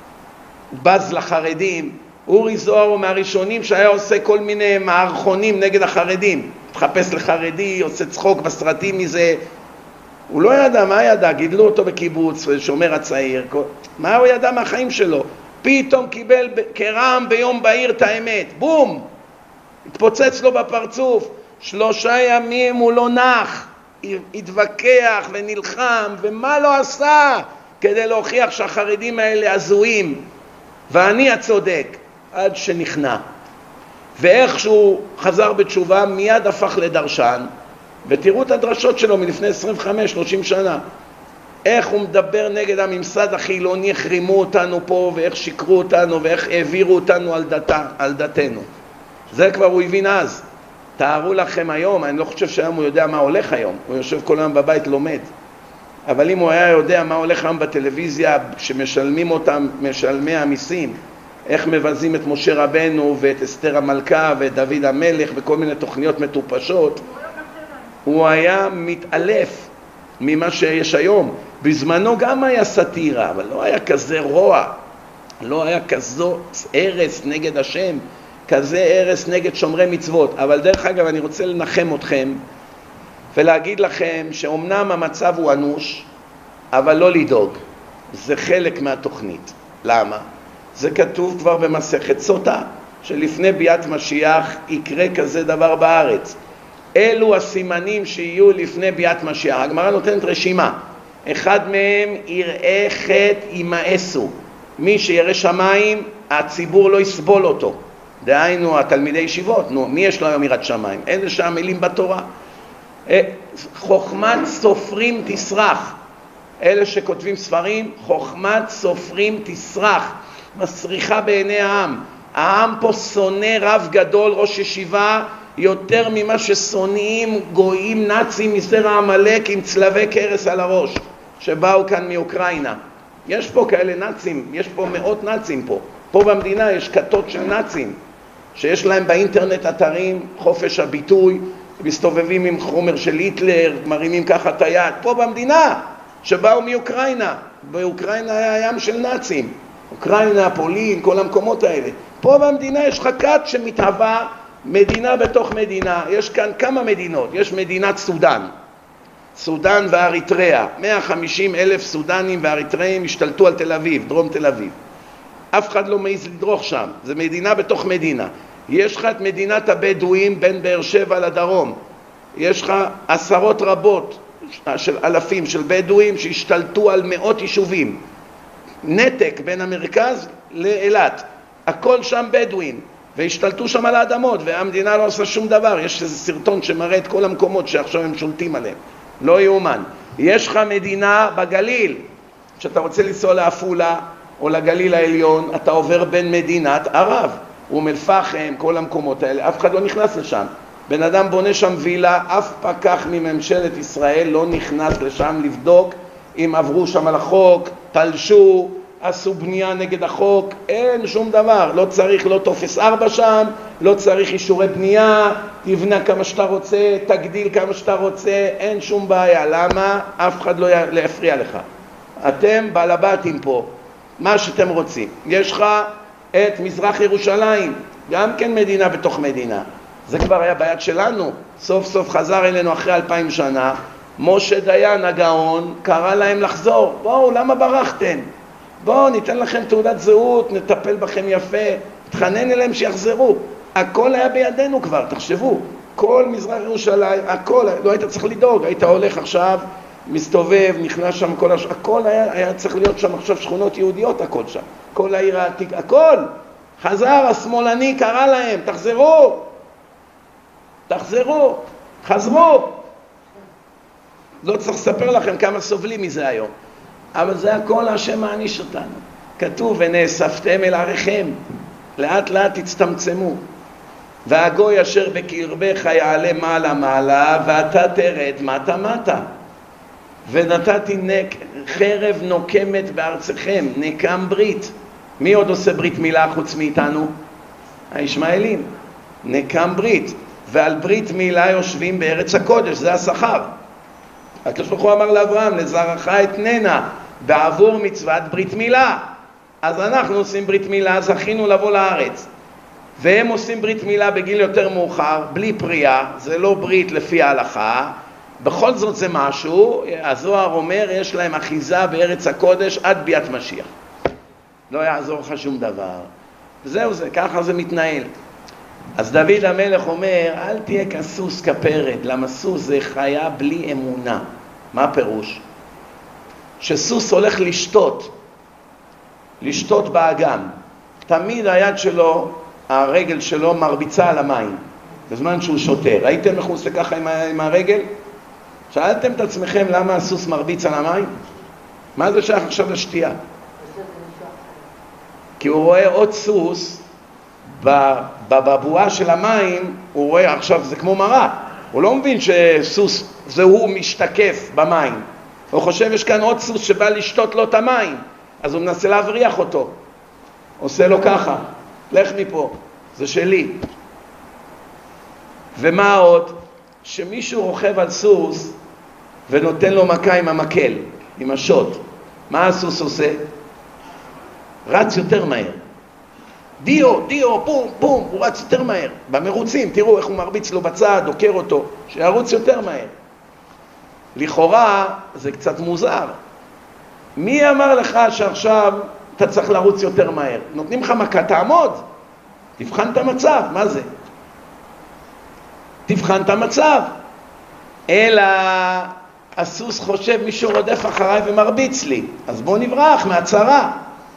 בז לחרדים. אורי זוהר הוא מהראשונים שהיה עושה כל מיני מערכונים נגד החרדים. תחפש לחרדי, עושה צחוק בסרטים מזה. הוא לא ידע, מה ידע? גידלו אותו בקיבוץ, שומר הצעיר. מה הוא ידע מהחיים שלו? פתאום קיבל כרעם ביום בהיר את האמת. בום! התפוצץ לו בפרצוף. שלושה ימים הוא לא נח. התווכח ונלחם, ומה לא עשה כדי להוכיח שהחרדים האלה הזויים. ואני הצודק. עד שנכנע. ואיכשהו חזר בתשובה, מיד הפך לדרשן, ותראו את הדרשות שלו מלפני עשרים וחמש שלושים שנה. איך הוא מדבר נגד הממסד החילוני, איך רימו אותנו פה ואיך שיקרו אותנו ואיך העבירו אותנו על, דתה, על דתנו. זה כבר הוא הבין אז. תארו לכם היום, אני לא חושב שהיום הוא יודע מה הולך היום, הוא יושב כל היום בבית לומד. אבל אם הוא היה יודע מה הולך היום בטלוויזיה שמשלמים אותם, משלמי המיסים, איך מבזים את משה רבנו ואת אסתר המלכה ואת דוד המלך וכל מיני תוכניות מטופשות, הוא היה מתעלף ממה שיש היום. בזמנו גם היה סטירה, אבל לא היה כזה רוע, לא היה כזו הרס נגד השם, כזה הרס נגד שומרי מצוות. אבל דרך אגב אני רוצה לנחם אתכם ולהגיד לכם שאומנם המצב הוא אנוש, אבל לא לדאוג, זה חלק מהתוכנית. למה? זה כתוב כבר במסכת סוטה, שלפני ביאת משיח יקרה כזה דבר בארץ. אלו הסימנים שיהיו לפני ביאת משיח. הגמרא נותנת רשימה. אחד מהם יראה חטא ימאסו. מי שירא שמיים, הציבור לא יסבול אותו. דהיינו, התלמידי ישיבות. נו, מי יש לו היום יראת שמיים? אלה שעמלים בתורה. חוכמת סופרים תסרח. אלה שכותבים ספרים, חוכמת סופרים תסרח. מסריחה בעיני העם. העם פה שונא רב גדול, ראש ישיבה, יותר ממה ששונאים גויים נאצים מזרע עמלק עם צלבי קרס על הראש, שבאו כאן מאוקראינה. יש פה כאלה נאצים, יש פה מאות נאצים פה. פה במדינה יש כתות של נאצים, שיש להם באינטרנט אתרים, חופש הביטוי, מסתובבים עם חומר של היטלר, מרימים ככה את היד. פה במדינה, שבאו מאוקראינה. באוקראינה היה ים של נאצים. אוקראינה, פולין, כל המקומות האלה. פה במדינה יש חכת שמתהווה מדינה בתוך מדינה. יש כאן כמה מדינות. יש מדינת סודן. סודן ואריתריאה. מאה וחמישים אלף סודנים ואריתריאים השתלטו על תל אביב, דרום תל אביב. אף אחד לא מעז לדרוך שם. זה מדינה בתוך מדינה. יש לך את מדינת הבדואים בין באר שבע לדרום. יש לך עשרות רבות של אלפים של בדואים שהשתלטו על מאות יישובים. נתק בין המרכז לאילת. הכל שם בדואים. והשתלטו שם על האדמות, והמדינה לא עושה שום דבר. יש איזה סרטון שמראה את כל המקומות שעכשיו הם שולטים עליהם. לא יאומן. יש לך מדינה בגליל. כשאתה רוצה לנסוע לעפולה או לגליל העליון, אתה עובר בין מדינת ערב. אום אל פחם, כל המקומות האלה. אף אחד לא נכנס לשם. בן אדם בונה שם וילה, אף פקח מממשלת ישראל לא נכנס לשם לבדוק אם עברו שם על החוק, תלשו, עשו בנייה נגד החוק, אין שום דבר. לא צריך לא טופס ארבע שם, לא צריך אישורי בנייה, תבנה כמה שאתה רוצה, תגדיל כמה שאתה רוצה, אין שום בעיה. למה? אף אחד לא יפריע לך. אתם בעלבתים פה, מה שאתם רוצים. יש לך את מזרח ירושלים, גם כן מדינה בתוך מדינה. זה כבר היה ביד שלנו. סוף סוף חזר אלינו אחרי אלפיים שנה. משה דיין הגאון קרא להם לחזור. בואו, למה ברחתם? בואו, ניתן לכם תעודת זהות, נטפל בכם יפה. תחנן אליהם שיחזרו. הכל היה בידינו כבר, תחשבו. כל מזרח ירושלים, הכל, לא היית צריך לדאוג. היית הולך עכשיו, מסתובב, נכנס שם כל הש... הכל היה, היה צריך להיות שם עכשיו שכונות יהודיות, הכל שם. כל העיר העתיק, הכל. חזר, השמאלני קרא להם, תחזרו. תחזרו, חזרו. לא צריך לספר לכם כמה סובלים מזה היום. אבל זה הכל השם מעניש אותנו. כתוב, ונאספתם אל עריכם. לאט לאט תצטמצמו. והגוי אשר בקרבך יעלה מעלה מעלה, ואתה תרד מטה מטה. ונתתי נק, חרב נוקמת בארצכם, נקם ברית. מי עוד עושה ברית מילה חוץ מאיתנו? הישמעאלים. נקם ברית. ועל ברית מילה יושבים בארץ הקודש, זה השכר. הקדוש ברוך הוא אמר לאברהם, לזרעך אתננה, בעבור מצוות ברית מילה. אז אנחנו עושים ברית מילה, זכינו לבוא לארץ. והם עושים ברית מילה בגיל יותר מאוחר, בלי פריאה, זה לא ברית לפי ההלכה. בכל זאת זה משהו, הזוהר אומר, יש להם אחיזה בארץ הקודש עד ביאת משיח. לא יעזור לך שום דבר. וזהו זה, ככה זה מתנהל. אז דוד המלך אומר, אל תהיה כסוס כפרד, למה סוס זה חיה בלי אמונה. מה הפירוש? שסוס הולך לשתות, לשתות באגם. תמיד היד שלו, הרגל שלו מרביצה על המים, בזמן שהוא שותה. ראיתם איך הוא עושה ככה עם, עם הרגל? שאלתם את עצמכם למה הסוס מרביץ על המים? מה זה שייך עכשיו לשתייה? כי הוא רואה עוד סוס בבבואה של המים, הוא רואה עכשיו, זה כמו מראה. הוא לא מבין שסוס זה הוא משתקף במים. הוא חושב יש כאן עוד סוס שבא לשתות לו את המים, אז הוא מנסה להבריח אותו. עושה לו ככה, לך מפה, זה שלי. ומה עוד? שמישהו רוכב על סוס ונותן לו מכה עם המקל, עם השוט. מה הסוס עושה? רץ יותר מהר. דיו, דיו, בום, בום, הוא רץ יותר מהר. במרוצים, תראו איך הוא מרביץ לו בצד, דוקר אותו, שירוץ יותר מהר. לכאורה זה קצת מוזר. מי אמר לך שעכשיו אתה צריך לרוץ יותר מהר? נותנים לך מכה, תעמוד, תבחן את המצב, מה זה? תבחן את המצב. אלא הסוס חושב מישהו רודף אחריי ומרביץ לי, אז בוא נברח מהצרה.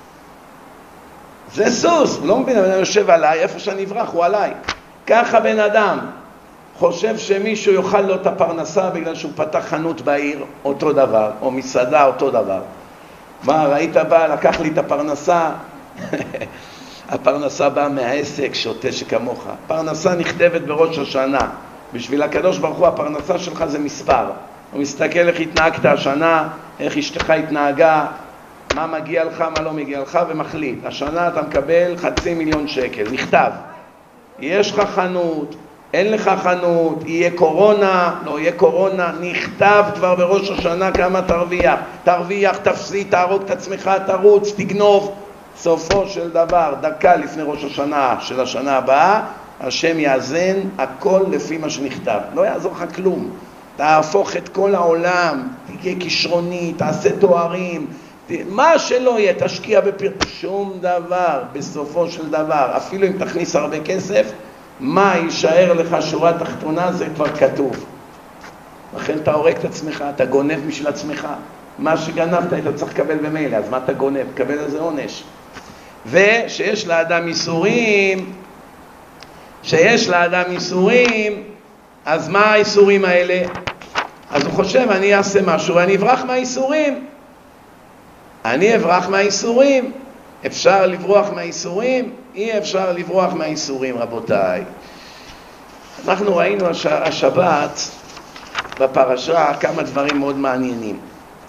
זה סוס, הוא לא מבין, אבל אני יושב עליי, איפה שאני אברח הוא עליי. ככה בן אדם חושב שמישהו יאכל לו את הפרנסה בגלל שהוא פתח חנות בעיר, אותו דבר, או מסעדה, אותו דבר. מה, ראית בא, לקח לי את הפרנסה? הפרנסה באה מהעסק, שוטה שכמוך. פרנסה נכתבת בראש השנה. בשביל הקדוש ברוך הוא, הפרנסה שלך זה מספר. הוא מסתכל איך התנהגת השנה, איך אשתך התנהגה, מה מגיע לך, מה לא מגיע לך, ומחליט. השנה אתה מקבל חצי מיליון שקל, נכתב. יש לך חנות, אין לך חנות, יהיה קורונה, לא יהיה קורונה, נכתב כבר בראש השנה כמה תרוויח. תרוויח, תפסיד, תהרוג את עצמך, תרוץ, תגנוב. סופו של דבר, דקה לפני ראש השנה של השנה הבאה, השם יאזן הכל לפי מה שנכתב. לא יעזור לך כלום. תהפוך את כל העולם, תהיה כישרוני, תעשה תוארים, מה שלא יהיה, תשקיע בפיר, שום דבר, בסופו של דבר, אפילו אם תכניס הרבה כסף, מה יישאר לך שורה תחתונה, זה כבר כתוב. לכן אתה הורג את עצמך, אתה גונב משל עצמך. מה שגנבת, אתה צריך לקבל במילא, אז מה אתה גונב? קבל איזה עונש. ושיש לאדם איסורים, שיש לאדם איסורים, אז מה האיסורים האלה? אז הוא חושב, אני אעשה משהו ואני אברח מהאיסורים. אני אברח מהאיסורים. אפשר לברוח מהאיסורים? אי אפשר לברוח מהאיסורים, רבותיי. אנחנו ראינו השבת בפרשה כמה דברים מאוד מעניינים.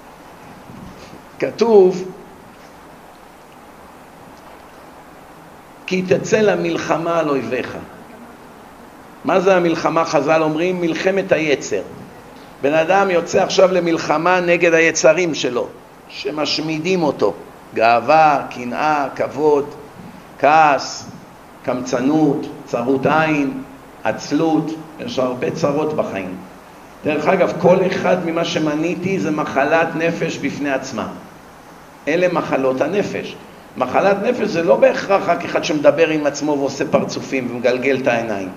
כתוב, כי תצא למלחמה על אויביך. מה זה המלחמה? חז"ל אומרים, מלחמת היצר. בן אדם יוצא עכשיו למלחמה נגד היצרים שלו, שמשמידים אותו. גאווה, קנאה, כבוד, כעס, קמצנות, צרות עין, עצלות, יש הרבה צרות בחיים. דרך אגב, כל אחד ממה שמניתי זה מחלת נפש בפני עצמה. אלה מחלות הנפש. מחלת נפש זה לא בהכרח רק אחד שמדבר עם עצמו ועושה פרצופים ומגלגל את העיניים.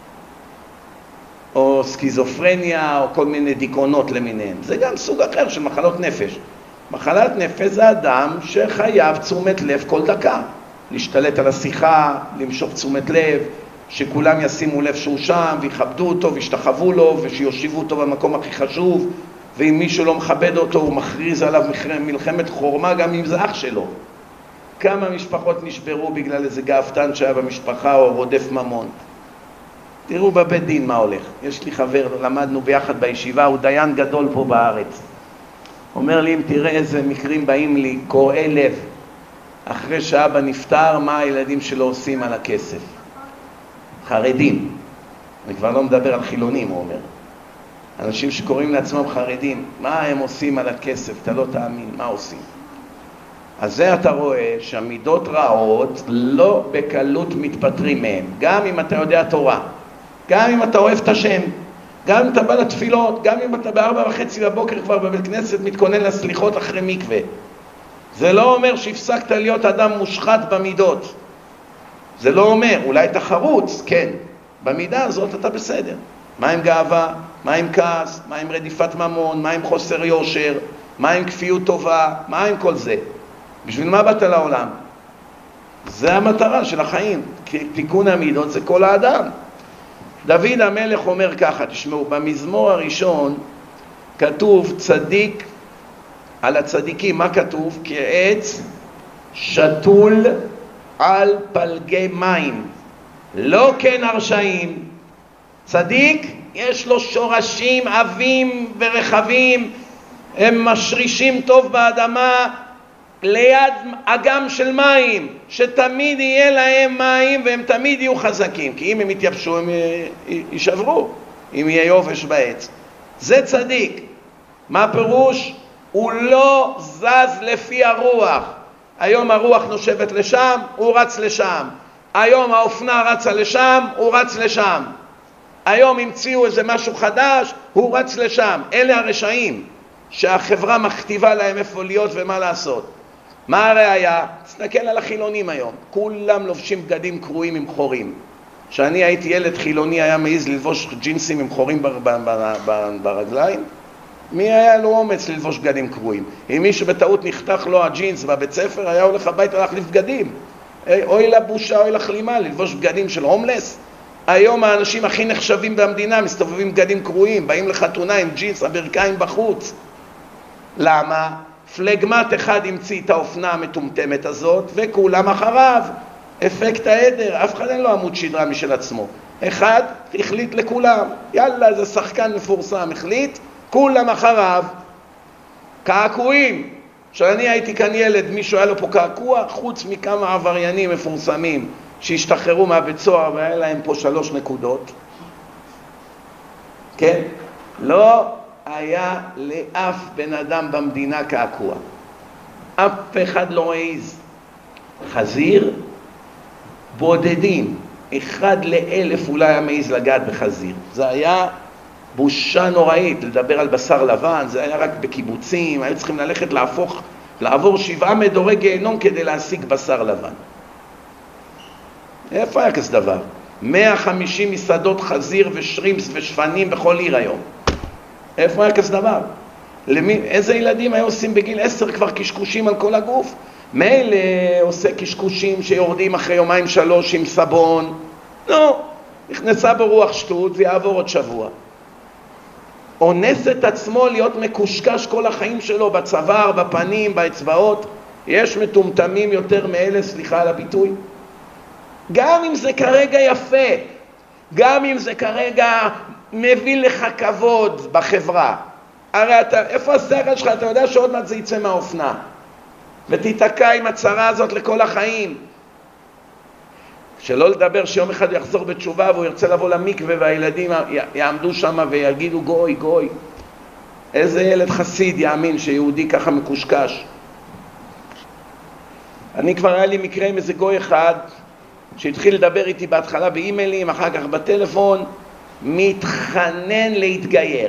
או סקיזופרניה או כל מיני דיכאונות למיניהם. זה גם סוג אחר של מחלות נפש. מחלת נפש זה אדם שחייב תשומת לב כל דקה. להשתלט על השיחה, למשוך תשומת לב, שכולם ישימו לב שהוא שם ויכבדו אותו וישתחוו לו ושיושיבו אותו במקום הכי חשוב, ואם מישהו לא מכבד אותו הוא מכריז עליו מלחמת חורמה גם אם זה אח שלו. כמה משפחות נשברו בגלל איזה גאוותן שהיה במשפחה או רודף ממון. תראו בבית דין מה הולך. יש לי חבר, למדנו ביחד בישיבה, הוא דיין גדול פה בארץ. אומר לי, אם תראה איזה מקרים באים לי, קורעי לב, אחרי שאבא נפטר, מה הילדים שלו עושים על הכסף? חרדים. אני כבר לא מדבר על חילונים, הוא אומר. אנשים שקוראים לעצמם חרדים, מה הם עושים על הכסף? אתה לא תאמין, מה עושים? אז זה אתה רואה שהמידות רעות לא בקלות מתפטרים מהם. גם אם אתה יודע תורה, גם אם אתה אוהב את השם, גם אם אתה בא לתפילות, גם אם אתה בארבע וחצי בבוקר כבר בבית כנסת מתכונן לסליחות אחרי מקווה. זה לא אומר שהפסקת להיות אדם מושחת במידות. זה לא אומר, אולי אתה חרוץ, כן. במידה הזאת אתה בסדר. מה עם גאווה? מה עם כעס? מה עם רדיפת ממון? מה עם חוסר יושר? מה עם כפיות טובה? מה עם כל זה? בשביל מה באת לעולם? זה המטרה של החיים. תיקון המידות זה כל האדם. דוד המלך אומר ככה, תשמעו, במזמור הראשון כתוב צדיק על הצדיקים, מה כתוב? כעץ שתול על פלגי מים, לא כן הרשעים. צדיק יש לו שורשים עבים ורחבים, הם משרישים טוב באדמה ליד אגם של מים, שתמיד יהיה להם מים והם תמיד יהיו חזקים, כי אם הם יתייבשו הם יישברו, אם יהיה יובש בעץ. זה צדיק. מה פירוש? הוא לא זז לפי הרוח. היום הרוח נושבת לשם, הוא רץ לשם. היום האופנה רצה לשם, הוא רץ לשם. היום המציאו איזה משהו חדש, הוא רץ לשם. אלה הרשעים שהחברה מכתיבה להם איפה להיות ומה לעשות. מה הראיה? תסתכל על החילונים היום, כולם לובשים בגדים קרועים עם חורים. כשאני הייתי ילד חילוני היה מעיז ללבוש ג'ינסים עם חורים בר, בר, בר, בר, ברגליים? מי היה לו אומץ ללבוש בגדים קרועים? אם מישהו בטעות נחתך לו הג'ינס בבית ספר, היה הולך הביתה להחליף בגדים. אוי לבושה, אוי לחלימה, ללבוש בגדים של הומלס. היום האנשים הכי נחשבים במדינה מסתובבים בגדים קרועים, באים לחתונה עם ג'ינס, הברכיים בחוץ. למה? פלגמט אחד המציא את האופנה המטומטמת הזאת, וכולם אחריו. אפקט העדר, אף אחד אין לו עמוד שדרה משל עצמו. אחד החליט לכולם, יאללה, זה שחקן מפורסם, החליט, כולם אחריו. קעקועים. כשאני הייתי כאן ילד, מישהו היה לו פה קעקוע, חוץ מכמה עבריינים מפורסמים שהשתחררו מהבית סוהר והיה להם פה שלוש נקודות. כן? לא היה לאף בן אדם במדינה קעקוע. אף אחד לא העיז. חזיר, בודדים. אחד לאלף אולי היה מעיז לגעת בחזיר. זה היה בושה נוראית לדבר על בשר לבן, זה היה רק בקיבוצים, היו צריכים ללכת להפוך, לעבור שבעה מדורי גיהנום כדי להשיג בשר לבן. איפה היה כזה דבר? מאה וחמישים מסעדות חזיר ושרימפס ושפנים בכל עיר היום. איפה היה כזה דבר? למי, איזה ילדים היו עושים בגיל עשר כבר קשקושים על כל הגוף? מילא עושה קשקושים שיורדים אחרי יומיים שלוש עם סבון. לא, נכנסה ברוח שטות ויעבור עוד שבוע. אונס את עצמו להיות מקושקש כל החיים שלו בצוואר, בפנים, באצבעות. יש מטומטמים יותר מאלה, סליחה על הביטוי. גם אם זה כרגע יפה, גם אם זה כרגע מביא לך כבוד בחברה. הרי אתה, איפה השכל שלך? אתה יודע שעוד מעט זה יצא מהאופנה. ותתקע עם הצרה הזאת לכל החיים. שלא לדבר שיום אחד הוא יחזור בתשובה והוא ירצה לבוא למקווה והילדים יעמדו שם ויגידו גוי, גוי. איזה ילד חסיד יאמין שיהודי ככה מקושקש. אני כבר היה לי מקרה עם איזה גוי אחד שהתחיל לדבר איתי בהתחלה באימיילים, אחר כך בטלפון, מתחנן להתגייר.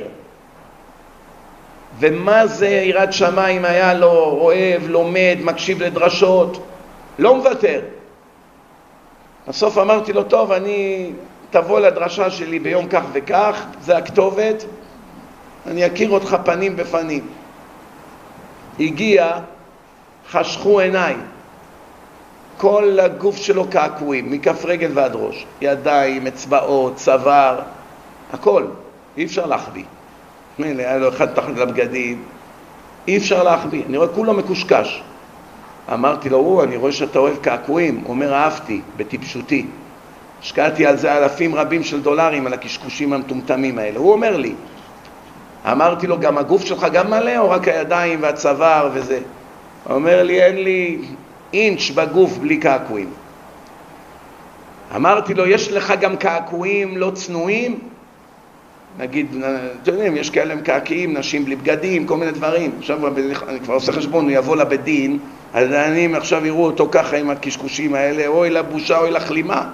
ומה זה יראת שמיים היה לו, אוהב, לומד, מקשיב לדרשות, לא מוותר. בסוף אמרתי לו, טוב, אני תבוא לדרשה שלי ביום כך וכך, זה הכתובת, אני אכיר אותך פנים בפנים. הגיע, חשכו עיניים, כל הגוף שלו קעקועים, מכף רגל ועד ראש, ידיים, אצבעות, צוואר, הכל, אי אפשר להחביא. מילא, היה לו אחד תחת לבגדים, אי אפשר להחביא, אני רואה כולו מקושקש. אמרתי לו, הוא, אני רואה שאתה אוהב קעקועים. הוא אומר, אהבתי, בטיפשותי. השקעתי על זה אלפים רבים של דולרים, על הקשקושים המטומטמים האלה. הוא אומר לי, אמרתי לו, גם הגוף שלך גם מלא, או רק הידיים והצוואר וזה? הוא אומר לי, אין לי אינץ' בגוף בלי קעקועים. אמרתי לו, יש לך גם קעקועים לא צנועים? נגיד, אתם יודעים, יש כאלה מקעקעים, נשים בלי בגדים, כל מיני דברים. עכשיו אני כבר עושה חשבון, הוא יבוא לבית דין, הדיינים עכשיו יראו אותו ככה עם הקשקושים האלה, אוי לבושה, אוי לכלימה.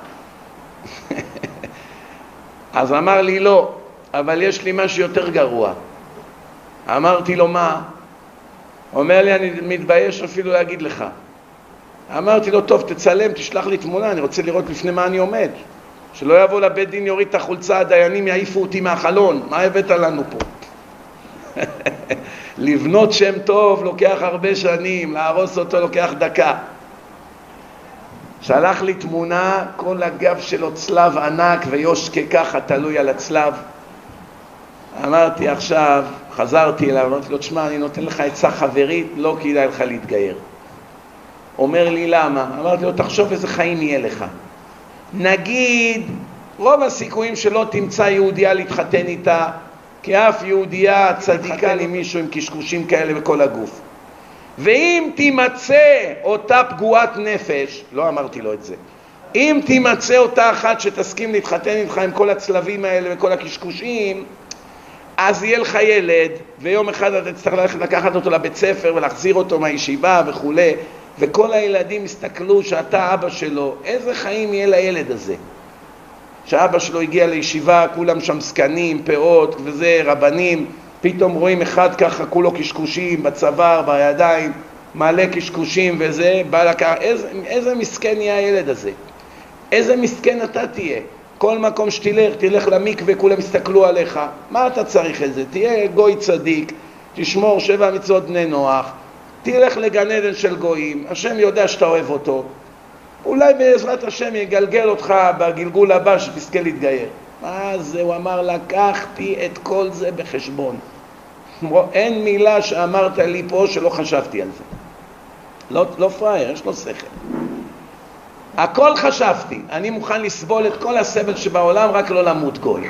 אז אמר לי, לא, אבל יש לי משהו יותר גרוע. אמרתי לו, מה? אומר לי, אני מתבייש אפילו להגיד לך. אמרתי לו, טוב, תצלם, תשלח לי תמונה, אני רוצה לראות לפני מה אני עומד. שלא יבוא לבית דין, יוריד את החולצה, הדיינים יעיפו אותי מהחלון. מה הבאת לנו פה? לבנות שם טוב לוקח הרבה שנים, להרוס אותו לוקח דקה. שלח לי תמונה, כל הגב שלו צלב ענק ויושקה ככה תלוי על הצלב. אמרתי עכשיו, חזרתי אליו, אמרתי לו, תשמע, אני נותן לך עצה חברית, לא כדאי לך להתגייר. אומר לי, למה? אמרתי לו, תחשוב איזה חיים יהיה לך. נגיד, רוב הסיכויים שלא תמצא יהודייה להתחתן איתה, כי אף יהודייה צדיקה לי מישהו עם קשקושים כאלה בכל הגוף. ואם תימצא אותה פגועת נפש, לא אמרתי לו את זה, אם תימצא אותה אחת שתסכים להתחתן איתך עם כל הצלבים האלה וכל הקשקושים, אז יהיה לך ילד, ויום אחד אתה תצטרך ללכת לקחת אותו לבית ספר ולהחזיר אותו מהישיבה וכו', וכל הילדים הסתכלו שאתה אבא שלו, איזה חיים יהיה לילד הזה? שאבא שלו הגיע לישיבה, כולם שם סקנים, פאות וזה, רבנים, פתאום רואים אחד ככה, כולו קשקושים בצוואר, בידיים, מעלה קשקושים וזה, בא לקח, איזה, איזה מסכן יהיה הילד הזה? איזה מסכן אתה תהיה? כל מקום שתלך, תלך למקווה, כולם יסתכלו עליך. מה אתה צריך את זה? תהיה גוי צדיק, תשמור שבע מצוות בני נוח, תלך לגן עדן של גויים, השם יודע שאתה אוהב אותו. אולי בעזרת השם יגלגל אותך בגלגול הבא שתזכה להתגייר. מה זה? הוא אמר, לקחתי את כל זה בחשבון. אין מילה שאמרת לי פה שלא חשבתי על זה. לא, לא פרייר, יש לו שכל. הכל חשבתי, אני מוכן לסבול את כל הסבל שבעולם, רק לא למות גוי.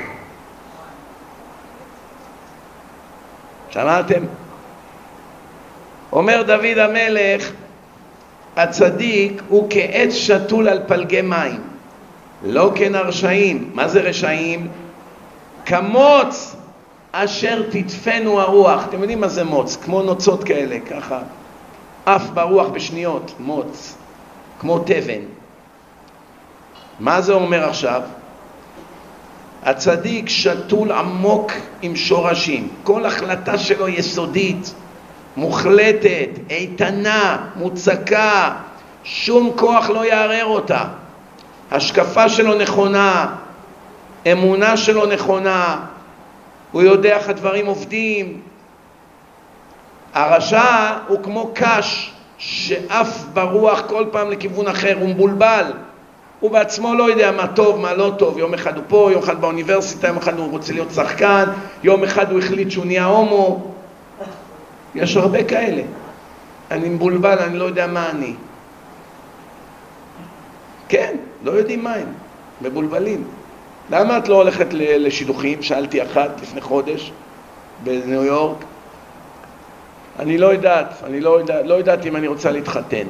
שמעתם? אומר דוד המלך, הצדיק הוא כעץ שתול על פלגי מים, לא כנרשעים. מה זה רשעים? כמוץ אשר תדפנו הרוח. אתם יודעים מה זה מוץ? כמו נוצות כאלה, ככה, אף ברוח בשניות, מוץ, כמו תבן. מה זה אומר עכשיו? הצדיק שתול עמוק עם שורשים, כל החלטה שלו יסודית, מוחלטת, איתנה, מוצקה, שום כוח לא יערער אותה. השקפה שלו נכונה, אמונה שלו נכונה, הוא יודע איך הדברים עובדים. הרשע הוא כמו קש שאף ברוח כל פעם לכיוון אחר, הוא מבולבל. הוא בעצמו לא יודע מה טוב, מה לא טוב. יום אחד הוא פה, יום אחד באוניברסיטה, יום אחד הוא רוצה להיות שחקן, יום אחד הוא החליט שהוא נהיה הומו. יש הרבה כאלה. אני מבולבל, אני לא יודע מה אני. כן, לא יודעים מה הם, מבולבלים. למה את לא הולכת לשידוכים? שאלתי אחת לפני חודש בניו יורק. אני לא יודעת, אני לא יודעת, לא יודעת אם אני רוצה להתחתן.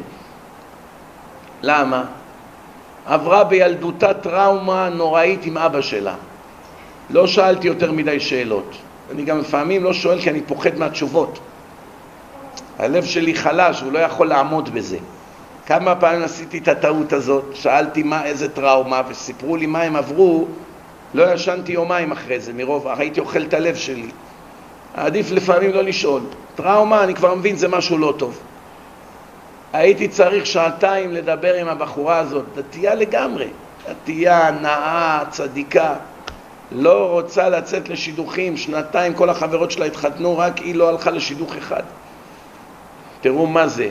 למה? עברה בילדותה טראומה נוראית עם אבא שלה. לא שאלתי יותר מדי שאלות. אני גם לפעמים לא שואל כי אני פוחד מהתשובות. הלב שלי חלש, הוא לא יכול לעמוד בזה. כמה פעמים עשיתי את הטעות הזאת, שאלתי מה, איזה טראומה, וסיפרו לי מה הם עברו, לא ישנתי יומיים אחרי זה, מרוב, הייתי אוכל את הלב שלי. עדיף לפעמים לא לשאול. טראומה, אני כבר מבין, זה משהו לא טוב. הייתי צריך שעתיים לדבר עם הבחורה הזאת, דתייה לגמרי, דתייה, נאה, צדיקה, לא רוצה לצאת לשידוכים, שנתיים כל החברות שלה התחתנו, רק היא לא הלכה לשידוך אחד. תראו מה זה.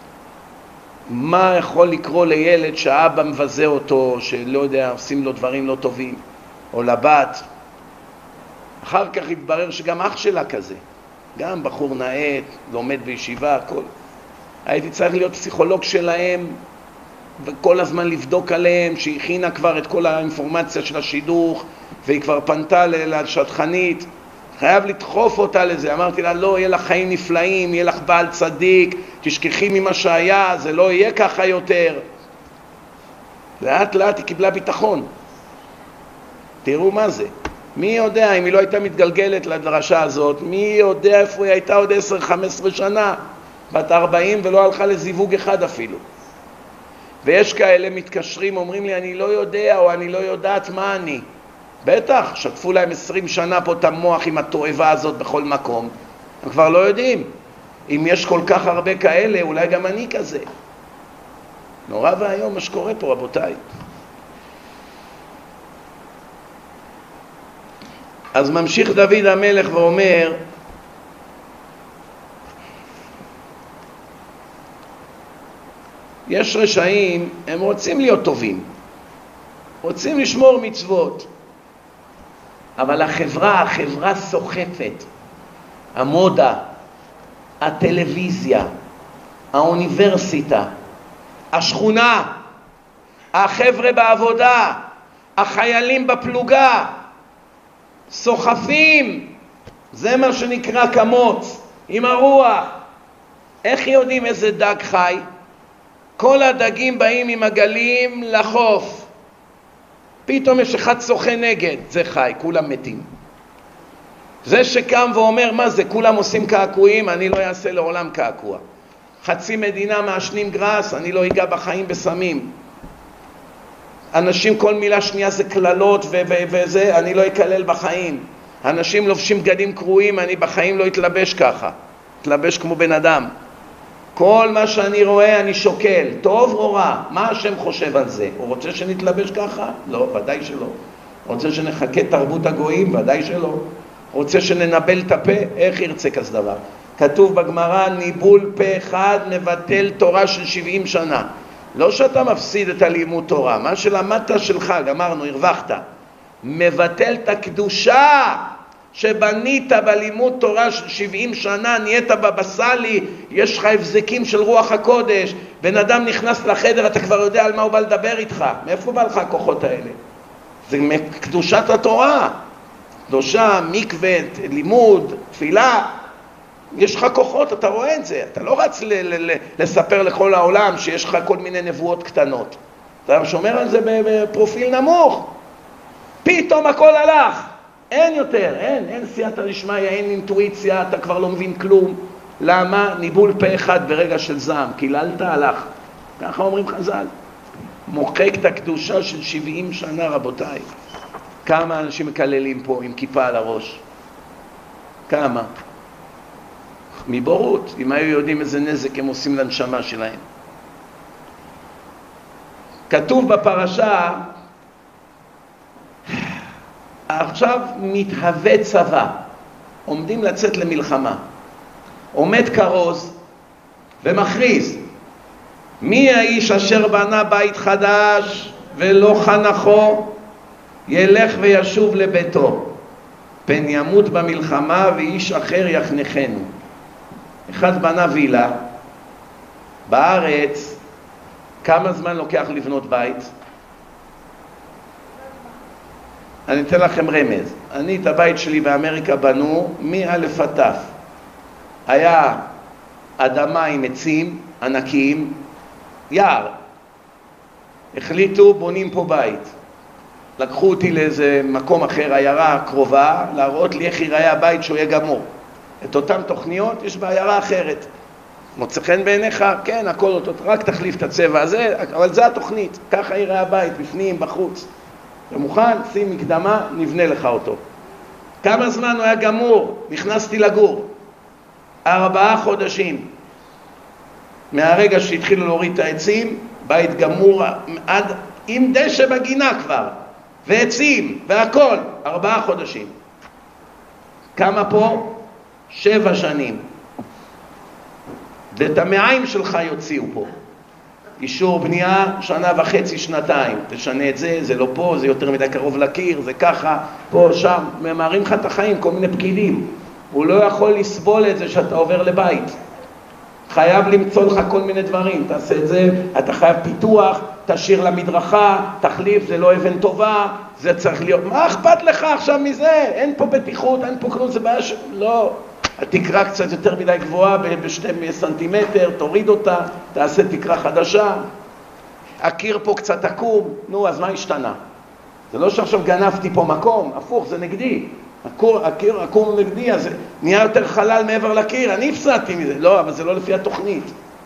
מה יכול לקרוא לילד שהאבא מבזה אותו, שלא יודע, עושים לו דברים לא טובים, או לבת. אחר כך התברר שגם אח שלה כזה, גם בחור נאה, לומד בישיבה, הכל. הייתי צריך להיות פסיכולוג שלהם, וכל הזמן לבדוק עליהם, שהכינה כבר את כל האינפורמציה של השידוך, והיא כבר פנתה לשטחנית, חייב לדחוף אותה לזה. אמרתי לה, לא, יהיה לך חיים נפלאים, יהיה לך בעל צדיק, תשכחי ממה שהיה, זה לא יהיה ככה יותר. לאט לאט היא קיבלה ביטחון. תראו מה זה. מי יודע, אם היא לא הייתה מתגלגלת לדרשה הזאת, מי יודע איפה היא הייתה עוד עשר חמש עשרה שנה, בת ארבעים, ולא הלכה לזיווג אחד אפילו. ויש כאלה מתקשרים, אומרים לי, אני לא יודע או אני לא יודעת מה אני. בטח, שטפו להם עשרים שנה פה את המוח עם התועבה הזאת בכל מקום. הם כבר לא יודעים. אם יש כל כך הרבה כאלה, אולי גם אני כזה. נורא והיום מה שקורה פה, רבותיי. אז ממשיך דוד המלך ואומר, יש רשעים, הם רוצים להיות טובים, רוצים לשמור מצוות, אבל החברה, החברה סוחפת. המודה, הטלוויזיה, האוניברסיטה, השכונה, החבר'ה בעבודה, החיילים בפלוגה, סוחפים. זה מה שנקרא כמוץ, עם הרוח. איך יודעים איזה דג חי? כל הדגים באים עם הגלים לחוף. פתאום יש אחד שוחה נגד, זה חי, כולם מתים. זה שקם ואומר, מה זה, כולם עושים קעקועים, אני לא אעשה לעולם קעקוע. חצי מדינה מעשנים גרס, אני לא אגע בחיים בסמים. אנשים, כל מילה שנייה זה כללות ו- ו- וזה, אני לא אקלל בחיים. אנשים לובשים בגדים קרועים, אני בחיים לא אתלבש ככה. אתלבש כמו בן אדם. כל מה שאני רואה אני שוקל, טוב או רע, מה השם חושב על זה? הוא רוצה שנתלבש ככה? לא, ודאי שלא. רוצה שנחכה תרבות הגויים? ודאי שלא. רוצה שננבל את הפה? איך ירצה כזה דבר? כתוב בגמרא, ניבול פה אחד מבטל תורה של שבעים שנה. לא שאתה מפסיד את הלימוד תורה, מה שלמדת שלך, גמרנו, הרווחת. מבטל את הקדושה שבנית בלימוד תורה של שבעים שנה, נהיית בבסלי, יש לך הבזקים של רוח הקודש, בן אדם נכנס לחדר, אתה כבר יודע על מה הוא בא לדבר איתך. מאיפה בא לך הכוחות האלה? זה מקדושת התורה. קדושה, מקווה, לימוד, תפילה. יש לך כוחות, אתה רואה את זה. אתה לא רץ ל- ל- לספר לכל העולם שיש לך כל מיני נבואות קטנות. אתה שומר על זה בפרופיל נמוך. פתאום הכל הלך. אין יותר, אין, אין סייעתא דשמיא, אין אינטואיציה, אתה כבר לא מבין כלום. למה? ניבול פה אחד ברגע של זעם. קיללת, הלך. ככה אומרים חז"ל. מוחק את הקדושה של שבעים שנה, רבותיי. כמה אנשים מקללים פה עם כיפה על הראש? כמה? מבורות, אם היו יודעים איזה נזק הם עושים לנשמה שלהם. כתוב בפרשה, עכשיו מתהווה צבא, עומדים לצאת למלחמה. עומד כרוז ומכריז, מי האיש אשר בנה בית חדש ולא חנכו, ילך וישוב לביתו, פן ימות במלחמה ואיש אחר יחנכנו. אחד בנה וילה בארץ, כמה זמן לוקח לבנות בית? אני אתן לכם רמז. אני את הבית שלי באמריקה בנו מאלף עד תף. היה אדמה עם עצים ענקיים, יער. החליטו בונים פה בית. לקחו אותי לאיזה מקום אחר, עיירה קרובה, להראות לי איך ייראה הבית שהוא יהיה גמור. את אותן תוכניות יש בעיירה אחרת. מוצא חן בעיניך? כן, הכל אותו, רק תחליף את הצבע הזה, אבל זה התוכנית. ככה ייראה הבית, בפנים, בחוץ. ומוכן, שים מקדמה, נבנה לך אותו. כמה זמן הוא היה גמור? נכנסתי לגור. ארבעה חודשים. מהרגע שהתחילו להוריד את העצים, בית גמור עד עם דשא בגינה כבר. ועצים, והכל. ארבעה חודשים. כמה פה? שבע שנים. ואת המעיים שלך יוציאו פה. אישור בנייה, שנה וחצי, שנתיים. תשנה את זה, זה לא פה, זה יותר מדי קרוב לקיר, זה ככה, פה, שם. ממהרים לך את החיים, כל מיני פקידים. הוא לא יכול לסבול את זה שאתה עובר לבית. חייב למצוא לך כל מיני דברים. תעשה את זה, אתה חייב פיתוח, תשאיר למדרכה, תחליף, זה לא אבן טובה, זה צריך להיות. מה אכפת לך עכשיו מזה? אין פה בטיחות, אין פה כלום, זה בעיה ש... לא. התקרה קצת יותר מדי גבוהה בשני סנטימטר, תוריד אותה, תעשה תקרה חדשה. הקיר פה קצת עקום, נו, אז מה השתנה? זה לא שעכשיו גנבתי פה מקום, הפוך, זה נגדי. הקיר, הקיר עקום נגדי, אז נהיה יותר חלל מעבר לקיר, אני הפסדתי מזה. לא, אבל זה לא לפי התוכנית.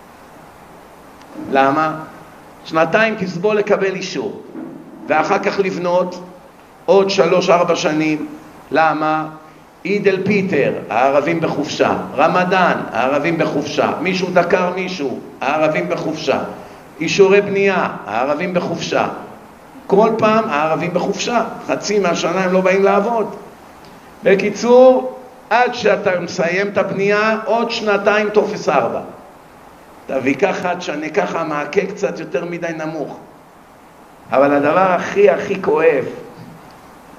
למה? שנתיים תסבול לקבל אישור, ואחר כך לבנות עוד שלוש, ארבע שנים. למה? עיד אל פיטר, הערבים בחופשה. רמדאן, הערבים בחופשה. מישהו דקר מישהו, הערבים בחופשה. אישורי בנייה, הערבים בחופשה. כל פעם הערבים בחופשה. חצי מהשנה הם לא באים לעבוד. בקיצור, עד שאתה מסיים את הבנייה, עוד שנתיים תופס ארבע. תביא ככה עד שאני ככה מעקה קצת יותר מדי נמוך. אבל הדבר הכי הכי כואב,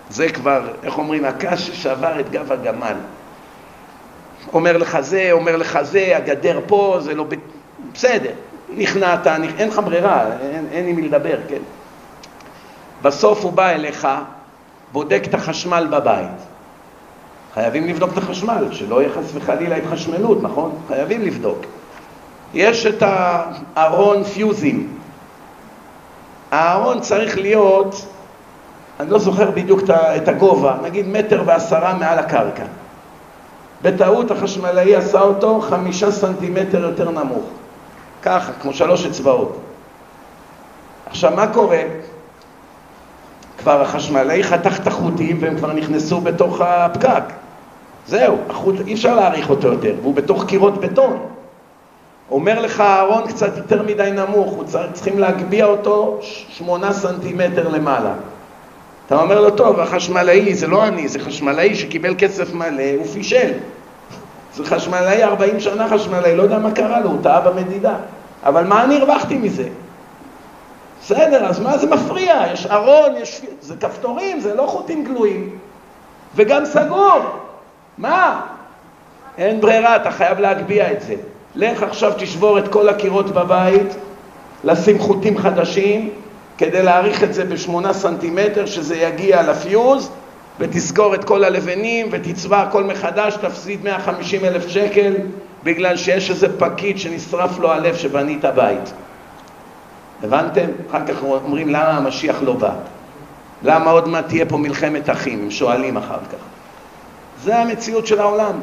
זה כבר, איך אומרים, הקש ששבר את גב הגמל. אומר לך זה, אומר לך זה, הגדר פה, זה לא... בסדר, נכנעת, אין לך ברירה, אין, אין עם מי לדבר, כן? בסוף הוא בא אליך, בודק את החשמל בבית. חייבים לבדוק את החשמל, שלא יהיה חס וחלילה התחשמלות, נכון? חייבים לבדוק. יש את הארון פיוזים. הארון צריך להיות, אני לא זוכר בדיוק את הגובה, נגיד מטר ועשרה מעל הקרקע. בטעות החשמלאי עשה אותו חמישה סנטימטר יותר נמוך. ככה, כמו שלוש אצבעות. עכשיו, מה קורה? כבר החשמלאי חתך את החוטים והם כבר נכנסו בתוך הפקק. זהו, החוט, אי אפשר להאריך אותו יותר, והוא בתוך קירות בטון. אומר לך הארון קצת יותר מדי נמוך, הוא צריך, צריכים להגביע אותו שמונה סנטימטר למעלה. אתה אומר לו, טוב, החשמלאי, זה לא אני, זה חשמלאי שקיבל כסף מלא, הוא פישל. זה חשמלאי, ארבעים שנה חשמלאי, לא יודע מה קרה לו, הוא טעה במדידה. אבל מה אני הרווחתי מזה? בסדר, אז מה זה מפריע? יש ארון, יש... זה כפתורים, זה לא חוטים גלויים. וגם סגור. מה? אין ברירה, אתה חייב להגביע את זה. לך עכשיו תשבור את כל הקירות בבית, לשים חוטים חדשים, כדי להאריך את זה בשמונה סנטימטר, שזה יגיע לפיוז, ותסגור את כל הלבנים, ותצבע הכל מחדש, תפסיד מאה וחמישים אלף שקל, בגלל שיש איזה פקיד שנשרף לו הלב שבנית בית. הבנתם? אחר כך אומרים, למה המשיח לא בא? למה עוד מעט תהיה פה מלחמת אחים? הם שואלים אחר כך. זה המציאות של העולם.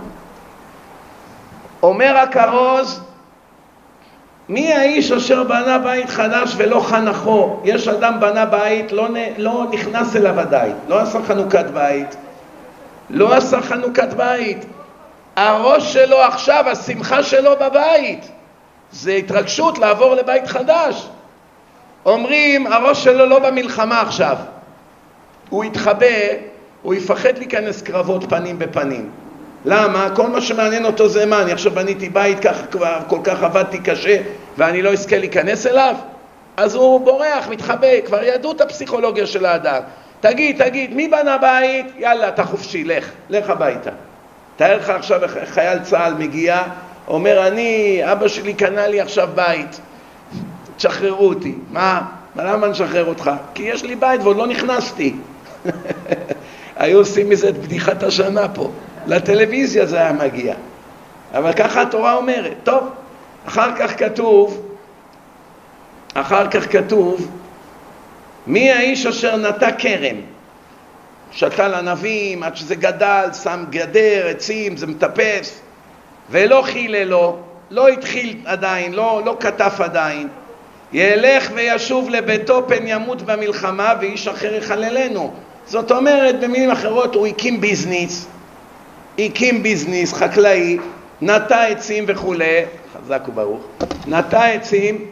אומר הכרוז, מי האיש אשר בנה בית חדש ולא חנכו? יש אדם בנה בית, לא, לא נכנס אליו עדיין, לא עשה חנוכת בית, לא עשה חנוכת בית. הראש שלו עכשיו, השמחה שלו בבית, זה התרגשות לעבור לבית חדש. אומרים, הראש שלו לא במלחמה עכשיו. הוא יתחבא, הוא יפחד להיכנס קרבות פנים בפנים. למה? כל מה שמעניין אותו זה מה? אני עכשיו בניתי בית, ככה כבר כל כך עבדתי קשה, ואני לא אזכה להיכנס אליו? אז הוא בורח, מתחבא, כבר ידעו את הפסיכולוגיה של האדם. תגיד, תגיד, מי בנה בית? יאללה, אתה חופשי, לך, לך הביתה. תאר לך עכשיו חייל צהל מגיע, אומר, אני, אבא שלי קנה לי עכשיו בית, תשחררו אותי. מה? למה נשחרר אותך? כי יש לי בית ועוד לא נכנסתי. היו עושים מזה את בדיחת השנה פה. לטלוויזיה זה היה מגיע. אבל ככה התורה אומרת. טוב, אחר כך כתוב, אחר כך כתוב, מי האיש אשר נטע כרם? שתל ענבים, עד שזה גדל, שם גדר, עצים, זה מטפס, ולא חילה לו, לא התחיל עדיין, לא, לא כתף עדיין. ילך וישוב לביתו פן ימות במלחמה ואיש אחר יחללנו. זאת אומרת, במילים אחרות, הוא הקים ביזניס, הקים ביזניס חקלאי, נטע עצים וכו', חזק וברוך, נטע עצים,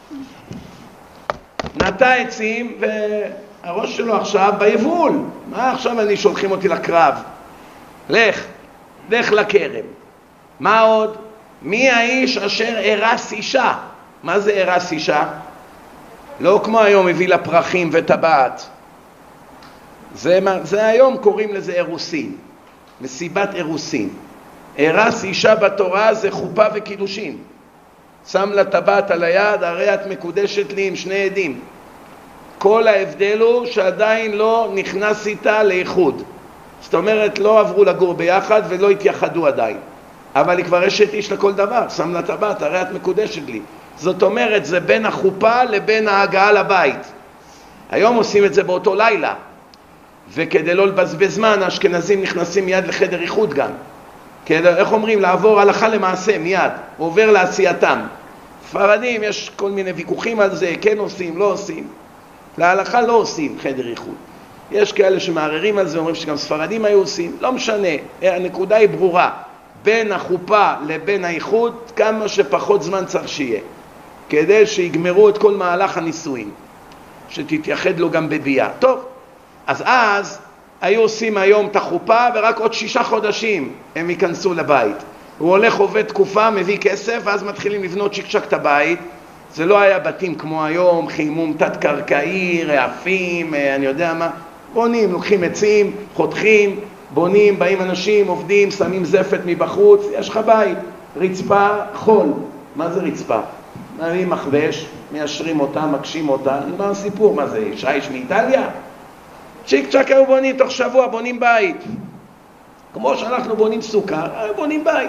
נטע עצים, והראש שלו עכשיו ביבול. מה עכשיו אני שולחים אותי לקרב? לך, לך לכרם. מה עוד? מי האיש אשר הרס אישה? מה זה הרס אישה? לא כמו היום הביא לה פרחים וטבעת. זה, זה היום קוראים לזה אירוסין, מסיבת אירוסין. הרס אישה בתורה זה חופה וקידושין. שם לה טבעת על היד, הרי את מקודשת לי עם שני עדים. כל ההבדל הוא שעדיין לא נכנס איתה לאיחוד. זאת אומרת, לא עברו לגור ביחד ולא התייחדו עדיין. אבל היא כבר אשת איש לכל דבר, שם לה טבעת, הרי את מקודשת לי. זאת אומרת, זה בין החופה לבין ההגעה לבית. היום עושים את זה באותו לילה. וכדי לא לבזבז זמן, האשכנזים נכנסים מיד לחדר איחוד גם. כדי, איך אומרים? לעבור הלכה למעשה מיד. הוא עובר לעשייתם. ספרדים, יש כל מיני ויכוחים על זה, כן עושים, לא עושים. להלכה לא עושים חדר איחוד. יש כאלה שמערערים על זה, אומרים שגם ספרדים היו עושים. לא משנה, הנקודה היא ברורה. בין החופה לבין האיחוד, כמה שפחות זמן צריך שיהיה. כדי שיגמרו את כל מהלך הנישואים. שתתייחד לו גם בביאה. טוב. אז אז היו עושים היום את החופה ורק עוד שישה חודשים הם ייכנסו לבית. הוא הולך עובד תקופה, מביא כסף, ואז מתחילים לבנות שקשק את הבית. זה לא היה בתים כמו היום, חימום תת-קרקעי, רעפים, אני יודע מה. בונים, לוקחים עצים, חותכים, בונים, באים אנשים, עובדים, שמים זפת מבחוץ, יש לך בית, רצפה, חול. מה זה רצפה? מרים מחבש, מיישרים אותה, מקשים אותה, מה הסיפור? מה זה, שיש מאיטליה? צ'יק צ'ק היו בונים, תוך שבוע בונים בית. כמו שאנחנו בונים סוכר, היו בונים בית.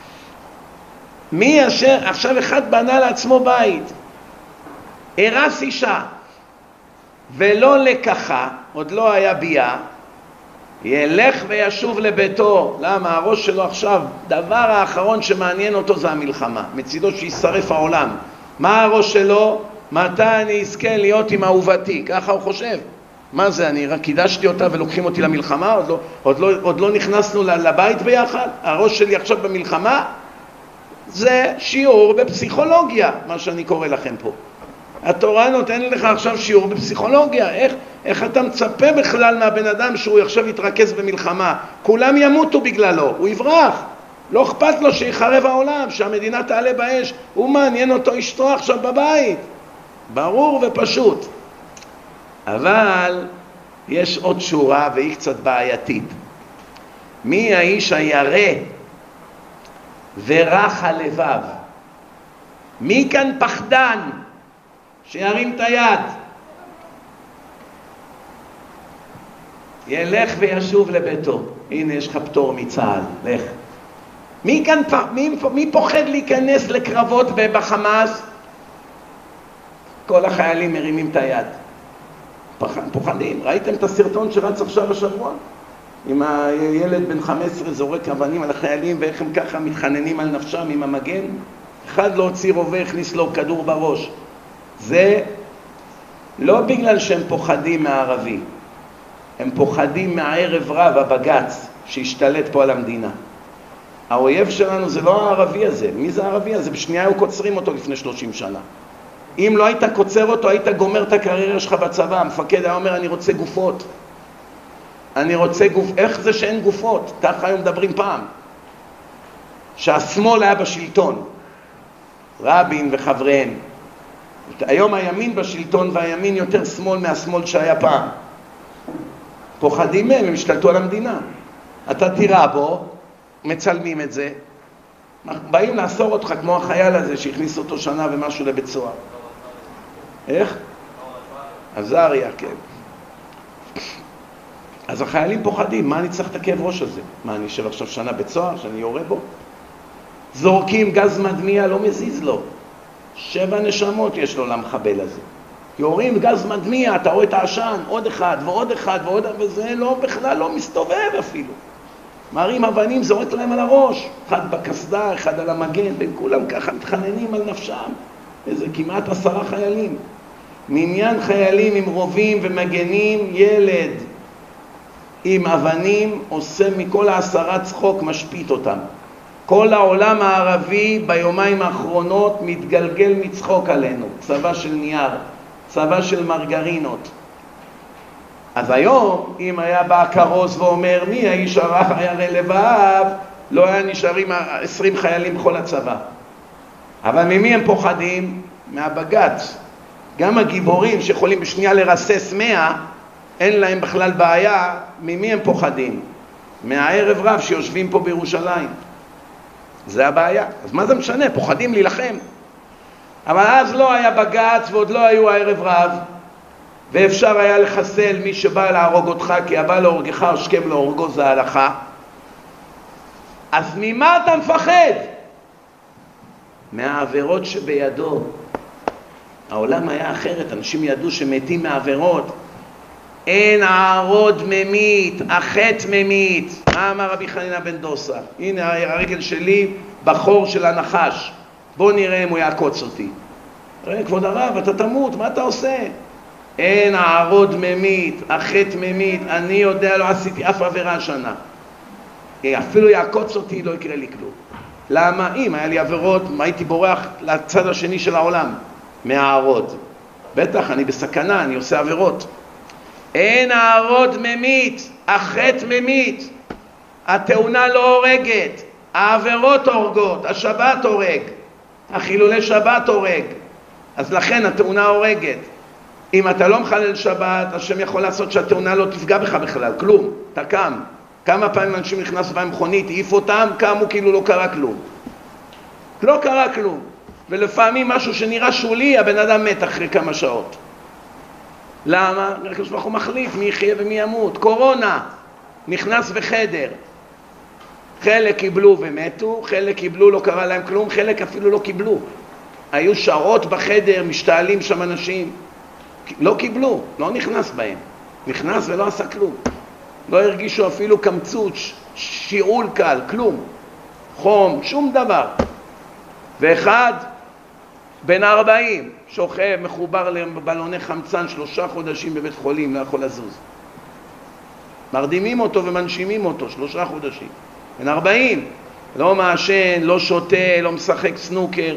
מי אשר, עכשיו אחד בנה לעצמו בית, הרס אישה, ולא לקחה, עוד לא היה בייה, ילך וישוב לביתו. למה? הראש שלו עכשיו, דבר האחרון שמעניין אותו זה המלחמה. מצידו שישרף העולם. מה הראש שלו? מתי אני אזכה להיות עם אהובתי? ככה הוא חושב. מה זה? אני רק קידשתי אותה ולוקחים אותי למלחמה? עוד לא, עוד לא, עוד לא נכנסנו לבית ביחד? הראש שלי עכשיו במלחמה? זה שיעור בפסיכולוגיה, מה שאני קורא לכם פה. התורה נותן לך עכשיו שיעור בפסיכולוגיה. איך, איך אתה מצפה בכלל מהבן אדם שהוא עכשיו יתרכז במלחמה? כולם ימותו בגללו, הוא יברח. לא אכפת לו שיחרב העולם, שהמדינה תעלה באש. הוא מעניין אותו אשתו עכשיו בבית. ברור ופשוט. אבל יש עוד שורה והיא קצת בעייתית. מי האיש הירא ורך הלבב? מי כאן פחדן? שירים את היד. ילך וישוב לביתו. הנה יש לך פטור מצה"ל, לך. מי כאן, מי, מי פוחד להיכנס לקרבות בחמאס? כל החיילים מרימים את היד. פוחדים. ראיתם את הסרטון שרץ עכשיו השבוע? עם הילד בן חמש עשרה זורק אבנים על החיילים ואיך הם ככה מתחננים על נפשם עם המגן? אחד לא הוציא רובה, הכניס לו כדור בראש. זה לא בגלל שהם פוחדים מהערבי, הם פוחדים מהערב רב, הבגץ, שהשתלט פה על המדינה. האויב שלנו זה לא הערבי הזה. מי זה הערבי הזה? בשנייה היו קוצרים אותו לפני שלושים שנה. אם לא היית קוצר אותו, היית גומר את הקריירה שלך בצבא. המפקד היה אומר, אני רוצה גופות. אני רוצה גוף... איך זה שאין גופות? ככה היום מדברים פעם. שהשמאל היה בשלטון. רבין וחבריהם. היום הימין בשלטון והימין יותר שמאל מהשמאל שהיה פעם. פוחדים מהם, הם השתלטו על המדינה. אתה תראה בו, מצלמים את זה, באים לאסור אותך כמו החייל הזה שהכניס אותו שנה ומשהו לבית סוהר. איך? עזריה, כן. אז החיילים פוחדים, מה אני צריך את הכאב ראש הזה? מה, אני אשב עכשיו שנה בית סוהר שאני יורה בו? זורקים גז מדמיע, לא מזיז לו. שבע נשמות יש לו למחבל הזה. יורים גז מדמיע, אתה רואה את העשן, עוד אחד ועוד אחד ועוד אחד, וזה לא, בכלל לא מסתובב אפילו. מרים אבנים, זורק להם על הראש. אחד בקסדה, אחד על המגן, בין כולם ככה מתחננים על נפשם. איזה כמעט עשרה חיילים. מניין חיילים עם רובים ומגנים, ילד עם אבנים עושה מכל העשרה צחוק, משפיט אותם. כל העולם הערבי ביומיים האחרונות מתגלגל מצחוק עלינו. צבא של נייר, צבא של מרגרינות. אז היום, אם היה בא כרוז ואומר, מי האיש הרך הירא לבב, לא היה נשארים עשרים חיילים בכל הצבא. אבל ממי הם פוחדים? מהבגץ. גם הגיבורים שיכולים בשנייה לרסס מאה, אין להם בכלל בעיה. ממי הם פוחדים? מהערב רב שיושבים פה בירושלים. זה הבעיה. אז מה זה משנה? פוחדים להילחם. אבל אז לא היה בגץ ועוד לא היו הערב רב, ואפשר היה לחסל מי שבא להרוג אותך, כי הבא להורגך השכם להורגו זה ההלכה. אז ממה אתה מפחד? מהעבירות שבידו. העולם היה אחרת, אנשים ידעו שמתים מעבירות. אין הערוד ממית, החטא ממית. מה אמר רבי חנינא בן דוסה? הנה הרגל שלי בחור של הנחש, בוא נראה אם הוא יעקוץ אותי. ראה, כבוד הרב, אתה תמות, מה אתה עושה? אין הערוד ממית, החטא ממית. אני יודע, לא עשיתי אף עבירה השנה. אפילו יעקוץ אותי, לא יקרה לי כלום. למה? אם היה לי עבירות, הייתי בורח לצד השני של העולם מהערוד. בטח, אני בסכנה, אני עושה עבירות. אין הערוד ממית, החטא ממית. התאונה לא הורגת, העבירות הורגות, השבת הורג, החילולי שבת הורג. אז לכן התאונה הורגת. אם אתה לא מחלל שבת, השם יכול לעשות שהתאונה לא תפגע בך בכלל, כלום, אתה קם. כמה פעמים אנשים נכנסו בהם מכונית, העיף אותם, קמו כאילו לא קרה כלום. לא קרה כלום. ולפעמים משהו שנראה שולי, הבן אדם מת אחרי כמה שעות. למה? הקדוש ברוך הוא מחליט מי יחיה ומי ימות. קורונה, נכנס בחדר. חלק קיבלו ומתו, חלק קיבלו, לא קרה להם כלום, חלק אפילו לא קיבלו. היו שעות בחדר, משתעלים שם אנשים. לא קיבלו, לא נכנס בהם. נכנס ולא עשה כלום. לא הרגישו אפילו קמצות, שיעול קל, כלום. חום, שום דבר. ואחד, בן ארבעים, שוכב, מחובר לבלוני חמצן שלושה חודשים בבית חולים, לא יכול לזוז. מרדימים אותו ומנשימים אותו שלושה חודשים. בן ארבעים, לא מעשן, לא שותה, לא משחק סנוקר.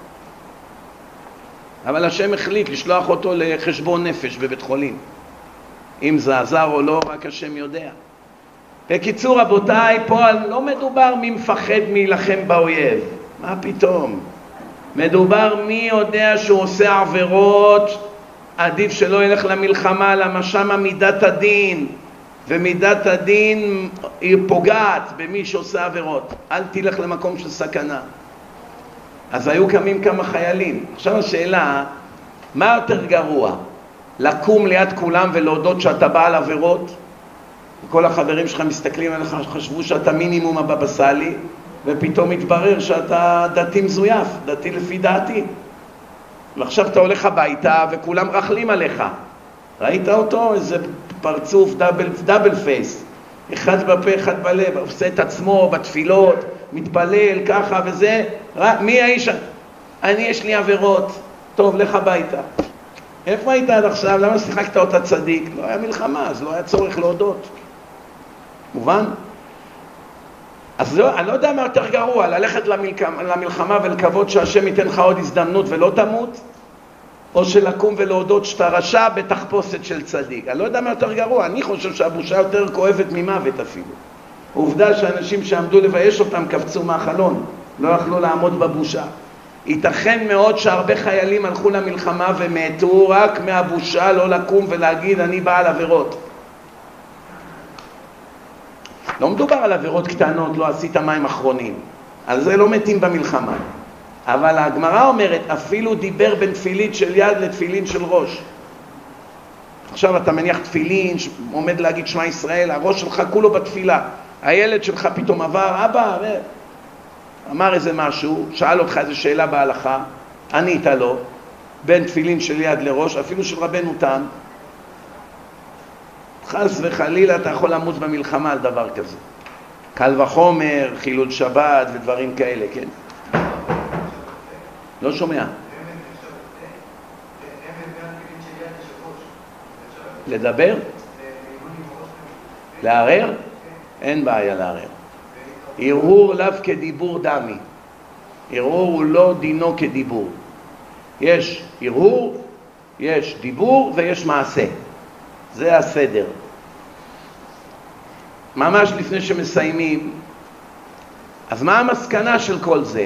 אבל השם החליט לשלוח אותו לחשבון נפש בבית חולים. אם זה עזר או לא, רק השם יודע. בקיצור, רבותיי, פה לא מדובר מי מפחד מלחם באויב. מה פתאום? מדובר מי יודע שהוא עושה עבירות, עדיף שלא ילך למלחמה, למה שמה מידת הדין, ומידת הדין היא פוגעת במי שעושה עבירות. אל תלך למקום של סכנה. אז היו קמים כמה חיילים. עכשיו השאלה, מה יותר גרוע? לקום ליד כולם ולהודות שאתה בעל עבירות? כל החברים שלך מסתכלים עליך, חשבו שאתה מינימום הבבא סאלי, ופתאום מתברר שאתה דתי מזויף, דתי לפי דעתי. ועכשיו אתה הולך הביתה וכולם רחלים עליך. ראית אותו? איזה פרצוף דאבל, דאבל פייס. אחד בפה, אחד בלב, עושה את עצמו בתפילות, מתפלל ככה וזה. מי האיש? אני, יש לי עבירות. טוב, לך הביתה. איפה היית עד עכשיו? למה שיחקת אותה צדיק? לא היה מלחמה, אז לא היה צורך להודות. מובן? אז לא, אני לא יודע מה יותר גרוע, ללכת למלחמה, למלחמה ולקוות שהשם ייתן לך עוד הזדמנות ולא תמות, או שלקום ולהודות שאתה רשע בתחפושת של צדיק. אני לא יודע מה יותר גרוע, אני חושב שהבושה יותר כואבת ממוות אפילו. עובדה שאנשים שעמדו לבייש אותם קפצו מהחלון, לא יכלו לעמוד בבושה. ייתכן מאוד שהרבה חיילים הלכו למלחמה ומתו רק מהבושה לא לקום ולהגיד אני בעל עבירות. לא מדובר על עבירות קטנות, לא עשית מים אחרונים. על זה לא מתים במלחמה. אבל הגמרא אומרת, אפילו דיבר בין תפילין של יד לתפילין של ראש. עכשיו אתה מניח תפילין, עומד להגיד שמע ישראל, הראש שלך כולו בתפילה. הילד שלך פתאום עבר, אבא, אמר איזה משהו, שאל אותך איזה שאלה בהלכה, ענית לו, בין תפילין של יד לראש, אפילו של רבנו תם, חס וחלילה אתה יכול למות במלחמה על דבר כזה. קל וחומר, חילול שבת ודברים כאלה, כן? לא שומע. לדבר? לערער? אין בעיה לערער. ערעור לאו כדיבור דמי. ערעור הוא לא דינו כדיבור. יש ערעור, יש דיבור ויש מעשה. זה הסדר. ממש לפני שמסיימים, אז מה המסקנה של כל זה?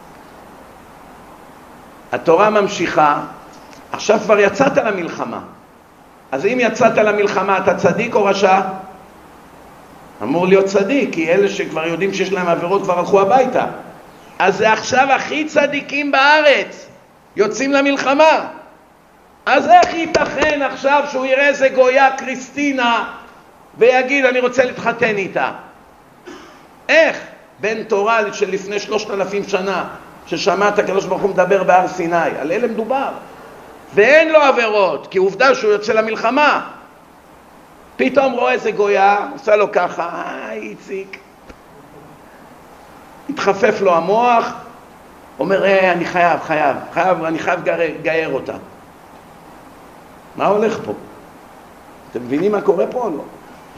התורה ממשיכה, עכשיו כבר יצאת למלחמה. אז אם יצאת למלחמה, אתה צדיק או רשע? אמור להיות צדיק, כי אלה שכבר יודעים שיש להם עבירות כבר הלכו הביתה. אז זה עכשיו הכי צדיקים בארץ, יוצאים למלחמה. אז איך ייתכן עכשיו שהוא יראה איזה גויה קריסטינה ויגיד אני רוצה להתחתן איתה? איך? בן תורה של לפני שלושת אלפים שנה ששמעת הקדוש ברוך הוא מדבר בהר סיני, על אלה מדובר. ואין לו עבירות, כי עובדה שהוא יוצא למלחמה. פתאום רואה איזה גויה, עושה לו ככה, אה, איציק. התחפף לו המוח, אומר, אה, אני חייב, חייב, חייב, אני חייב גייר אותה. מה הולך פה? אתם מבינים מה קורה פה או לא?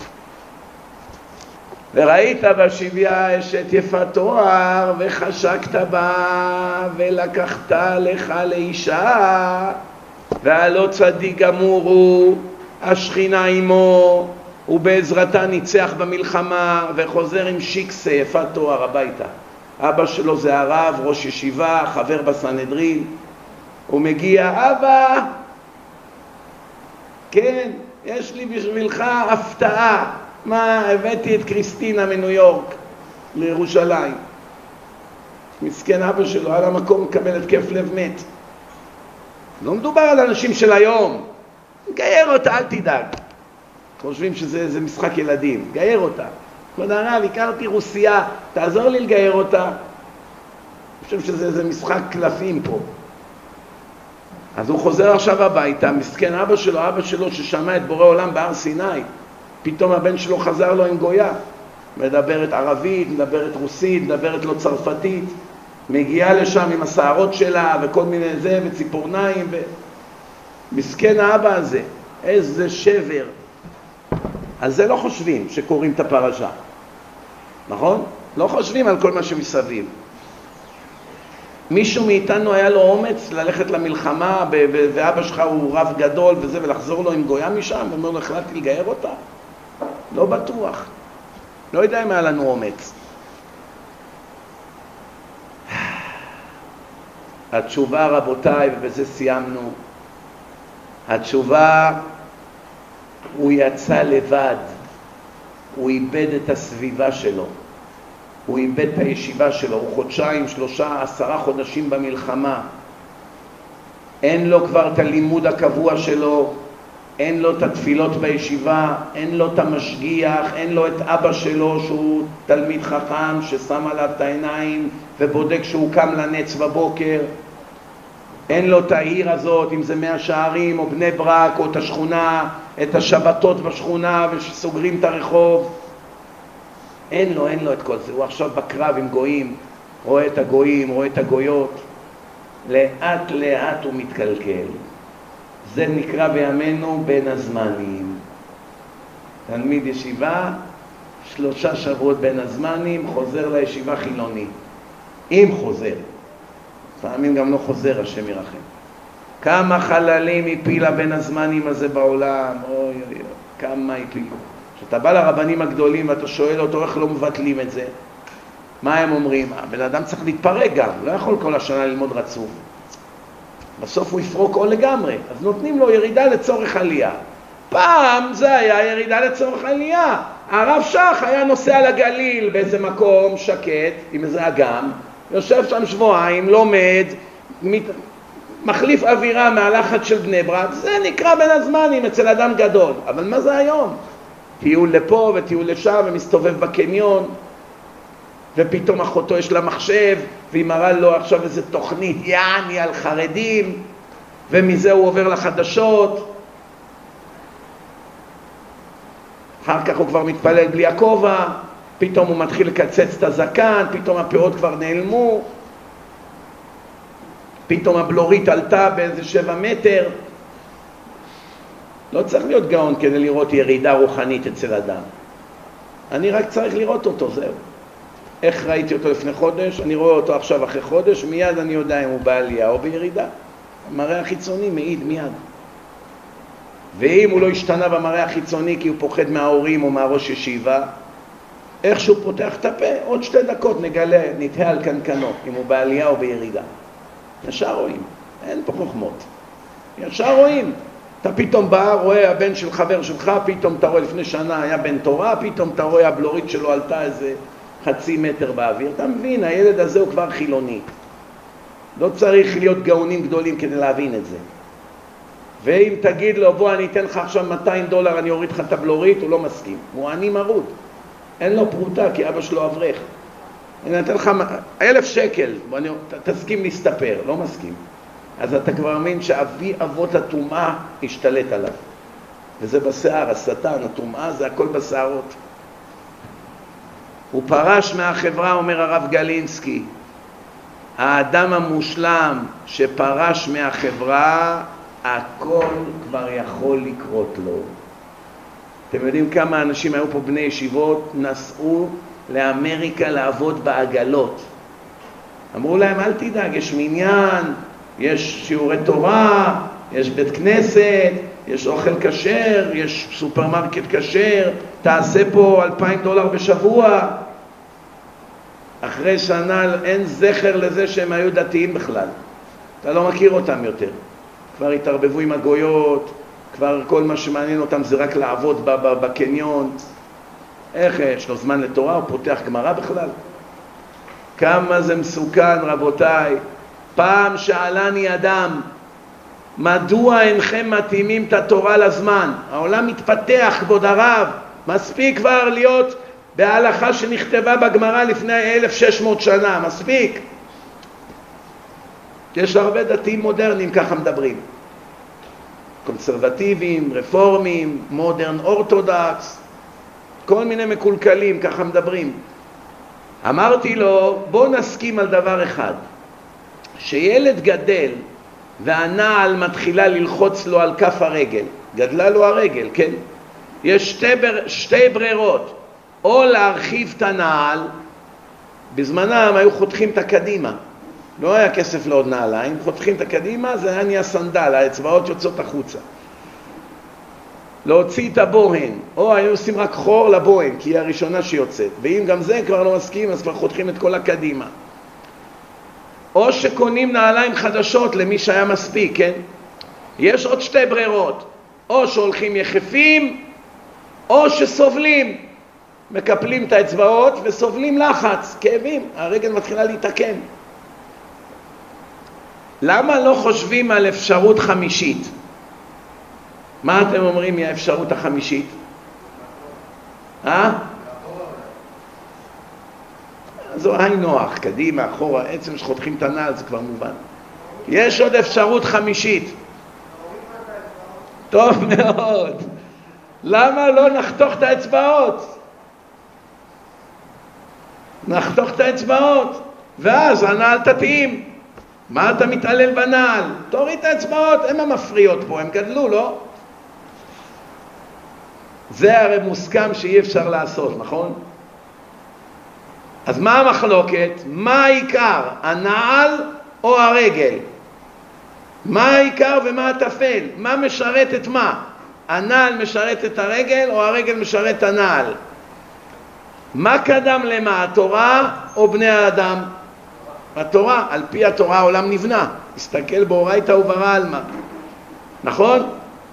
וראית בשביה אשת יפת תואר וחשקת בה ולקחת לך לאישה והלא צדיק גמור הוא, השכינה עמו ובעזרתה ניצח במלחמה וחוזר עם שיקסה יפת תואר הביתה. אבא שלו זה הרב, ראש ישיבה, חבר בסנהדרין. הוא מגיע, אבא, כן, יש לי בשבילך הפתעה. מה, הבאתי את קריסטינה מניו יורק לירושלים. מסכן אבא שלו, על המקום מקבל התקף לב מת. לא מדובר על אנשים של היום. גייר אותה, אל תדאג. חושבים שזה משחק ילדים. גייר אותה. כבוד הרב, הכרתי רוסיה, תעזור לי לגייר אותה. אני חושב שזה משחק קלפים פה. אז הוא חוזר עכשיו הביתה, מסכן אבא שלו, אבא שלו ששמע את בורא עולם בהר סיני. פתאום הבן שלו חזר לו עם גויה. מדברת ערבית, מדברת רוסית, מדברת לו צרפתית. מגיעה לשם עם השערות שלה וכל מיני זה וציפורניים. ו... מסכן האבא הזה, איזה שבר. על זה לא חושבים שקוראים את הפרשה. נכון? לא חושבים על כל מה שמסביב. מישהו מאיתנו היה לו אומץ ללכת למלחמה ואבא שלך הוא רב גדול וזה ולחזור לו עם גויה משם ואומר לו החלטתי לגייר אותה? לא בטוח. לא יודע אם היה לנו אומץ. התשובה רבותיי, ובזה סיימנו, התשובה, הוא יצא לבד, הוא איבד את הסביבה שלו, הוא איבד את הישיבה שלו, הוא חודשיים, שלושה, עשרה חודשים במלחמה, אין לו כבר את הלימוד הקבוע שלו, אין לו את התפילות בישיבה, אין לו את המשגיח, אין לו את אבא שלו שהוא תלמיד חכם ששם עליו את העיניים ובודק שהוא קם לנץ בבוקר, אין לו את העיר הזאת, אם זה מאה שערים או בני ברק או את השכונה, את השבתות בשכונה ושסוגרים את הרחוב. אין לו, אין לו את כל זה. הוא עכשיו בקרב עם גויים, רואה את הגויים, רואה את הגויות. לאט לאט הוא מתקלקל. זה נקרא בימינו בין הזמנים. תלמיד ישיבה, שלושה שבועות בין הזמנים, חוזר לישיבה חילוני. אם חוזר. פעמים גם לא חוזר, השם ירחם. כמה חללים הפילה בין הזמנים הזה בעולם, אוי אוי אוי, כמה הפילו. כשאתה בא לרבנים הגדולים ואתה שואל אותו איך לא מבטלים את זה, מה הם אומרים? הבן אדם צריך להתפרק גם, לא יכול כל השנה ללמוד רצוף. בסוף הוא יפרוק או לגמרי, אז נותנים לו ירידה לצורך עלייה. פעם זה היה ירידה לצורך עלייה. הרב שך היה נוסע לגליל באיזה מקום שקט, עם איזה אגם, יושב שם שבועיים, לומד, מת... מחליף אווירה מהלחץ של בני ברק, זה נקרא בין הזמנים אצל אדם גדול. אבל מה זה היום? טיול לפה וטיול לשם ומסתובב בקניון, ופתאום אחותו יש לה מחשב, והיא מראה לו עכשיו איזו תוכנית יעני על חרדים, ומזה הוא עובר לחדשות. אחר כך הוא כבר מתפלל בלי הכובע, פתאום הוא מתחיל לקצץ את הזקן, פתאום הפאות כבר נעלמו, פתאום הבלורית עלתה באיזה שבע מטר. לא צריך להיות גאון כדי לראות ירידה רוחנית אצל אדם. אני רק צריך לראות אותו, זהו. איך ראיתי אותו לפני חודש? אני רואה אותו עכשיו אחרי חודש, מיד אני יודע אם הוא בעלייה או בירידה. המראה החיצוני מעיד מיד. ואם הוא לא השתנה במראה החיצוני כי הוא פוחד מההורים או מהראש ישיבה, איך שהוא פותח את הפה, עוד שתי דקות נגלה, נתהה על קנקנו, אם הוא בעלייה או בירידה. ישר רואים, אין פה חוכמות. ישר רואים. אתה פתאום בא, רואה הבן של חבר שלך, פתאום אתה רואה לפני שנה היה בן תורה, פתאום אתה רואה הבלורית שלו עלתה איזה חצי מטר באוויר. אתה מבין, הילד הזה הוא כבר חילוני. לא צריך להיות גאונים גדולים כדי להבין את זה. ואם תגיד לו, בוא אני אתן לך עכשיו מאתיים דולר, אני אוריד לך את הבלורית, הוא לא מסכים. הוא עני מרוד. אין לו פרוטה כי אבא שלו אברך. אני אתן לך אלף שקל, אני, תסכים להסתפר, לא מסכים. אז אתה כבר מאמין שאבי אבות הטומאה השתלט עליו. וזה בשיער, השטן, הטומאה, זה הכל בשערות. הוא פרש מהחברה, אומר הרב גלינסקי. האדם המושלם שפרש מהחברה, הכל כבר יכול לקרות לו. אתם יודעים כמה אנשים היו פה בני ישיבות, נסעו לאמריקה לעבוד בעגלות. אמרו להם, אל תדאג, יש מניין, יש שיעורי תורה, יש בית כנסת, יש אוכל כשר, יש סופרמרקט כשר, תעשה פה אלפיים דולר בשבוע. אחרי שנה אין זכר לזה שהם היו דתיים בכלל. אתה לא מכיר אותם יותר. כבר התערבבו עם הגויות, כבר כל מה שמעניין אותם זה רק לעבוד בקניון. איך יש לו זמן לתורה? הוא פותח גמרא בכלל? כמה זה מסוכן, רבותיי. פעם שאלני אדם, מדוע אינכם מתאימים את התורה לזמן? העולם מתפתח, כבוד הרב. מספיק כבר להיות בהלכה שנכתבה בגמרא לפני אלף ושש מאות שנה, מספיק. יש הרבה דתיים מודרניים ככה מדברים. קונסרבטיביים, רפורמים, מודרן אורתודוקס, כל מיני מקולקלים ככה מדברים. אמרתי לו, בוא נסכים על דבר אחד. שילד גדל והנעל מתחילה ללחוץ לו על כף הרגל, גדלה לו הרגל, כן? יש שתי, בר... שתי ברירות, או להרחיב את הנעל, בזמנם היו חותכים את הקדימה, לא היה כסף לעוד נעליים, חותכים את הקדימה, זה היה נהיה סנדל, האצבעות יוצאות החוצה. להוציא את הבוהן, או היו עושים רק חור לבוהן, כי היא הראשונה שיוצאת, ואם גם זה כבר לא מסכים, אז כבר חותכים את כל הקדימה. או שקונים נעליים חדשות למי שהיה מספיק, כן? יש עוד שתי ברירות, או שהולכים יחפים, או שסובלים, מקפלים את האצבעות וסובלים לחץ, כאבים, הרגל מתחילה להתעקם. למה לא חושבים על אפשרות חמישית? מה אתם אומרים היא האפשרות החמישית? אה? זו היי נוח, קדימה, אחורה, עצם שחותכים את הנעל זה כבר מובן. יש עוד אפשרות חמישית. טוב מאוד. למה לא נחתוך את האצבעות? נחתוך את האצבעות, ואז הנעל תתאים. מה אתה מתעלל בנעל? תוריד את האצבעות, הם המפריעות פה, הם גדלו, לא? זה הרי מוסכם שאי אפשר לעשות, נכון? אז מה המחלוקת? מה העיקר? הנעל או הרגל? מה העיקר ומה התפל? מה משרת את מה? הנעל משרת את הרגל או הרגל משרת את הנעל? מה קדם למה? התורה או בני האדם? התורה, על פי התורה העולם נבנה. הסתכל באורייתא וברא עלמא. נכון?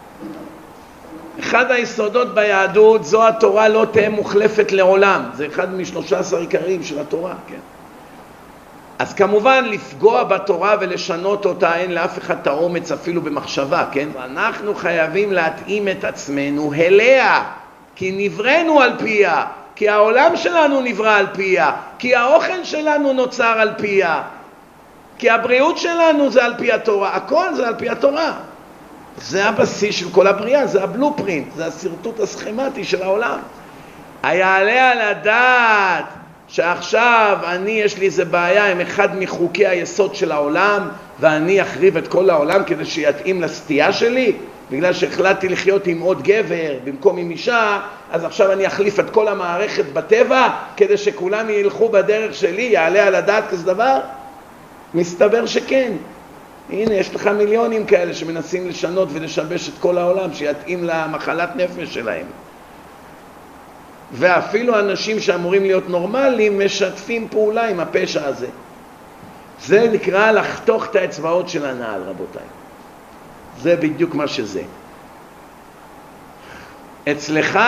אחד היסודות ביהדות, זו התורה לא תהיה מוחלפת לעולם. זה אחד משלושה עשר עיקרים של התורה, כן. אז כמובן לפגוע בתורה ולשנות אותה, אין לאף אחד את האומץ אפילו במחשבה, כן? אנחנו חייבים להתאים את עצמנו אליה, כי נבראנו על פיה, כי העולם שלנו נברא על פיה, כי האוכל שלנו נוצר על פיה, כי הבריאות שלנו זה על פי התורה, הכל זה על פי התורה. זה הבסיס של כל הבריאה, זה הבלופרינט, זה הסרטוט הסכמטי של העולם. היעלה על הדעת שעכשיו אני, יש לי איזה בעיה עם אחד מחוקי היסוד של העולם, ואני אחריב את כל העולם כדי שיתאים לסטייה שלי, בגלל שהחלטתי לחיות עם עוד גבר במקום עם אישה, אז עכשיו אני אחליף את כל המערכת בטבע כדי שכולם ילכו בדרך שלי. יעלה על הדעת כזה דבר? מסתבר שכן. הנה, יש לך מיליונים כאלה שמנסים לשנות ולשבש את כל העולם, שיתאים למחלת נפש שלהם. ואפילו אנשים שאמורים להיות נורמליים משתפים פעולה עם הפשע הזה. זה נקרא לחתוך את האצבעות של הנעל, רבותיי. זה בדיוק מה שזה. אצלך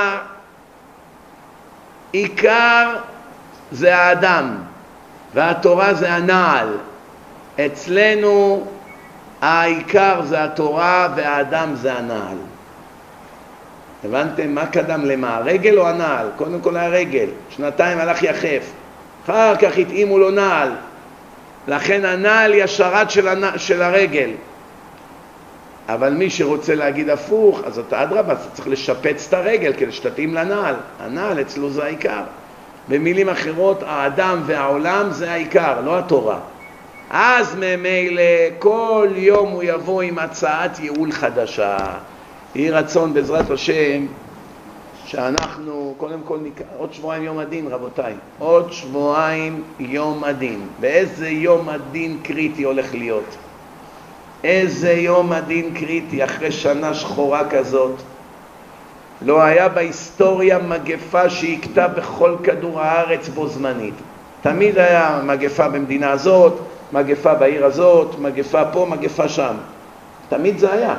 עיקר זה האדם, והתורה זה הנעל. אצלנו העיקר זה התורה והאדם זה הנעל. הבנתם? מה קדם למה? הרגל או הנעל? קודם כל הרגל. שנתיים הלך יחף. אחר כך התאימו לו נעל. לכן הנעל היא השרת של, הנע... של הרגל. אבל מי שרוצה להגיד הפוך, אז אתה אדרבה, אתה צריך לשפץ את הרגל כדי שתתאים לנעל. הנעל אצלו זה העיקר. במילים אחרות, האדם והעולם זה העיקר, לא התורה. אז ממילא כל יום הוא יבוא עם הצעת ייעול חדשה. יהי רצון בעזרת השם שאנחנו קודם כל נקרא, עוד שבועיים יום הדין, רבותיי, עוד שבועיים יום הדין. באיזה יום הדין קריטי הולך להיות? איזה יום הדין קריטי אחרי שנה שחורה כזאת. לא היה בהיסטוריה מגפה שהכתה בכל כדור הארץ בו זמנית. תמיד היה מגפה במדינה הזאת, מגפה בעיר הזאת, מגפה פה, מגפה שם. תמיד זה היה.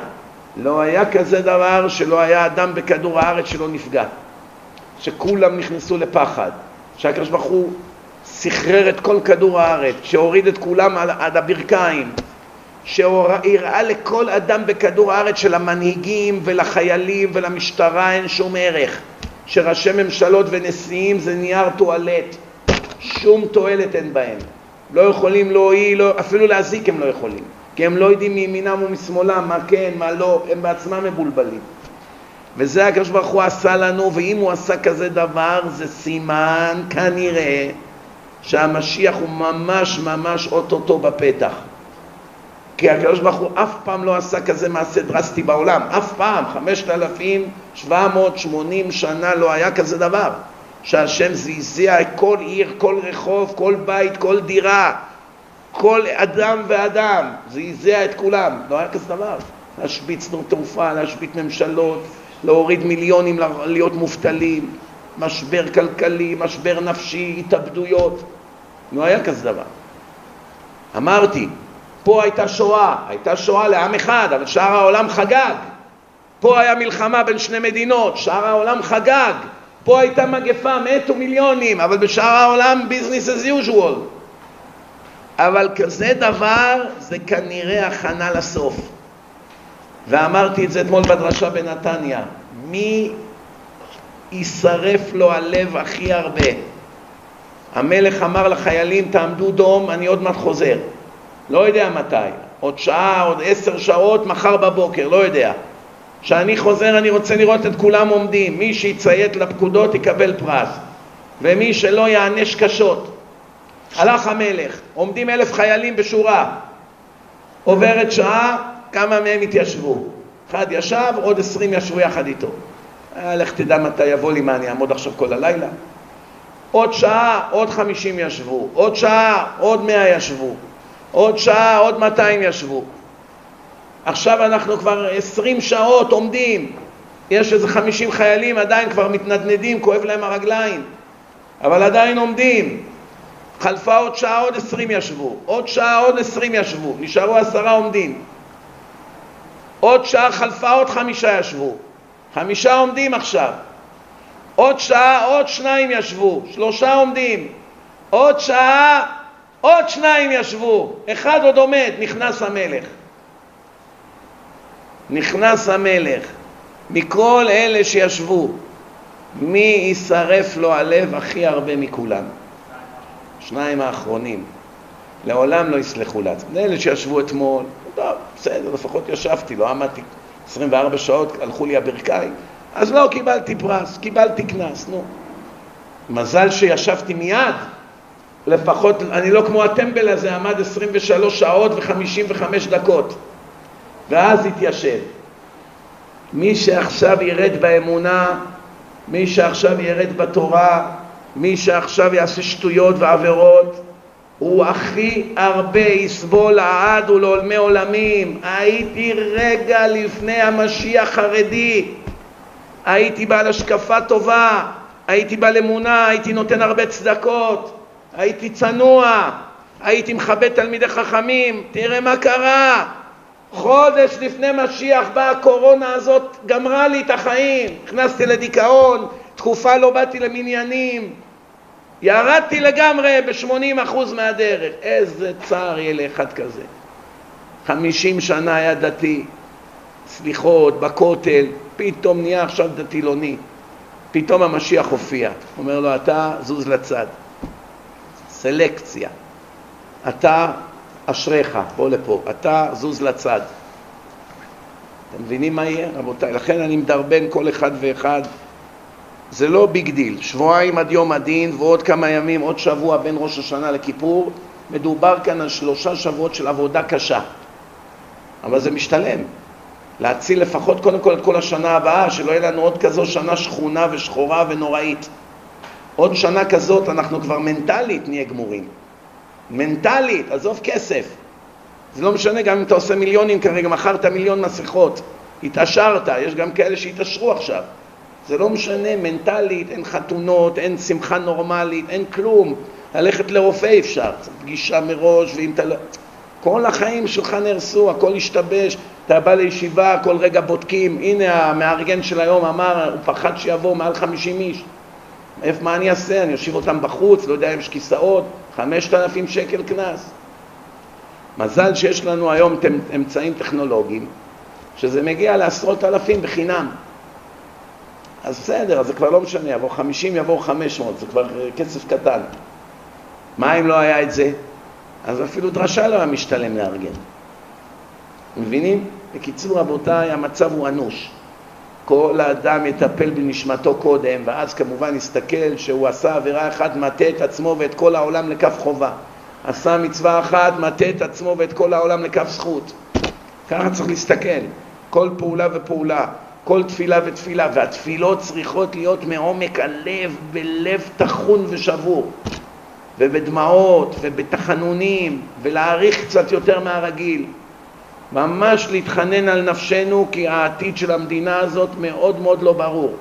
לא היה כזה דבר שלא היה אדם בכדור הארץ שלא נפגע. שכולם נכנסו לפחד. שהקדוש ברוך הוא סחרר את כל כדור הארץ, שהוריד את כולם עד הברכיים, שהראה לכל אדם בכדור הארץ של המנהיגים ולחיילים ולמשטרה אין שום ערך. שראשי ממשלות ונשיאים זה נייר טואלט. שום תועלת אין בהם. לא יכולים להועיל, לא, אפילו להזיק הם לא יכולים. כי הם לא יודעים מימינם ומשמאלם, מה כן, מה לא, הם בעצמם מבולבלים. וזה הקדוש ברוך הוא עשה לנו, ואם הוא עשה כזה דבר, זה סימן כנראה שהמשיח הוא ממש ממש אוטוטו בפתח. כי הקדוש ברוך הוא אף פעם לא עשה כזה מעשה דרסטי בעולם, אף פעם, חמשת אלפים שבע מאות ושמונים שנה לא היה כזה דבר. שהשם זעזע כל עיר, כל רחוב, כל בית, כל דירה, כל אדם ואדם, זעזע את כולם, לא היה כזה דבר. להשביץ שדות תעופה, להשבית ממשלות, להוריד מיליונים להיות מובטלים, משבר כלכלי, משבר נפשי, התאבדויות, לא היה כזה דבר. אמרתי, פה הייתה שואה, הייתה שואה לעם אחד, אבל שאר העולם חגג. פה היה מלחמה בין שני מדינות, שאר העולם חגג. פה הייתה מגפה, מתו מיליונים, אבל בשאר העולם business as usual. אבל כזה דבר זה כנראה הכנה לסוף. ואמרתי את זה אתמול בדרשה בנתניה, מי ישרף לו הלב הכי הרבה? המלך אמר לחיילים, תעמדו דום, אני עוד מעט חוזר. לא יודע מתי, עוד שעה, עוד עשר שעות, מחר בבוקר, לא יודע. כשאני חוזר אני רוצה לראות את כולם עומדים, מי שיציית לפקודות יקבל פרס, ומי שלא יענש קשות. הלך המלך, עומדים אלף חיילים בשורה, עוברת שעה, כמה מהם התיישבו? אחד ישב, עוד עשרים ישבו יחד איתו. לך תדע מתי יבוא לי, מה אני אעמוד עכשיו כל הלילה? עוד שעה, עוד חמישים ישבו, עוד שעה, עוד מאה ישבו, עוד שעה, עוד מאתיים ישבו. עכשיו אנחנו כבר עשרים שעות עומדים, יש איזה חמישים חיילים עדיין כבר מתנדנדים, כואב להם הרגליים, אבל עדיין עומדים. חלפה עוד שעה, עוד עשרים ישבו, עוד שעה, עוד עשרים ישבו, נשארו עשרה עומדים. עוד שעה חלפה, עוד חמישה ישבו, חמישה עומדים עכשיו. עוד שעה, עוד שניים ישבו, שלושה עומדים. עוד שעה, עוד שניים ישבו, אחד עוד עומד. נכנס המלך. נכנס המלך. מכל אלה שישבו, מי ישרף לו הלב הכי הרבה מכולם? שניים האחרונים. לעולם לא יסלחו לעצמם. אלה שישבו אתמול, טוב, בסדר, לפחות ישבתי, לא עמדתי עשרים וארבע שעות, הלכו לי הברכיים, אז לא קיבלתי פרס, קיבלתי כנס, נו. מזל שישבתי מיד, לפחות, אני לא כמו הטמבל הזה, עמד עשרים ושלוש שעות ו-חמישים וחמש דקות, ואז התיישב. מי שעכשיו ירד באמונה, מי שעכשיו ירד בתורה, מי שעכשיו יעשה שטויות ועבירות, הוא הכי הרבה יסבול לעד ולעולמי עולמים. הייתי רגע לפני המשיח חרדי, הייתי בעל השקפה טובה, הייתי בעל אמונה, הייתי נותן הרבה צדקות, הייתי צנוע, הייתי מכבד תלמידי חכמים. תראה מה קרה, חודש לפני משיח באה הקורונה הזאת, גמרה לי את החיים, נכנסתי לדיכאון, תקופה לא באתי למניינים, ירדתי לגמרי ב-שמונים אחוז מהדרך. איזה צער יהיה לאחד כזה. חמישים שנה היה דתי, סליחות, בכותל, פתאום נהיה עכשיו דתילוני. פתאום המשיח הופיע, אומר לו, אתה זוז לצד. סלקציה. אתה אשריך, בוא לפה, אתה זוז לצד. אתם מבינים מה יהיה, רבותיי? לכן אני מדרבן כל אחד ואחד. זה לא ביג דיל, שבועיים עד יום הדין ועוד כמה ימים, עוד שבוע בין ראש השנה לכיפור, מדובר כאן על שלושה שבועות של עבודה קשה. אבל זה משתלם. להציל לפחות קודם כל את כל השנה הבאה, שלא יהיה לנו עוד כזו שנה שכונה ושחורה ונוראית. עוד שנה כזאת אנחנו כבר מנטלית נהיה גמורים. מנטלית, עזוב כסף. זה לא משנה גם אם אתה עושה מיליונים כרגע, מכרת מיליון מסכות, התעשרת, יש גם כאלה שהתעשרו עכשיו. זה לא משנה, מנטלית, אין חתונות, אין שמחה נורמלית, אין כלום. ללכת לרופא אפשר, פגישה מראש, ואם אתה לא... כל החיים שלך נהרסו, הכל השתבש, אתה בא לישיבה, כל רגע בודקים, הנה המארגן של היום אמר, הוא פחד שיבוא מעל חמישים איש. איפה, מה אני אעשה? אני אושיב אותם בחוץ, לא יודע אם יש כיסאות, חמשת אלפים שקל קנס. מזל שיש לנו היום אמצעים טכנולוגיים, שזה מגיע לעשרות אלפים בחינם. אז בסדר, אז זה כבר לא משנה, יבוא חמישים, יבוא חמש מאות, זה כבר כסף קטן. מה אם לא היה את זה? אז אפילו דרשה לא היה משתלם לארגן. מבינים? בקיצור, רבותיי, המצב הוא אנוש. כל האדם יטפל בנשמתו קודם, ואז כמובן יסתכל שהוא עשה עבירה אחת, מטה את עצמו ואת כל העולם לכף חובה. עשה מצווה אחת, מטה את עצמו ואת כל העולם לכף זכות. ככה צריך להסתכל. כל פעולה ופעולה, כל תפילה ותפילה, והתפילות צריכות להיות מעומק הלב, בלב תחון ושבור, ובדמעות ובתחנונים, ולהעריך קצת יותר מהרגיל. ממש להתחנן על נפשנו, כי העתיד של המדינה הזאת מאוד מאוד לא ברור.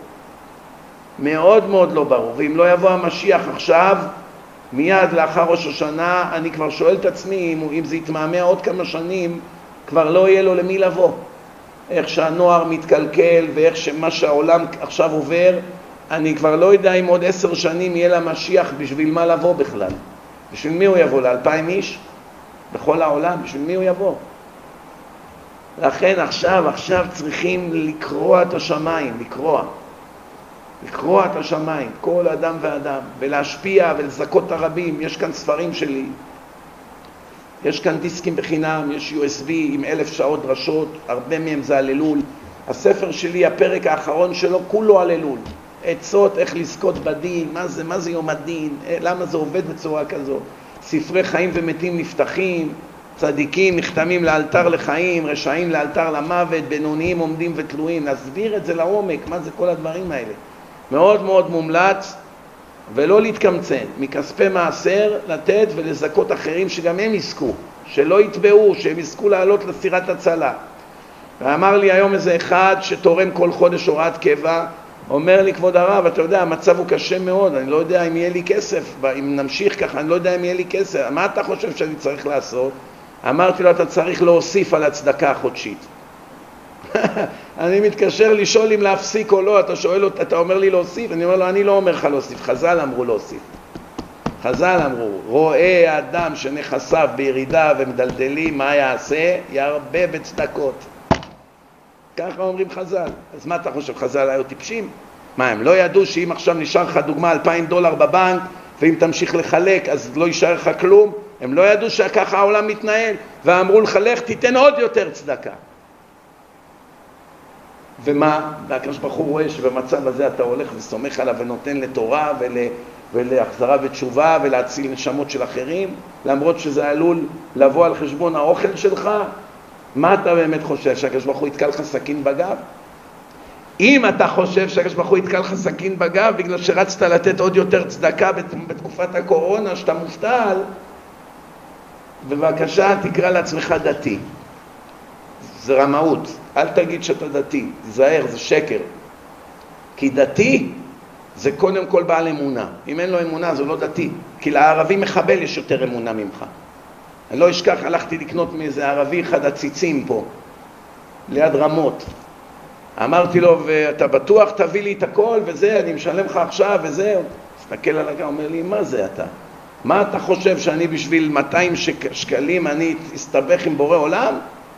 מאוד מאוד לא ברור. ואם לא יבוא המשיח עכשיו, מיד לאחר ראש השנה, אני כבר שואל את עצמי, אם, אם זה יתמהמה עוד כמה שנים, כבר לא יהיה לו למי לבוא. איך שהנוער מתקלקל, ואיך שמה שהעולם עכשיו עובר, אני כבר לא יודע אם עוד עשר שנים יהיה למשיח בשביל מה לבוא בכלל. בשביל מי הוא יבוא? לאלפיים איש? בכל העולם? בשביל מי הוא יבוא? לכן עכשיו, עכשיו צריכים לקרוע את השמיים, לקרוע. לקרוע את השמיים, כל אדם ואדם, ולהשפיע ולזכות את הרבים. יש כאן ספרים שלי, יש כאן דיסקים בחינם, יש יו אס בי עם אלף שעות דרשות, הרבה מהם זה הללול. הספר שלי, הפרק האחרון שלו, כולו הללול. עצות איך לזכות בדין, מה זה, מה זה יום הדין, למה זה עובד בצורה כזו. ספרי חיים ומתים נפתחים, צדיקים נחתמים לאלתר לחיים, רשעים לאלתר למוות, בינוניים עומדים ותלויים. נסביר את זה לעומק, מה זה כל הדברים האלה. מאוד מאוד מומלץ, ולא להתקמצן, מכספי מעשר לתת ולזכות אחרים שגם הם יזכו, שלא יתבעו, שהם יזכו לעלות לסירת הצלה. ואמר לי היום איזה אחד שתורם כל חודש הוראת קבע, אומר לי, כבוד הרב, אתה יודע, המצב הוא קשה מאוד, אני לא יודע אם יהיה לי כסף, אם נמשיך ככה, אני לא יודע אם יהיה לי כסף, מה אתה חושב שאני צריך לעשות? אמרתי לו, אתה צריך להוסיף על הצדקה החודשית. אני מתקשר לשאול אם להפסיק או לא, אתה שואל אותי, אתה אומר לי להוסיף, אני אומר לו, אני לא אומר לך להוסיף, חז"ל אמרו להוסיף. חז"ל אמרו, רואה האדם שנכסיו בירידה ומדלדלים, מה יעשה? ירבה בצדקות. ככה אומרים חז"ל. אז מה אתה חושב, חז"ל היו טיפשים? מה, הם לא ידעו שאם עכשיו נשאר לך דוגמה אלפיים דולר בבנק, ואם תמשיך לחלק אז לא יישאר לך כלום? הם לא ידעו שככה העולם מתנהל, ואמרו לך, לך תיתן עוד יותר צדקה. ומה? והקדוש ברוך הוא רואה שבמצב הזה אתה הולך וסומך עליו ונותן לתורה ול... ולהחזרה בתשובה ולהציל נשמות של אחרים, למרות שזה עלול לבוא על חשבון האוכל שלך. מה אתה באמת חושב? שהקדוש ברוך הוא יתקע לך סכין בגב? אם אתה חושב שהקדוש ברוך הוא יתקע לך סכין בגב בגלל שרצת לתת עוד יותר צדקה בתקופת הקורונה שאתה מובטל, בבקשה תקרא לעצמך דתי. זה רמאות, אל תגיד שאתה דתי, תזהר, זה שקר. כי דתי זה קודם כל בעל אמונה. אם אין לו אמונה זה לא דתי, כי לערבי מחבל יש יותר אמונה ממך. אני לא אשכח, הלכתי לקנות מאיזה ערבי אחד הציצים פה, ליד רמות. אמרתי לו, ואתה בטוח תביא לי את הכל וזה, אני משלם לך עכשיו וזה. הסתכל על הגע, אומר לי, מה זה אתה? מה אתה חושב שאני בשביל מאתיים שקלים אני אסתבך עם בורא עולם?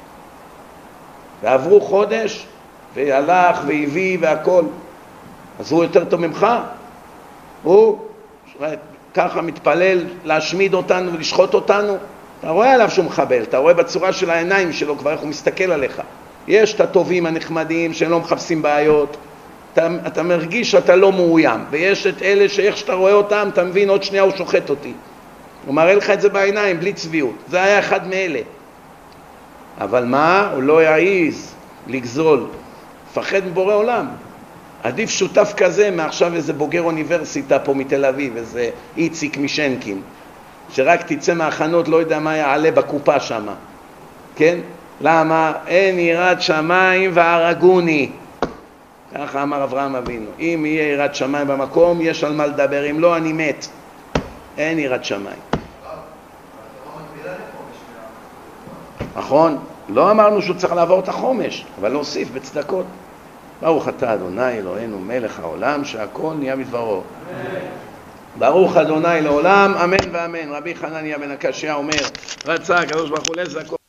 ועברו חודש, והלך והביא והכל. אז הוא יותר טוב ממך? הוא ככה מתפלל להשמיד אותנו ולשחוט אותנו? אתה רואה עליו שהוא מחבל, אתה רואה בצורה של העיניים שלו כבר איך הוא מסתכל עליך. יש את הטובים הנחמדים שהם לא מחפשים בעיות, אתה, אתה מרגיש שאתה לא מאוים, ויש את אלה שאיך שאתה רואה אותם, אתה מבין עוד שנייה הוא שוחט אותי. הוא מראה לך את זה בעיניים, בלי צביעות. זה היה אחד מאלה. אבל מה? הוא לא יעיז לגזול. פחד מבורא עולם. עדיף שותף כזה מעכשיו איזה בוגר אוניברסיטה פה מתל אביב, איזה איציק משנקין, שרק תצא מהחנות, לא יודע מה יעלה בקופה שמה. כן? למה? אין יראת שמיים והרגוני. ככה אמר אברהם אבינו. אם יהיה יראת שמיים במקום, יש על מה לדבר. אם לא, אני מת. אין יראת שמיים. נכון? לא אמרנו שהוא צריך לעבור את החומש, אבל להוסיף בצדקות. ברוך אתה אדוני אלוהינו מלך העולם שהכל נהיה בדברו. אמן. ברוך אדוני לעולם, אמן ואמן. רבי חנניה בן הקשיא אומר, רצה הקדוש ברוך הוא לזכות